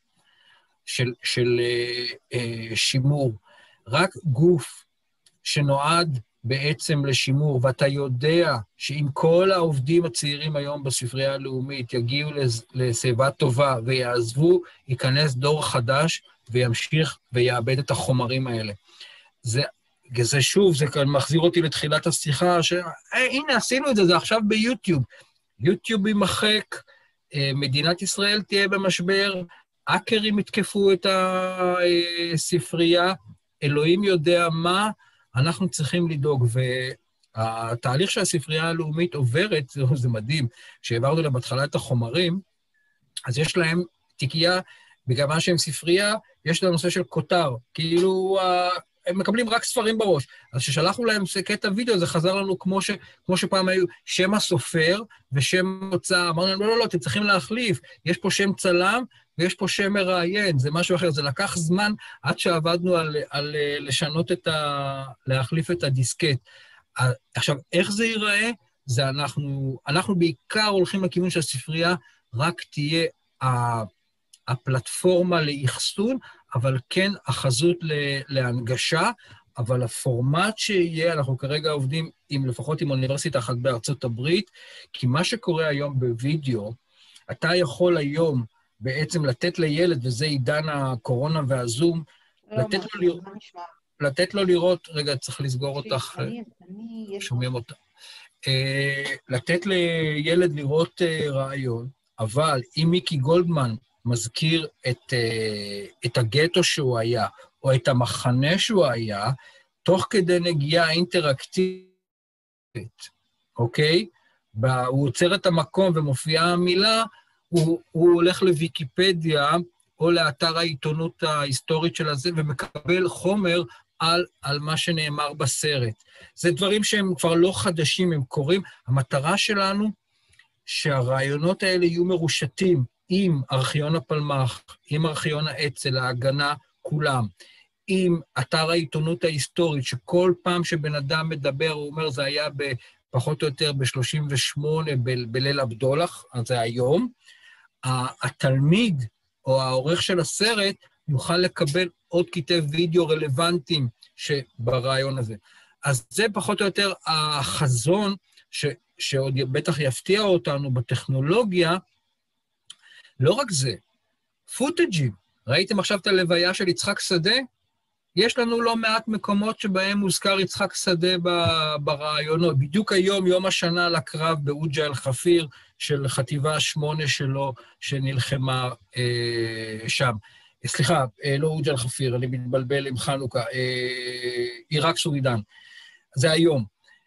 של שימור. רק גוף שנועד בעצם לשימור, ואתה יודע שאם כל העובדים הצעירים היום בספרייה הלאומית יגיעו לסביבה טובה ויעזבו, ייכנס דור חדש וימשיך ויאבד את החומרים האלה. זה שוב, זה מחזיר אותי לתחילת השיחה, הנה עשינו את זה, זה עכשיו ביוטיוב. יוטיוב יימחק, מדינת ישראל תהיה במשבר, האקרים יתקפו את הספרייה, אלוהים יודע מה, אנחנו צריכים לדאוג, והתהליך שהספרייה הלאומית עוברת, זה מדהים, כשהעברנו להם בהתחלה את החומרים, אז יש להם תיקייה, בגלל שהם ספרייה, יש להם נושא של כותר, כאילו הם מקבלים רק ספרים בראש. אז כששלחנו להם קטע וידאו, זה חזר לנו כמו שפעם היו שם הסופר ושם הוצאה, אמרנו להם, לא, אתם צריכים להחליף, יש פה שם צלם ויש פה שם מראיין, זה משהו אחר, זה לקח זמן עד שעבדנו על לשנות להחליף את הדיסקט. עכשיו, איך זה ייראה? זה אנחנו בעיקר הולכים לכיוון שהספרייה רק תהיה הפלטפורמה לאחסון, אבל כן החזות להנגשה, אבל הפורמט שיהיה, אנחנו כרגע עובדים לפחות עם אוניברסיטה אחת בארצות הברית, כי מה שקורה היום בווידאו, אתה יכול היום בעצם לתת לילד, וזה עידן הקורונה והזום, לתת לו לראות, רגע, צריך לסגור אותך, שומעים אותה. לתת לילד לראות רעיון, אבל אם מיקי גולדמן מזכיר את הגטו שהוא היה, או את המחנה שהוא היה, תוך כדי נגיעה אינטראקטיבית, אוקיי? הוא עוצר את המקום ומופיעה המילה, הוא הולך לוויקיפדיה, או לאתר העיתונות ההיסטורית של הזה, ומקבל חומר על מה שנאמר בסרט. זה דברים שהם כבר לא חדשים, הם קוראים. המטרה שלנו, שהרעיונות האלה יהיו מרושתים עם ארכיון הפלמ"ח, עם ארכיון האצ"ל, ההגנה, כולם, עם אתר העיתונות ההיסטורית, שכל פעם שבן אדם מדבר, הוא אומר, זה היה פחות או יותר ב-38 בליל הבדולח, אז זה היום, התלמיד או העורך של הסרט יוכל לקבל עוד כתב וידאו רלוונטיים ברעיון הזה. אז זה פחות או יותר החזון שעוד בטח יפתיע אותנו בטכנולוגיה. לא רק זה, פוטג'ים. ראיתם עכשיו את הלוויה של יצחק שדה? יש לנו לא מעט מקומות שבהם מוזכר יצחק שדה ברעיונות. בדיוק היום, יום השנה לקרב באוג'ה אל-חפיר, של חטיבה 8 שלו, שנלחמה שם. סליחה, לא אוג'ה אל-חפיר, אני מתבלבל עם חנוכה, עיראק סורידן. זה היום.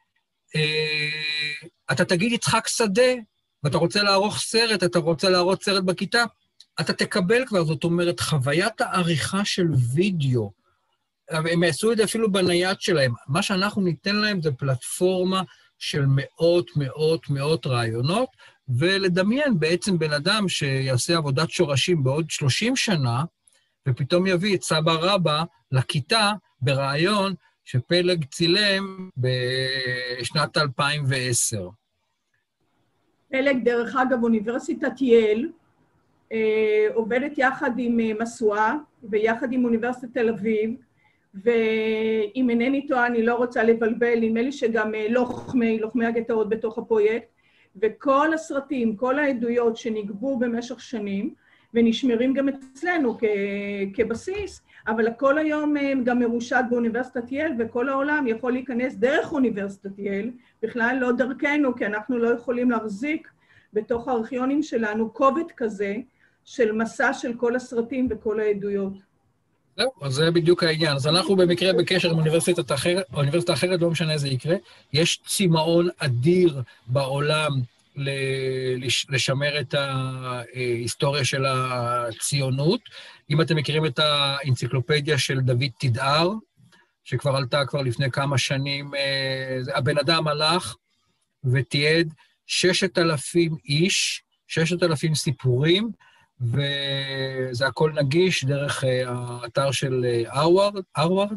אתה תגיד יצחק שדה, ואתה רוצה לערוך סרט, אתה רוצה להראות סרט בכיתה, אתה תקבל כבר, זאת אומרת, חוויית העריכה של וידאו, הם יעשו את זה אפילו בנייד שלהם. מה שאנחנו ניתן להם זה פלטפורמה של מאות רעיונות, ולדמיין בעצם בן אדם שיעשה עבודת שורשים בעוד 30 שנה, ופתאום יביא את סבא רבא לכיתה ברעיון שפלג צילם בשנת 2010. פלג, דרך אגב, אוניברסיטת יל, עובדת יחד עם מסועה ויחד עם אוניברסיטת תל אביב, ואם אינני טועה, אני לא רוצה לבלבל, נדמה לי שגם לוחמי הגטאות בתוך הפרויקט, וכל הסרטים, כל העדויות שנגבו במשך שנים, ונשמרים גם אצלנו כבסיס, אבל הכל היום גם מרושת באוניברסיטת יל, וכל העולם יכול להיכנס דרך אוניברסיטת יל, בכלל לא דרכנו, כי אנחנו לא יכולים להחזיק בתוך הארכיונים שלנו קובץ כזה, של מסע של כל הסרטים וכל העדויות. זהו, אז זה בדיוק העניין. אז אנחנו במקרה בקשר עם אוניברסיטה אחרת, לא משנה איזה יקרה, יש צמאון אדיר בעולם לשמר את ההיסטוריה של הציונות. אם אתם מכירים את האנציקלופדיה של דוד תדהר, שכבר עלתה כבר לפני כמה שנים, הבן אדם הלך ותיעד 6,000 איש, 6,000 סיפורים, וזה הכל נגיש דרך האתר של הרווארד,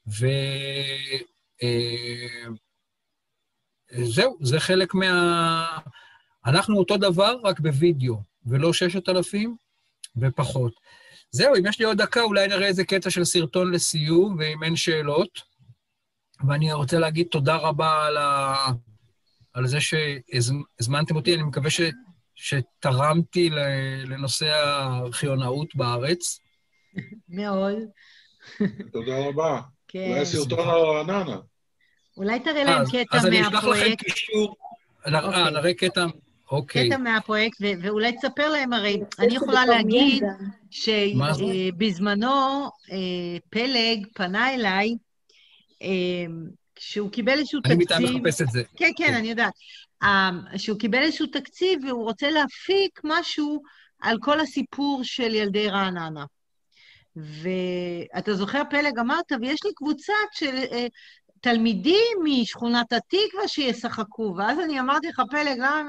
וזהו, זה חלק אנחנו אותו דבר, רק בווידאו, ולא 6,000 ופחות. זהו, אם יש לי עוד דקה, אולי נראה איזה קטע של סרטון לסיום, ואם אין שאלות, ואני רוצה להגיד תודה רבה על זה שהזמנתם אותי, אני מקווה שתרמתי לנושא הארכיונאות בארץ. מאוד. תודה רבה. כן. אולי סרטון הרעננה. אולי תראה להם קטע מהפרויקט. אז אני אשלח לכם קישור. נראה קטע. אוקיי. קטע מהפרויקט, ואולי תספר להם, הרי אני יכולה להגיד שבזמנו פלג פנה אליי, שהוא קיבל איזשהו תקציב... אני מתאם לחפש את זה. כן, כן, אני יודעת. שהוא קיבל איזשהו תקציב, והוא רוצה להפיק משהו על כל הסיפור של ילדי רעננה. ואתה זוכר, פלג, אמרת, ויש לי קבוצת של תלמידים משכונת התקווה שישחקו, ואז אני אמרתי לך, פלג, למה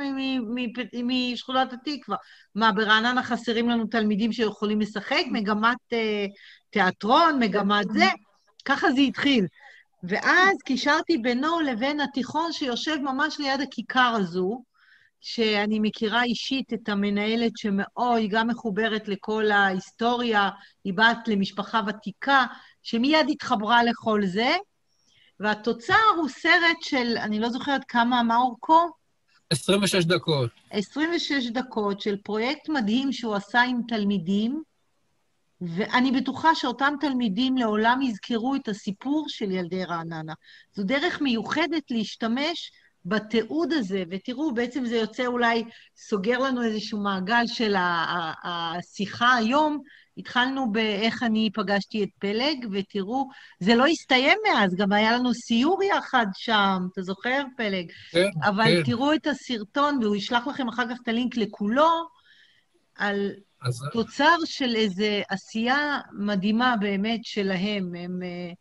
משכונת התקווה? מה, ברעננה חסרים לנו תלמידים שיכולים לשחק? מגמת תיאטרון, מגמת זה? ככה זה התחיל. ואז קישרתי בינו לבין התיכון שיושב ממש ליד הכיכר הזו, שאני מכירה אישית את המנהלת שמאוד, היא גם מחוברת לכל ההיסטוריה, היא בת למשפחה ותיקה, שמיד התחברה לכל זה, והתוצר הוא סרט של, אני לא זוכרת מה אורכו? 26 דקות. 26 דקות של פרויקט מדהים שהוא עשה עם תלמידים, ואני בטוחה שאותם תלמידים לעולם יזכרו את הסיפור של ילדי רעננה. זו דרך מיוחדת להשתמש בתיעוד הזה, ותראו, בעצם זה יוצא אולי, סוגר לנו איזשהו מעגל של השיחה היום, התחלנו באיך אני פגשתי את פלג, ותראו, זה לא הסתיים מאז, גם היה לנו סיור יחד שם, אתה זוכר, פלג? כן, אבל כן. תראו את הסרטון, והוא ישלח לכם אחר כך את הלינק לכולו, על תוצר של איזו עשייה מדהימה באמת שלהם. הם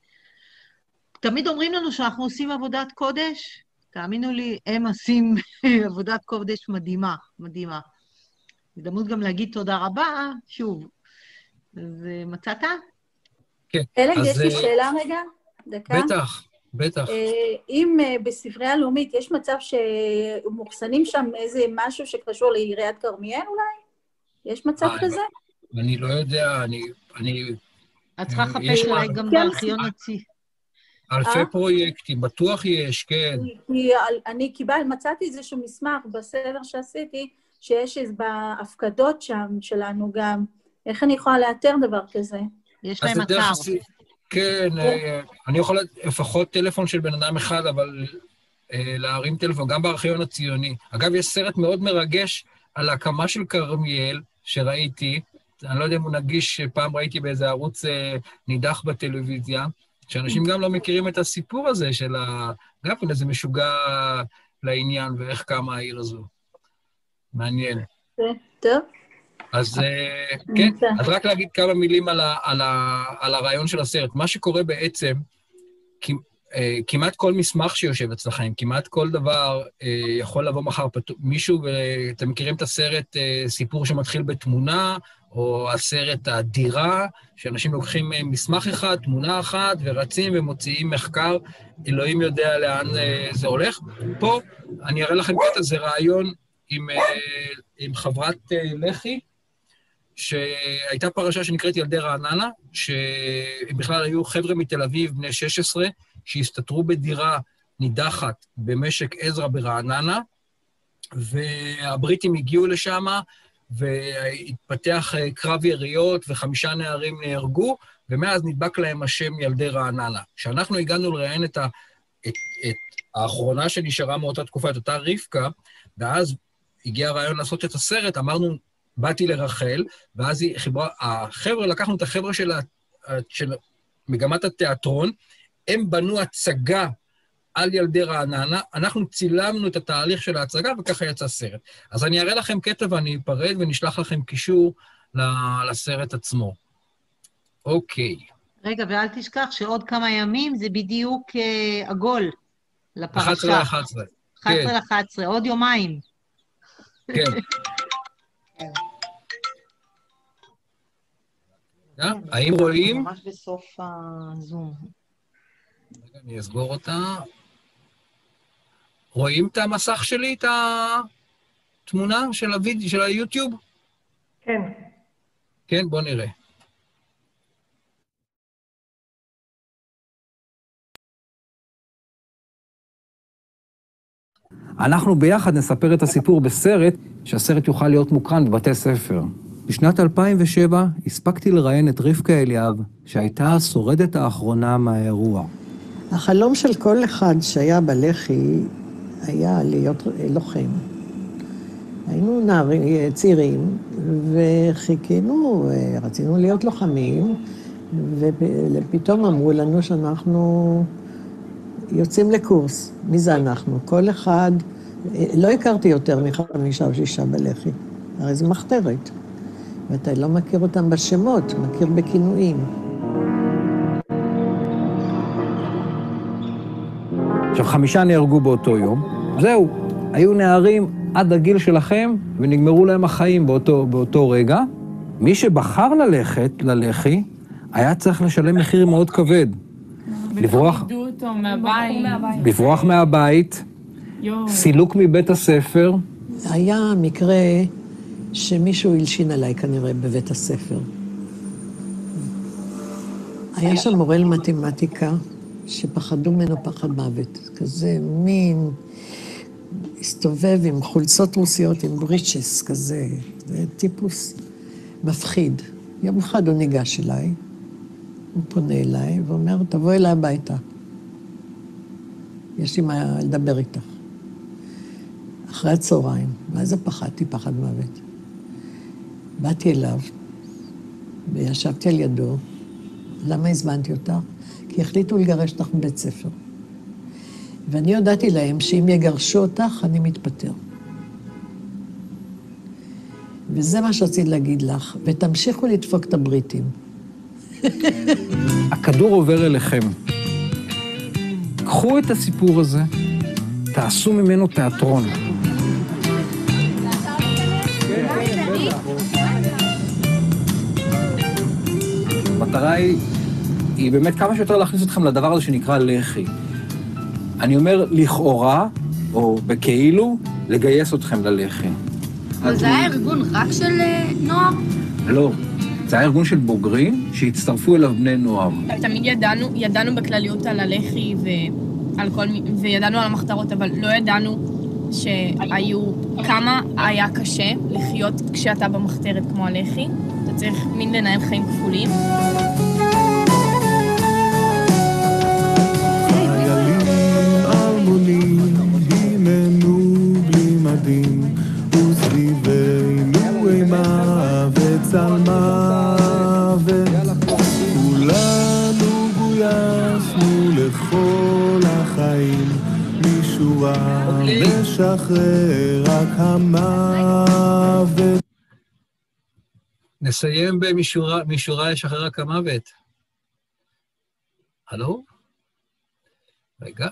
תמיד אומרים לנו שאנחנו עושים עבודת קודש, תאמינו לי, הם עושים עבודת קודש מדהימה, מדהימה. הזדמנות גם להגיד תודה רבה, שוב. אז מצאת? כן. פלג, יש לי שאלה רגע? דקה. בטח. אם בספרייה הלאומית יש מצב שמוחסנים שם איזה משהו שקשור לעיריית כרמיאל אולי? יש מצב כזה? אני לא יודע, את צריכה לחפש אולי גם בארכיון הצי. אלפי פרויקטים, בטוח יש, כן. אני מצאתי איזשהו מסמך בסדר שעשיתי, שיש בהפקדות שם שלנו גם, איך אני יכולה לאתר דבר כזה? יש להם אתר. כן, אני יכול לפחות טלפון של בן אדם אחד, אבל להרים טלפון, גם בארכיון הציוני. אגב, יש סרט מאוד מרגש על ההקמה של כרמיאל, שראיתי, אני לא יודע אם הוא נגיש, פעם ראיתי באיזה ערוץ נידח בטלוויזיה, שאנשים גם לא מכירים את הסיפור הזה של גם איזה משוגע לעניין, ואיך קמה העיר הזו. מעניין. טוב. אז כן, אז רק להגיד כמה מילים על הרעיון של הסרט. מה שקורה בעצם, כמעט כל מסמך שיושב אצלכם, כמעט כל דבר יכול לבוא מחר מישהו, ואתם מכירים את הסרט סיפור שמתחיל בתמונה, או הסרט הדירה, שאנשים לוקחים מסמך אחד, תמונה אחת, ורצים ומוציאים מחקר, אלוהים יודע לאן זה הולך. פה אני אראה לכם קטע, זה רעיון עם חברת לח"י, שהייתה פרשה שנקראת ילדי רעננה, שבכלל היו חבר'ה מתל אביב, בני 16, שהסתתרו בדירה נידחת במשק עזרא ברעננה, והבריטים הגיעו לשם, והתפתח קרב יריות, ו5 נערים נהרגו, ומאז נדבק להם השם ילדי רעננה. כשאנחנו הגענו לראיין את האחרונה שנשארה מאותה תקופה, את אותה רבקה, ואז הגיע הרעיון לעשות את הסרט, אמרנו, באתי לרחל, ואז החבר'ה, לקחנו את החבר'ה של מגמת התיאטרון, הם בנו הצגה על ילדי רעננה, אנחנו צילמנו את התהליך של ההצגה, וככה יצא סרט. אז אני אראה לכם קטע ואני אפרד, ונשלח לכם קישור לסרט עצמו. אוקיי. רגע, ואל תשכח שעוד כמה ימים זה בדיוק עגול לפרשה. 11-11. 11-11, עוד יומיים. כן. האם רואים? ממש בסוף הזום. אני אסגור אותה. רואים את המסך שלי, את התמונה של הוידאו, של היוטיוב? כן. כן, בוא נראה. אנחנו ביחד נספר את הסיפור בסרט, שהסרט יוכל להיות מוקרן בבתי ספר. בשנת 2007 הספקתי לראיין את רבקה אליאב, שהייתה השורדת האחרונה מהאירוע. החלום של כל אחד שהיה בלח"י היה להיות לוחם. היינו נערים, צעירים, וחיכינו, רצינו להיות לוחמים, ופתאום אמרו לנו שאנחנו יוצאים לקורס. מי זה אנחנו? כל אחד, לא הכרתי יותר מ5 או 6 בלח"י, הרי זה מחתרת. ואתה לא מכיר אותם בשמות, מכיר בכינויים. עכשיו, 5 נהרגו באותו יום. זהו, היו נערים עד הגיל שלכם, ונגמרו להם החיים באותו רגע. מי שבחר ללכת ללח"י, היה צריך לשלם מחיר מאוד כבד. לברוח מהבית, סילוק מבית הספר. היה מקרה שמישהו הלשין עליי כנראה בבית הספר. היה שם מורה למתמטיקה שפחדו ממנו פחד מוות. כזה מין, הסתובב עם חולצות רוסיות, עם בריצ'ס כזה. זה טיפוס מפחיד. יום אחד הוא ניגש אליי, הוא פונה אליי ואומר, תבוא אליי הביתה. יש לי מה לדבר איתך. אחרי הצהריים, ואז פחדתי, פחד מוות. באתי אליו, וישבתי על ידו. למה הזמנתי אותך? כי החליטו לגרש אותך מבית ספר. ואני הודעתי להם שאם יגרשו אותך, אני מתפטר. וזה מה שרציתי להגיד לך, ותמשיכו לדפוק את הבריטים. הכדור עובר אליכם. קחו את הסיפור הזה, תעשו ממנו תיאטרון. המטרה היא באמת כמה שיותר להכניס אתכם לדבר הזה שנקרא לח"י. אני אומר לכאורה, או בכאילו, לגייס אתכם ללח"י. וזה היה ארגון רק של נוער? לא, זה היה ארגון של בוגרים שהצטרפו אליו בני נוער. תמיד ידענו בכלליות על הלח"י וידענו על המחתרות, אבל לא ידענו כמה היה קשה לחיות כשאתה במחתרת כמו הלח"י. אתה צריך מין לנהל חיים כפולים. בצל מוות, כולנו גויסנו לכל החיים, משורה משחרר רק המוות. נסיים במשורה ישחרר רק המוות. הלו? רגע.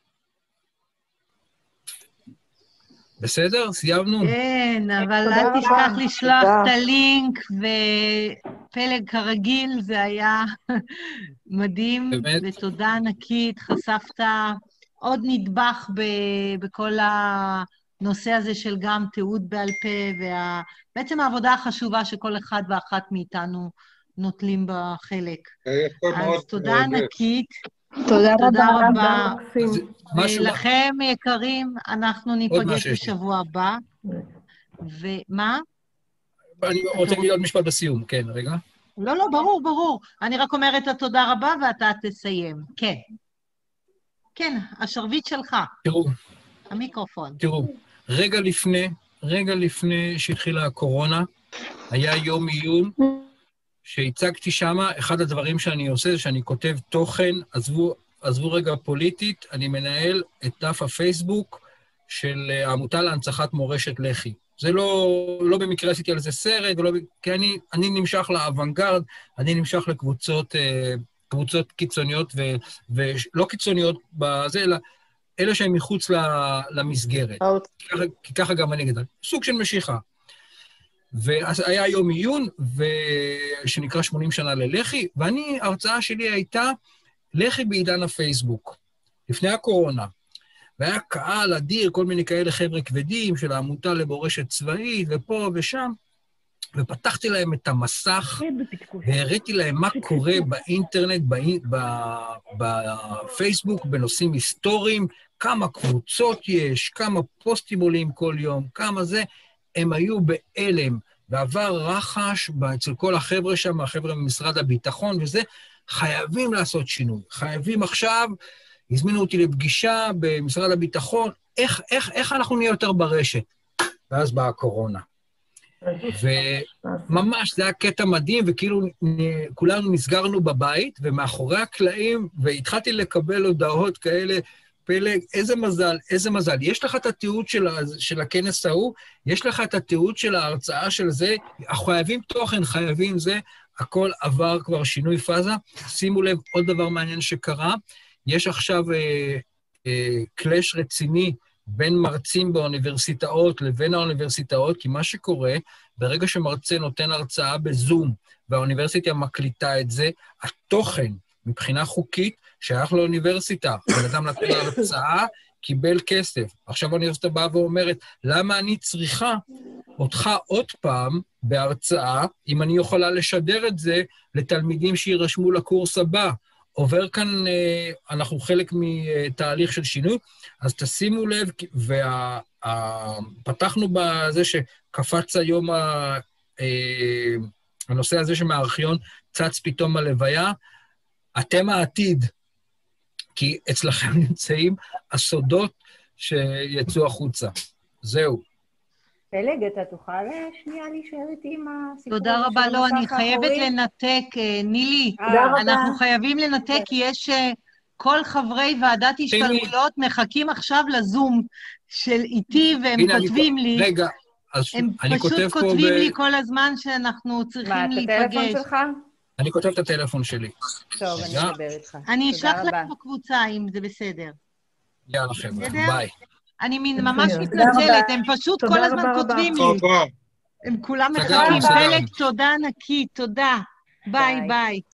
בסדר? סיימנו? כן, אבל אל תשכח לשלוח את הלינק, ופלג כרגיל, זה היה מדהים, ותודה ענקית, חשפת עוד נדבך בכל הנושא הזה של גם תיעוד בעל פה, בעצם העבודה החשובה שכל אחד ואחת מאיתנו נוטלים בחלק. אז תודה ענקית. תודה רבה. ולכם יקרים, אנחנו ניפגש בשבוע הבא. ומה? אני רוצה להגיד עוד משפט בסיום, כן, רגע. לא, ברור. אני רק אומרת התודה רבה ואתה תסיים. כן. כן, השרביט שלך. תראו. המיקרופון. תראו, רגע לפני שהתחילה הקורונה, היה יום עיון, שהצגתי שם, אחד הדברים שאני עושה זה שאני כותב תוכן, עזבו רגע פוליטית, אני מנהל את דף הפייסבוק של העמותה להנצחת מורשת לח"י. זה לא במקרה עשיתי על זה סרט, כי אני נמשך לאוונגרד, אני נמשך לקבוצות קיצוניות, ולא קיצוניות בזה, אלא אלה שהן מחוץ למסגרת. כי ככה גם אני גדל. סוג של משיכה. ואז היה יום עיון, שנקרא 80 שנה ללח"י, ההרצאה שלי הייתה לח"י בעידן הפייסבוק, לפני הקורונה. והיה קהל אדיר, כל מיני כאלה חבר'ה כבדים של העמותה למורשת צבאית, ופה ושם, ופתחתי להם את המסך, והראיתי להם מה קורה באינטרנט, בפייסבוק, בנושאים היסטוריים, כמה קבוצות יש, כמה פוסטים עולים כל יום, כמה זה, הם היו באלם, ועבר רחש אצל כל החבר'ה שם, החבר'ה ממשרד הביטחון וזה, חייבים לעשות שינוי. חייבים עכשיו, הזמינו אותי לפגישה במשרד הביטחון, איך אנחנו נהיה יותר ברשת? ואז באה הקורונה. וממש זה היה קטע מדהים, וכאילו כולנו נסגרנו בבית, ומאחורי הקלעים, והתחלתי לקבל הודעות כאלה, פלג, איזה מזל. יש לך את התיעוד של הכנס ההוא, יש לך את התיעוד של ההרצאה של זה, חייבים תוכן, חייבים זה, הכל עבר כבר שינוי פאזה. שימו לב, עוד דבר מעניין שקרה, יש עכשיו קלאש רציני בין מרצים באוניברסיטאות לבין האוניברסיטאות, כי מה שקורה, ברגע שמרצה נותן הרצאה בזום, והאוניברסיטה מקליטה את זה, התוכן, מבחינה חוקית, שייך לאוניברסיטה. בן אדם נתן הרצאה, קיבל כסף. עכשיו האוניברסיטה באה ואומרת, למה אני צריכה אותך עוד פעם בהרצאה, אם אני יכולה לשדר את זה לתלמידים שירשמו לקורס הבא? עובר כאן, אנחנו חלק מתהליך של שינוי, אז תשימו לב, פתחנו בזה שקפץ היום הנושא הזה שמהארכיון צץ פתאום הלוויה, אתם העתיד, כי אצלכם נמצאים הסודות שיצאו החוצה. זהו. פלג, אתה תוכל שנייה להישאר איתי עם הסיפור? תודה רבה, לא, אני חייבת לנתק, נילי, אנחנו חייבים לנתק, כי יש כל חברי ועדת השתלמויות מחכים עכשיו לזום של איתי, והם כותבים לי, רגע, אז אני כותב פה הם פשוט כותבים לי כל הזמן שאנחנו צריכים להיפגש. מה, את הטלפון שלך? אני כותב את הטלפון שלי. טוב, אני אדבר איתך. אני אשלח לך בקבוצה, אם זה בסדר. יאללה חבר'ה, ביי. אני ממש מתנצלת, הם פשוט כל הזמן כותבים לי. הם כולם מחכים. פלג, תודה ענקית, תודה. ביי, ביי.